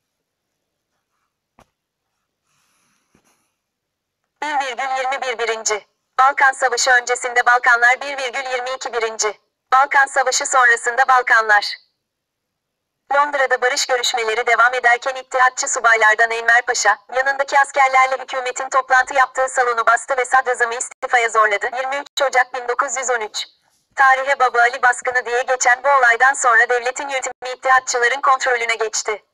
bir virgül yirmi bir birinci. Balkan Savaşı öncesinde Balkanlar bir virgül yirmi iki birinci. Balkan Savaşı sonrasında Balkanlar. Londra'da barış görüşmeleri devam ederken İttihatçı subaylardan Enver Paşa, yanındaki askerlerle hükümetin toplantı yaptığı salonu bastı ve sadrazamı istifaya zorladı. yirmi üç Ocak bin dokuz yüz on üç. Tarihe Baba Ali baskını diye geçen bu olaydan sonra devletin yönetimi İttihatçıların kontrolüne geçti.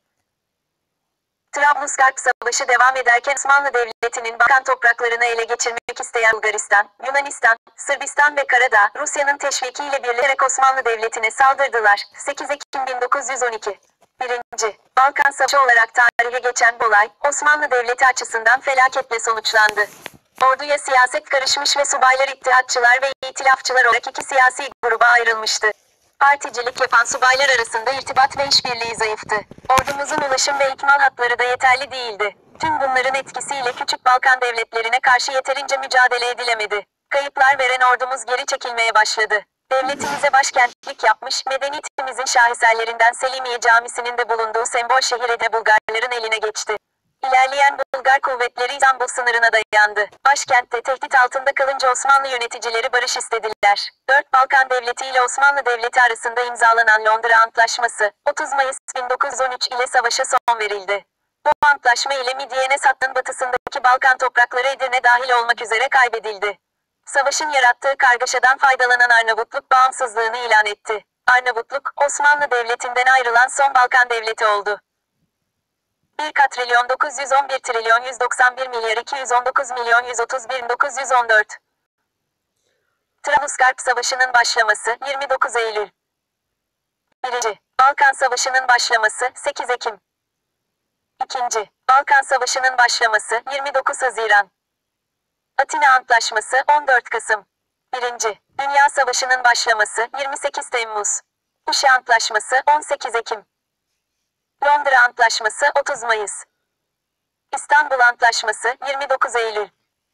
Trablusgarp Savaşı devam ederken Osmanlı Devleti'nin Balkan topraklarını ele geçirmek isteyen Bulgaristan, Yunanistan, Sırbistan ve Karadağ, Rusya'nın teşvikiyle birleşerek Osmanlı Devleti'ne saldırdılar. sekiz Ekim bin dokuz yüz on iki. birinci. Balkan Savaşı olarak tarihe geçen bu olay, Osmanlı Devleti açısından felaketle sonuçlandı. Orduya siyaset karışmış ve subaylar İttihatçılar ve İtilafçılar olarak iki siyasi gruba ayrılmıştı. Particilik yapan subaylar arasında irtibat ve işbirliği zayıftı. Ordumuzun ulaşım ve ikmal hatları da yeterli değildi. Tüm bunların etkisiyle Küçük Balkan devletlerine karşı yeterince mücadele edilemedi. Kayıplar veren ordumuz geri çekilmeye başladı. Devletimize başkentlik yapmış, medeniyetimizin şaheserlerinden Selimiye Camisi'nin de bulunduğu sembol şehir de Bulgarların eline geçti. İlerleyen Bulgar kuvvetleri İstanbul sınırına dayandı. Başkentte tehdit altında kalınca Osmanlı yöneticileri barış istediler. Dört Balkan Devleti ile Osmanlı Devleti arasında imzalanan Londra Antlaşması, otuz Mayıs bin dokuz yüz on üç ile savaşa son verildi. Bu antlaşma ile Midyenes hattının batısındaki Balkan toprakları Edirne dahil olmak üzere kaybedildi. Savaşın yarattığı kargaşadan faydalanan Arnavutluk bağımsızlığını ilan etti. Arnavutluk, Osmanlı Devleti'nden ayrılan son Balkan devleti oldu. bir katrilyon dokuz yüz on bir trilyon yüz doksan bir milyar iki yüz on dokuz milyon yüz otuz bir bin dokuz yüz on dört. Trablusgarp Savaşı'nın başlaması yirmi dokuz Eylül. birinci. Balkan Savaşı'nın başlaması sekiz Ekim. ikinci. Balkan Savaşı'nın başlaması yirmi dokuz Haziran. Atina Antlaşması on dört Kasım. birinci. Dünya Savaşı'nın başlaması yirmi sekiz Temmuz. Uşa Antlaşması on sekiz Ekim. Londra Antlaşması otuz Mayıs. İstanbul Antlaşması yirmi dokuz Eylül.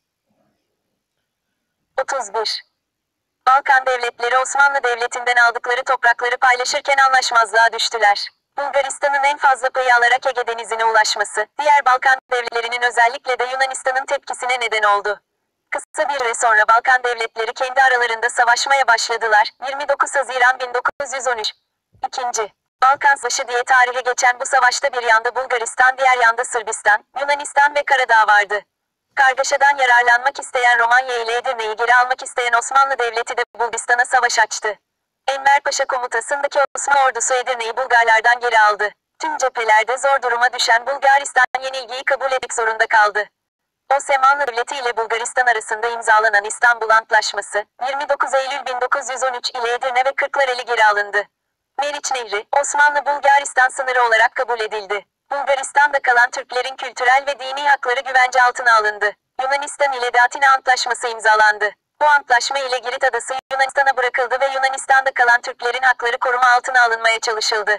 otuz bir. Balkan devletleri Osmanlı Devleti'nden aldıkları toprakları paylaşırken anlaşmazlığa düştüler. Bulgaristan'ın en fazla payı alarak Ege Denizi'ne ulaşması, diğer Balkan devletlerinin özellikle de Yunanistan'ın tepkisine neden oldu. Kısa bir süre sonra Balkan devletleri kendi aralarında savaşmaya başladılar. yirmi dokuz Haziran bin dokuz yüz on üç. ikinci. Balkan Savaşı diye tarihe geçen bu savaşta bir yanda Bulgaristan, diğer yanda Sırbistan, Yunanistan ve Karadağ vardı. Kargaşadan yararlanmak isteyen Romanya ile Edirne'yi geri almak isteyen Osmanlı Devleti de Bulgaristan'a savaş açtı. Enver Paşa komutasındaki Osmanlı ordusu Edirne'yi Bulgarlardan geri aldı. Tüm cephelerde zor duruma düşen Bulgaristan yenilgiyi kabul etmek zorunda kaldı. Osmanlı Devleti ile Bulgaristan arasında imzalanan İstanbul Antlaşması, yirmi dokuz Eylül bin dokuz yüz on üç ile Edirne ve Kırklareli geri alındı. Meriç Nehri, Osmanlı-Bulgaristan sınırı olarak kabul edildi. Bulgaristan'da kalan Türklerin kültürel ve dini hakları güvence altına alındı. Yunanistan ile de Atina Antlaşması imzalandı. Bu antlaşma ile Girit Adası Yunanistan'a bırakıldı ve Yunanistan'da kalan Türklerin hakları koruma altına alınmaya çalışıldı.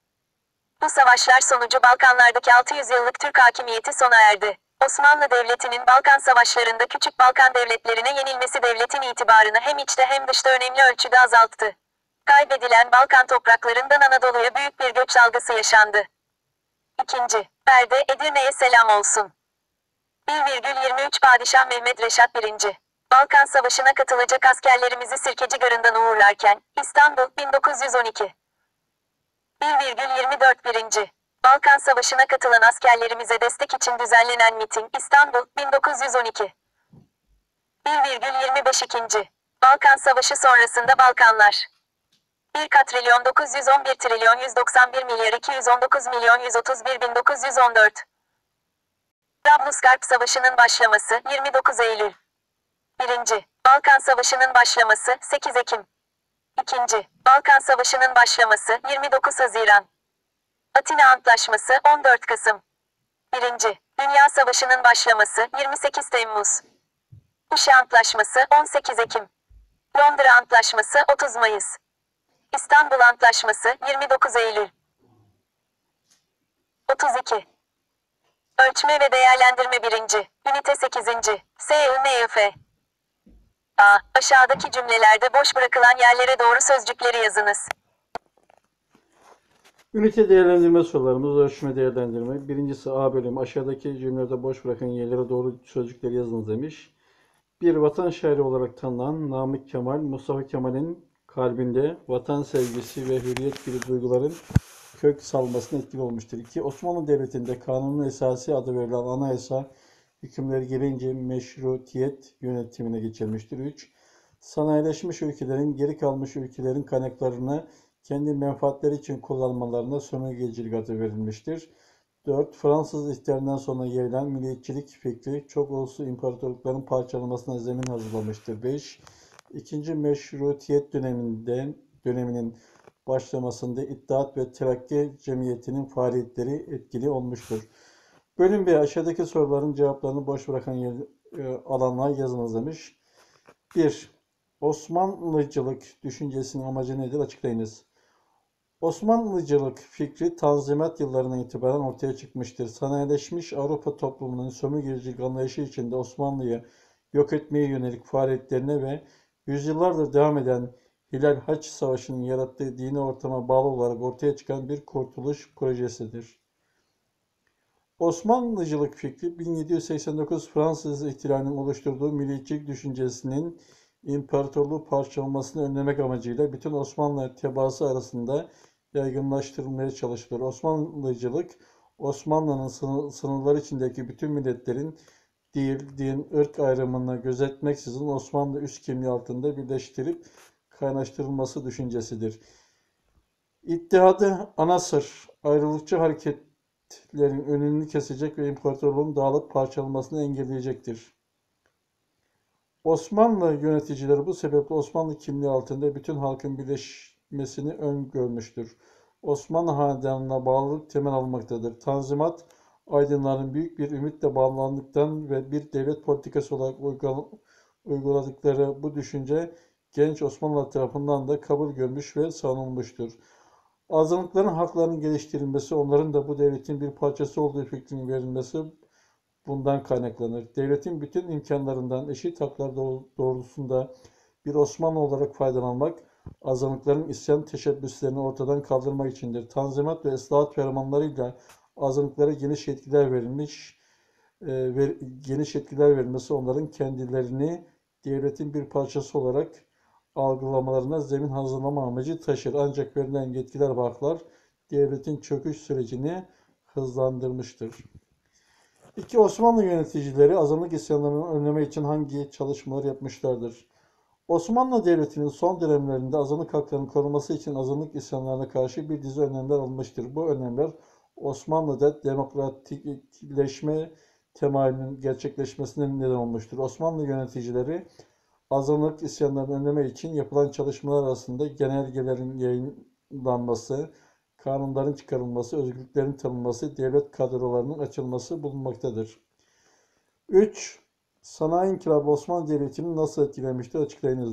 Bu savaşlar sonucu Balkanlardaki altı yüz yıllık Türk hakimiyeti sona erdi. Osmanlı Devleti'nin Balkan Savaşları'nda Küçük Balkan devletlerine yenilmesi devletin itibarını hem içte hem dışta önemli ölçüde azalttı. Kaybedilen Balkan topraklarından Anadolu'ya büyük bir göç dalgası yaşandı. İkinci. Perde Edirne'ye selam olsun. bir virgül yirmi üç Padişah Mehmet Reşat birinci. Balkan Savaşı'na katılacak askerlerimizi Sirkeci Garı'ndan uğurlarken, İstanbul bin dokuz yüz on iki. bir virgül yirmi dört birinci. Balkan Savaşı'na katılan askerlerimize destek için düzenlenen miting İstanbul bin dokuz yüz on iki. bir virgül yirmi beş ikinci. Balkan Savaşı sonrasında Balkanlar. bir katrilyon dokuz yüz on bir trilyon yüz doksan bir milyar iki yüz on dokuz milyon yüz otuz bir bin dokuz yüz on dört. Trablusgarp Savaşı'nın başlaması yirmi dokuz Eylül. birinci. Balkan Savaşı'nın başlaması sekiz Ekim. ikinci. Balkan Savaşı'nın başlaması yirmi dokuz Haziran. Atina Antlaşması on dört Kasım. birinci. Dünya Savaşı'nın başlaması yirmi sekiz Temmuz. Uşa Antlaşması on sekiz Ekim. Londra Antlaşması otuz Mayıs. İstanbul Antlaşması, yirmi dokuz Eylül. otuz iki. Ölçme ve değerlendirme birinci. Ünite sekizinci. S I M F. A. Aşağıdaki cümlelerde boş bırakılan yerlere doğru sözcükleri yazınız. Ünite değerlendirme sorularımız, ölçme değerlendirme. Birincisi A bölümü. Aşağıdaki cümlelerde boş bırakan yerlere doğru sözcükleri yazınız demiş. Bir vatan şairi olarak tanınan Namık Kemal, Mustafa Kemal'in kalbinde vatan sevgisi ve hürriyet gibi duyguların kök salmasına etkili olmuştur. İki. Osmanlı Devleti'nde kanunun esası adı verilen anayasa hükümleri gelince meşrutiyet yönetimine geçilmiştir. Üç. Sanayileşmiş ülkelerin geri kalmış ülkelerin kaynaklarını kendi menfaatleri için kullanmalarına sömürgecilik adı verilmiştir. dört. Fransız İhtilalinden sonra yayılan milliyetçilik fikri çok uluslu imparatorlukların parçalanmasına zemin hazırlamıştır. beş. İkinci Meşrutiyet döneminden döneminin başlamasında İttihat ve Terakki Cemiyeti'nin faaliyetleri etkili olmuştur. Bölüm B. Aşağıdaki soruların cevaplarını boş bırakan yer, e, alanlar yazınız demiş. bir. Osmanlıcılık düşüncesinin amacı nedir? Açıklayınız. Osmanlıcılık fikri Tanzimat yıllarından itibaren ortaya çıkmıştır. Sanayileşmiş Avrupa toplumunun sömürgecilik anlayışı içinde Osmanlı'yı yok etmeye yönelik faaliyetlerine ve yüzyıllardır devam eden Hilal Haç Savaşı'nın yarattığı dini ortama bağlı olarak ortaya çıkan bir kurtuluş projesidir. Osmanlıcılık fikri bin yedi yüz seksen dokuz Fransız ihtilalinin oluşturduğu milliyetçilik düşüncesinin imparatorluğu parçalamasını önlemek amacıyla bütün Osmanlı tebaası arasında yaygınlaştırılmaya çalışılır. Osmanlıcılık, Osmanlı'nın sınırları içindeki bütün milletlerin dil, din, ırk ayrımını gözetmeksizin Osmanlı üst kimliği altında birleştirip kaynaştırılması düşüncesidir. İttihadı anasır, ayrılıkçı hareketlerin önünü kesecek ve imparatorluğun dağılıp parçalanmasını engelleyecektir. Osmanlı yöneticileri bu sebeple Osmanlı kimliği altında bütün halkın birleşmesini öngörmüştür. Osmanlı hanedanına bağlılık temel almaktadır. Tanzimat, aydınların büyük bir ümitle bağlandıktan ve bir devlet politikası olarak uyguladıkları bu düşünce genç Osmanlılar tarafından da kabul görmüş ve savunulmuştur. Azınlıkların haklarının geliştirilmesi, onların da bu devletin bir parçası olduğu fikrinin verilmesi bundan kaynaklanır. Devletin bütün imkanlarından eşit haklar doğrultusunda bir Osmanlı olarak faydalanmak, azınlıkların isyan teşebbüslerini ortadan kaldırmak içindir. Tanzimat ve ıslahat fermanlarıyla azınlıklara geniş yetkiler verilmiş, e, ver, geniş yetkiler verilmesi onların kendilerini devletin bir parçası olarak algılamalarına zemin hazırlama amacı taşır. Ancak verilen yetkiler ve haklar devletin çöküş sürecini hızlandırmıştır. İki. Osmanlı yöneticileri azınlık isyanlarını önleme için hangi çalışmalar yapmışlardır? Osmanlı Devleti'nin son dönemlerinde azınlık haklarının korunması için azınlık isyanlarına karşı bir dizi önlemler alınmıştır. Bu önlemler Osmanlı'da demokratikleşme temayülünün gerçekleşmesine neden olmuştur. Osmanlı yöneticileri azınlık isyanlarını önleme için yapılan çalışmalar arasında genelgelerin yayınlanması, kanunların çıkarılması, özgürlüklerin tanınması, devlet kadrolarının açılması bulunmaktadır. üç. Sanayi İnkılabı Osmanlı Devleti'ni nasıl etkilemiştir? Açıklayınız.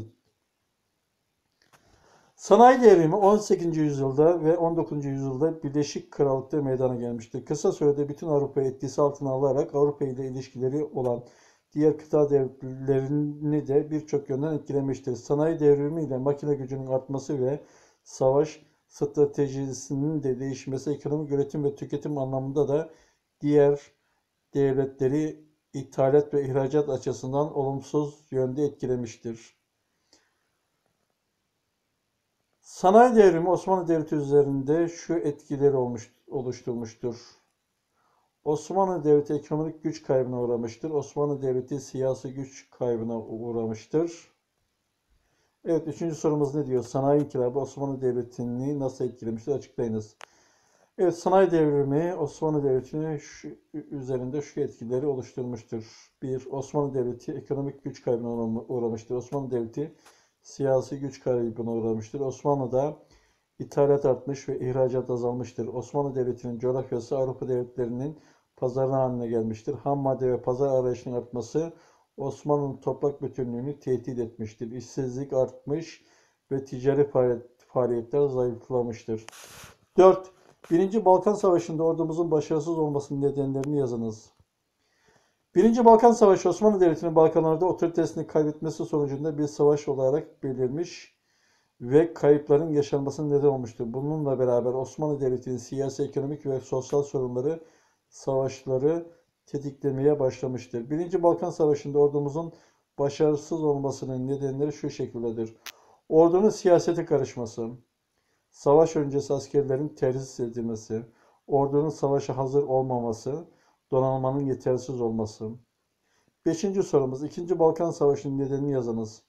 Sanayi devrimi on sekizinci yüzyılda ve on dokuzuncu yüzyılda Birleşik Krallık'ta meydana gelmiştir. Kısa sürede bütün Avrupa'yı etkisi altına alarak Avrupa ile ilişkileri olan diğer kıta devletlerini de birçok yönden etkilemiştir. Sanayi devrimi ile makine gücünün artması ve savaş stratejisinin de değişmesi ekonomik üretim ve tüketim anlamında da diğer devletleri ithalat ve ihracat açısından olumsuz yönde etkilemiştir. Sanayi devrimi Osmanlı Devleti üzerinde şu etkileri olmuş, oluşturmuştur. Osmanlı Devleti ekonomik güç kaybına uğramıştır. Osmanlı Devleti siyasi güç kaybına uğramıştır. Evet, üçüncü sorumuz ne diyor? Sanayi İnkılabı Osmanlı Devleti'ni nasıl etkilemiştir? Açıklayınız. Evet, sanayi devrimi Osmanlı Devleti'ni şu, üzerinde şu etkileri oluşturmuştur. bir. Osmanlı Devleti ekonomik güç kaybına uğramıştır. Osmanlı Devleti siyasi güç kaybına uğramıştır. Osmanlı'da ithalat artmış ve ihracat azalmıştır. Osmanlı Devleti'nin coğrafyası Avrupa devletlerinin pazarı haline gelmiştir. Ham madde ve pazar arayışının artması Osmanlı'nın toprak bütünlüğünü tehdit etmiştir. İşsizlik artmış ve ticari faaliyetler zayıflamıştır. dört. Birinci Balkan Savaşı'nda ordumuzun başarısız olmasının nedenlerini yazınız. Birinci Balkan Savaşı Osmanlı Devleti'nin Balkanlarda otoritesini kaybetmesi sonucunda bir savaş olarak belirmiş ve kayıpların yaşanmasına neden olmuştur. Bununla beraber Osmanlı Devleti'nin siyasi, ekonomik ve sosyal sorunları savaşları tetiklemeye başlamıştır. Birinci Balkan Savaşı'nda ordumuzun başarısız olmasının nedenleri şu şekildedir. Ordunun siyasete karışması, savaş öncesi askerlerin terhis edilmesi, ordunun savaşa hazır olmaması, donanmanın yetersiz olması. Beşinci sorumuz, İkinci Balkan Savaşı'nın nedenini yazınız.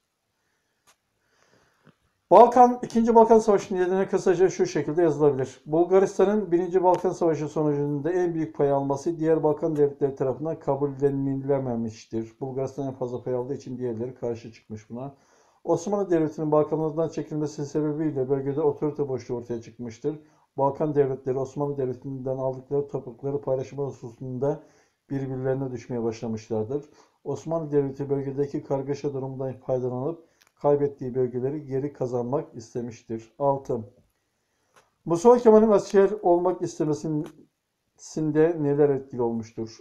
Balkan, İkinci Balkan Savaşı'nın nedeni kısaca şu şekilde yazılabilir. Bulgaristan'ın Birinci Balkan Savaşı sonucunda en büyük pay alması diğer Balkan devletleri tarafından kabullenilememiştir. Bulgaristan en fazla pay aldığı için diğerleri karşı çıkmış buna. Osmanlı Devleti'nin Balkanlardan çekilmesi sebebiyle bölgede otorite boşluğu ortaya çıkmıştır. Balkan devletleri Osmanlı Devleti'nden aldıkları toprakları paylaşma hususunda birbirlerine düşmeye başlamışlardır. Osmanlı Devleti bölgedeki kargaşa durumundan faydalanıp kaybettiği bölgeleri geri kazanmak istemiştir. altı. Mustafa Kemal'in asker olmak istemesinde neler etkili olmuştur?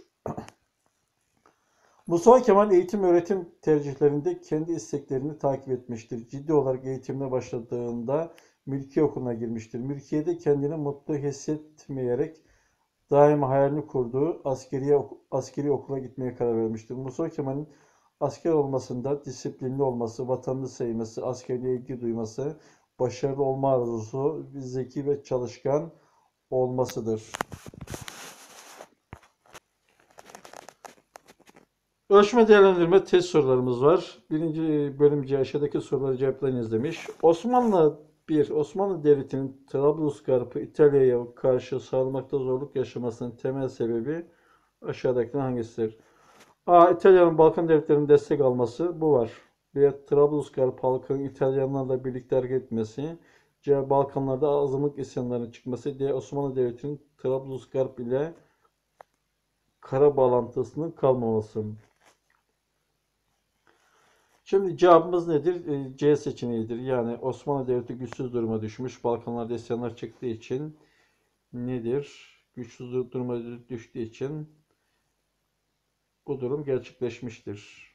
Mustafa Kemal eğitim öğretim tercihlerinde kendi isteklerini takip etmiştir. Ciddi olarak eğitimine başladığında Mülkiye Okulu'na girmiştir. Mülkiye'de kendini mutlu hissetmeyerek daima hayalini kurduğu askeri, askeri okula gitmeye karar vermiştir. Mustafa Kemal'in asker olmasında disiplinli olması, vatanını sevmesi, askerliğe ilgi duyması, başarılı olma arzusu, zeki ve çalışkan olmasıdır. Ölçme değerlendirme test sorularımız var. Birinci bölümce aşağıdaki soruları cevaplayınız demiş. Osmanlı bir. Osmanlı Devleti'nin Trablusgarp'ı İtalya'ya karşı sağlamakta zorluk yaşamasının temel sebebi aşağıdakilerden hangisidir? A. İtalya'nın Balkan devletlerinin destek alması. Bu var. B. Trablusgarp halkının İtalyanlarla birlikte hareket etmesi. C. Balkanlarda azınlık isyanlarının çıkması. D. Osmanlı Devleti'nin Trablusgarp ile kara bağlantısının kalmaması. Şimdi cevabımız nedir? C seçeneğidir. Yani Osmanlı Devleti güçsüz duruma düşmüş. Balkanlarda isyanlar çıktığı için nedir? Güçsüz duruma düştüğü için bu durum gerçekleşmiştir.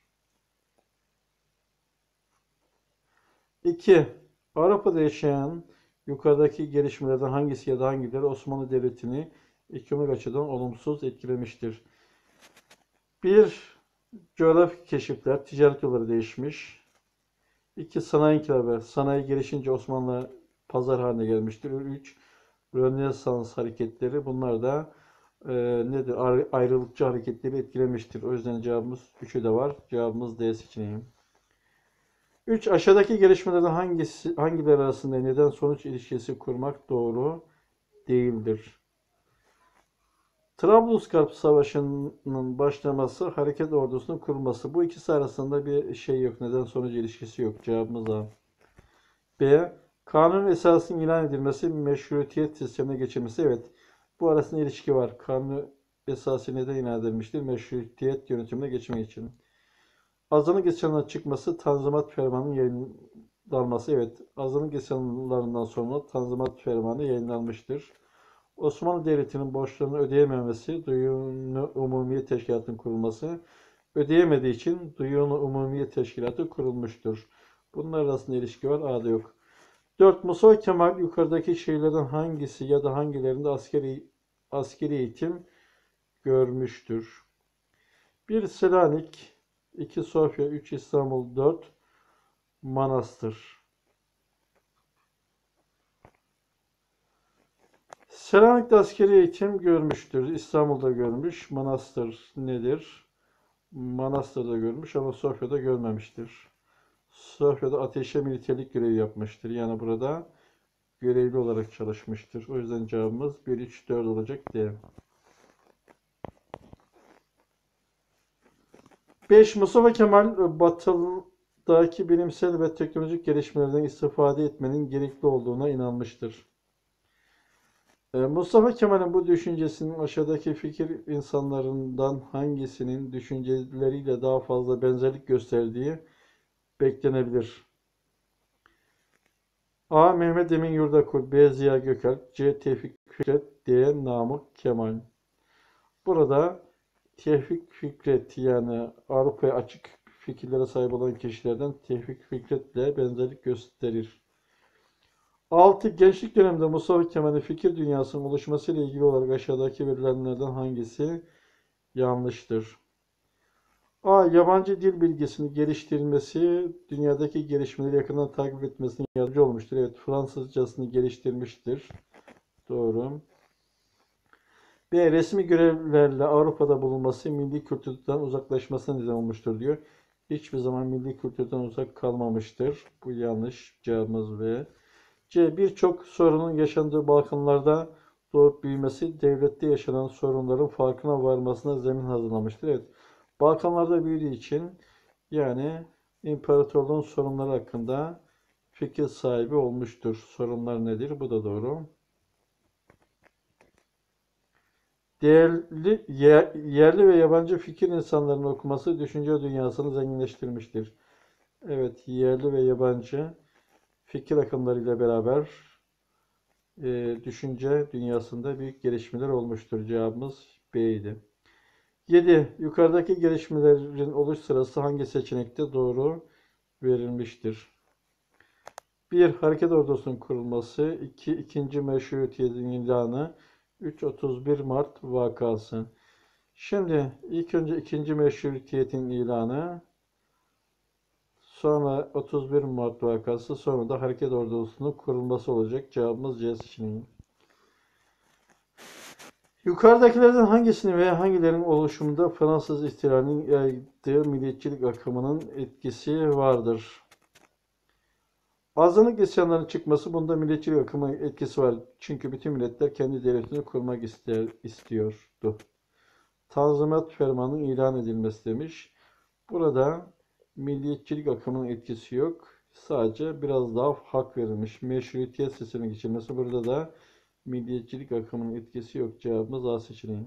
iki. Avrupa'da yaşayan yukarıdaki gelişmelerden hangisi ya da hangileri Osmanlı Devleti'ni ekonomik açıdan olumsuz etkilemiştir? bir. Coğrafik keşifler, ticaret yolları değişmiş. iki. Sanayi inkılabı, sanayi gelişince Osmanlı pazar haline gelmiştir. üç. Rönesans hareketleri, bunlar da e, nedir? Ayrılıkçı hareketleri etkilemiştir. O yüzden cevabımız üçü de var. Cevabımız D seçeneği. üç. Aşağıdaki gelişmelerden hangisi, hangileri arasında neden sonuç ilişkisi kurmak doğru değildir? Trablusgarp Savaşı'nın başlaması, hareket ordusunun kurulması. Bu ikisi arasında bir şey yok. Neden sonuç ilişkisi yok. Cevabımız A. B. Kanun esasının ilan edilmesi, meşrutiyet sistemine geçilmesi. Evet. Bu arasında ilişki var. Kanun esası neden ilan edilmiştir? Meşrutiyet yönetimine geçmek için. Azınlık isyanlarının çıkması, Tanzimat Fermanı'nın yayınlanması. Evet. Azınlık isyanlarından sonra Tanzimat Fermanı yayınlanmıştır. Osmanlı Devleti'nin borçlarını ödeyememesi, Duyun-u Umumiye Teşkilatı'nın kurulması, ödeyemediği için Duyun-u Umumiye Teşkilatı kurulmuştur. Bunlar arasında ilişki var, A'da yok. dört. Mustafa Kemal yukarıdaki şehirlerden hangisi ya da hangilerinde askeri, askeri eğitim görmüştür? bir. Selanik, iki. Sofya, üç. İstanbul, dört. Manastır. Selanik'te askeri eğitim görmüştür. İstanbul'da görmüş. Manastır nedir? Manastır'da görmüş ama Sofya'da görmemiştir. Sofya'da ateşe militerlik görevi yapmıştır. Yani burada görevli olarak çalışmıştır. O yüzden cevabımız bir, üç, dört olacak diye. beş. Mustafa Kemal Batı'daki bilimsel ve teknolojik gelişmelerden istifade etmenin gerekli olduğuna inanmıştır. Mustafa Kemal'in bu düşüncesinin aşağıdaki fikir insanlarından hangisinin düşünceleriyle daha fazla benzerlik gösterdiği beklenebilir. A. Mehmet Emin Yurdakul, B. Ziya Gökalp, C. Tevfik Fikret, D. Namık Kemal. Burada Tevfik Fikret, yani Avrupa'ya açık fikirlere sahip olan kişilerden Tevfik Fikret'le benzerlik gösterir. altı. Gençlik döneminde Mustafa Kemal'in fikir dünyasının oluşmasıyla ilgili olarak aşağıdaki verilenlerden hangisi yanlıştır? A. Yabancı dil bilgisini geliştirilmesi, dünyadaki gelişmeleri yakından takip etmesine yardımcı olmuştur. Evet, Fransızcasını geliştirmiştir. Doğru. B. Resmi görevlerle Avrupa'da bulunması milli kültürden uzaklaşmasına neden olmuştur diyor. Hiçbir zaman milli kültürden uzak kalmamıştır. Bu yanlış. Cevabımız B. C. Birçok sorunun yaşandığı Balkanlarda doğup büyümesi devlette yaşanan sorunların farkına varmasına zemin hazırlamıştır. Evet. Balkanlarda büyüdüğü için, yani imparatorluğun sorunları hakkında fikir sahibi olmuştur. Sorunlar nedir? Bu da doğru. Değerli, yerli ve yabancı fikir insanlarının okuması düşünce dünyasını zenginleştirmiştir. Evet, yerli ve yabancı fikir akımlarıyla beraber e, düşünce dünyasında büyük gelişmeler olmuştur. Cevabımız B idi. yedi. Yukarıdaki gelişmelerin oluş sırası hangi seçenekte doğru verilmiştir? bir. Hareket ordusunun kurulması. iki. İkinci Meşrutiyetin ilanı. üç. otuz bir Mart vakası. Şimdi ilk önce ikinci Meşrutiyetin ilanı, sonra otuz bir Mart vakası, sonra da hareket ordusunun kurulması olacak. Cevabımız C seçeneği. Yukarıdakilerden hangisinin veya hangilerinin oluşumunda Fransız ihtilalinin yaydığı milliyetçilik akımının etkisi vardır? Azınlık isyanlarının çıkması, bunda milliyetçilik akımının etkisi var. Çünkü bütün milletler kendi devletini kurmak ister, istiyordu. Tanzimat Fermanı'nın ilan edilmesi demiş. Burada milliyetçilik akımının etkisi yok. Sadece biraz daha hak verilmiş. Meşrutiyet sesinin geçirmesi. Burada da milliyetçilik akımının etkisi yok. Cevabımız A seçeneği.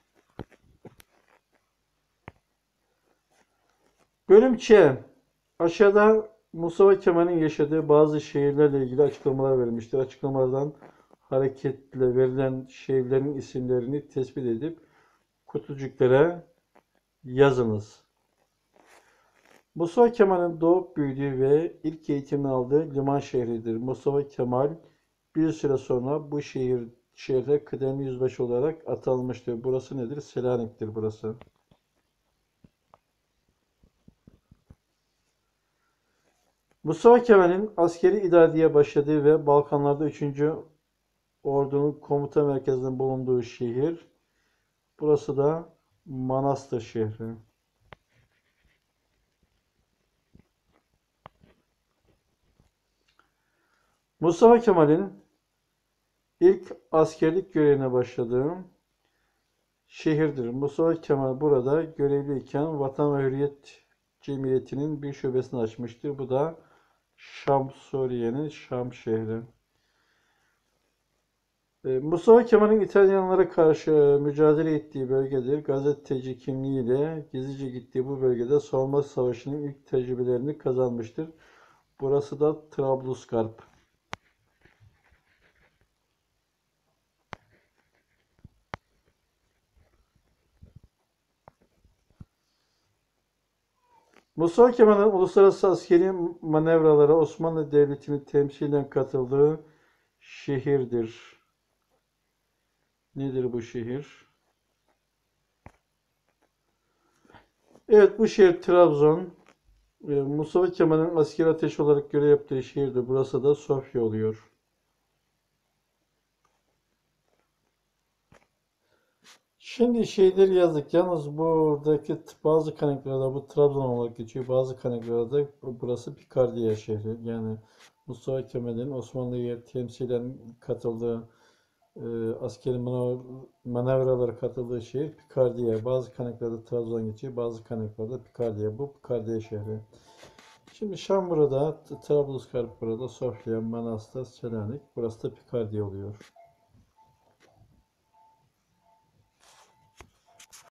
Bölüm Ç. Aşağıda Mustafa Kemal'in yaşadığı bazı şehirlerle ilgili açıklamalar verilmiştir. Açıklamalardan hareketle verilen şehirlerin isimlerini tespit edip kutucuklara yazınız. Mustafa Kemal'in doğup büyüdüğü ve ilk eğitimini aldığı liman şehridir. Mustafa Kemal bir süre sonra bu şehir şehre kıdemli yüzbaşı olarak atanmıştır. Burası nedir? Selanik'tir burası. Mustafa Kemal'in askeri idareye başladığı ve Balkanlarda üçüncü Ordu'nun komuta merkezinin bulunduğu şehir. Burası da Manastır şehri. Mustafa Kemal'in ilk askerlik görevine başladığı şehirdir. Mustafa Kemal burada görevliyken Vatan ve Hürriyet Cemiyeti'nin bir şubesini açmıştır. Bu da Şam, Suriye'nin Şam şehri. Mustafa Kemal'in İtalyanlara karşı mücadele ettiği bölgedir. Gazeteci kimliğiyle gizlice gittiği bu bölgede Savunma Savaşı'nın ilk tecrübelerini kazanmıştır. Burası da Trablusgarp. Mustafa Kemal'in uluslararası askeri manevralara Osmanlı Devleti'nin temsilen katıldığı şehirdir. Nedir bu şehir? Evet, bu şehir Trabzon. Mustafa Kemal'in askeri ateş olarak görev yaptığı şehirdir. Burası da Sofya oluyor. Şimdi şeyleri yazdık. Yalnız buradaki bazı kaynaklarda bu Trabzon olarak geçiyor. Bazı kaynaklarda burası Pikardiya şehri. Yani Mustafa Kemal'in Osmanlı'ya temsilen katıldığı e, askeri manevralara katıldığı şehir Pikardiya. Bazı kaynaklarda Trabzon geçiyor. Bazı kaynaklarda Pikardiya. Bu Pikardiya şehri. Şimdi Şam burada, Trablusgarp burada, Sofya, Manastır, Selanik. Burası da Pikardiya oluyor.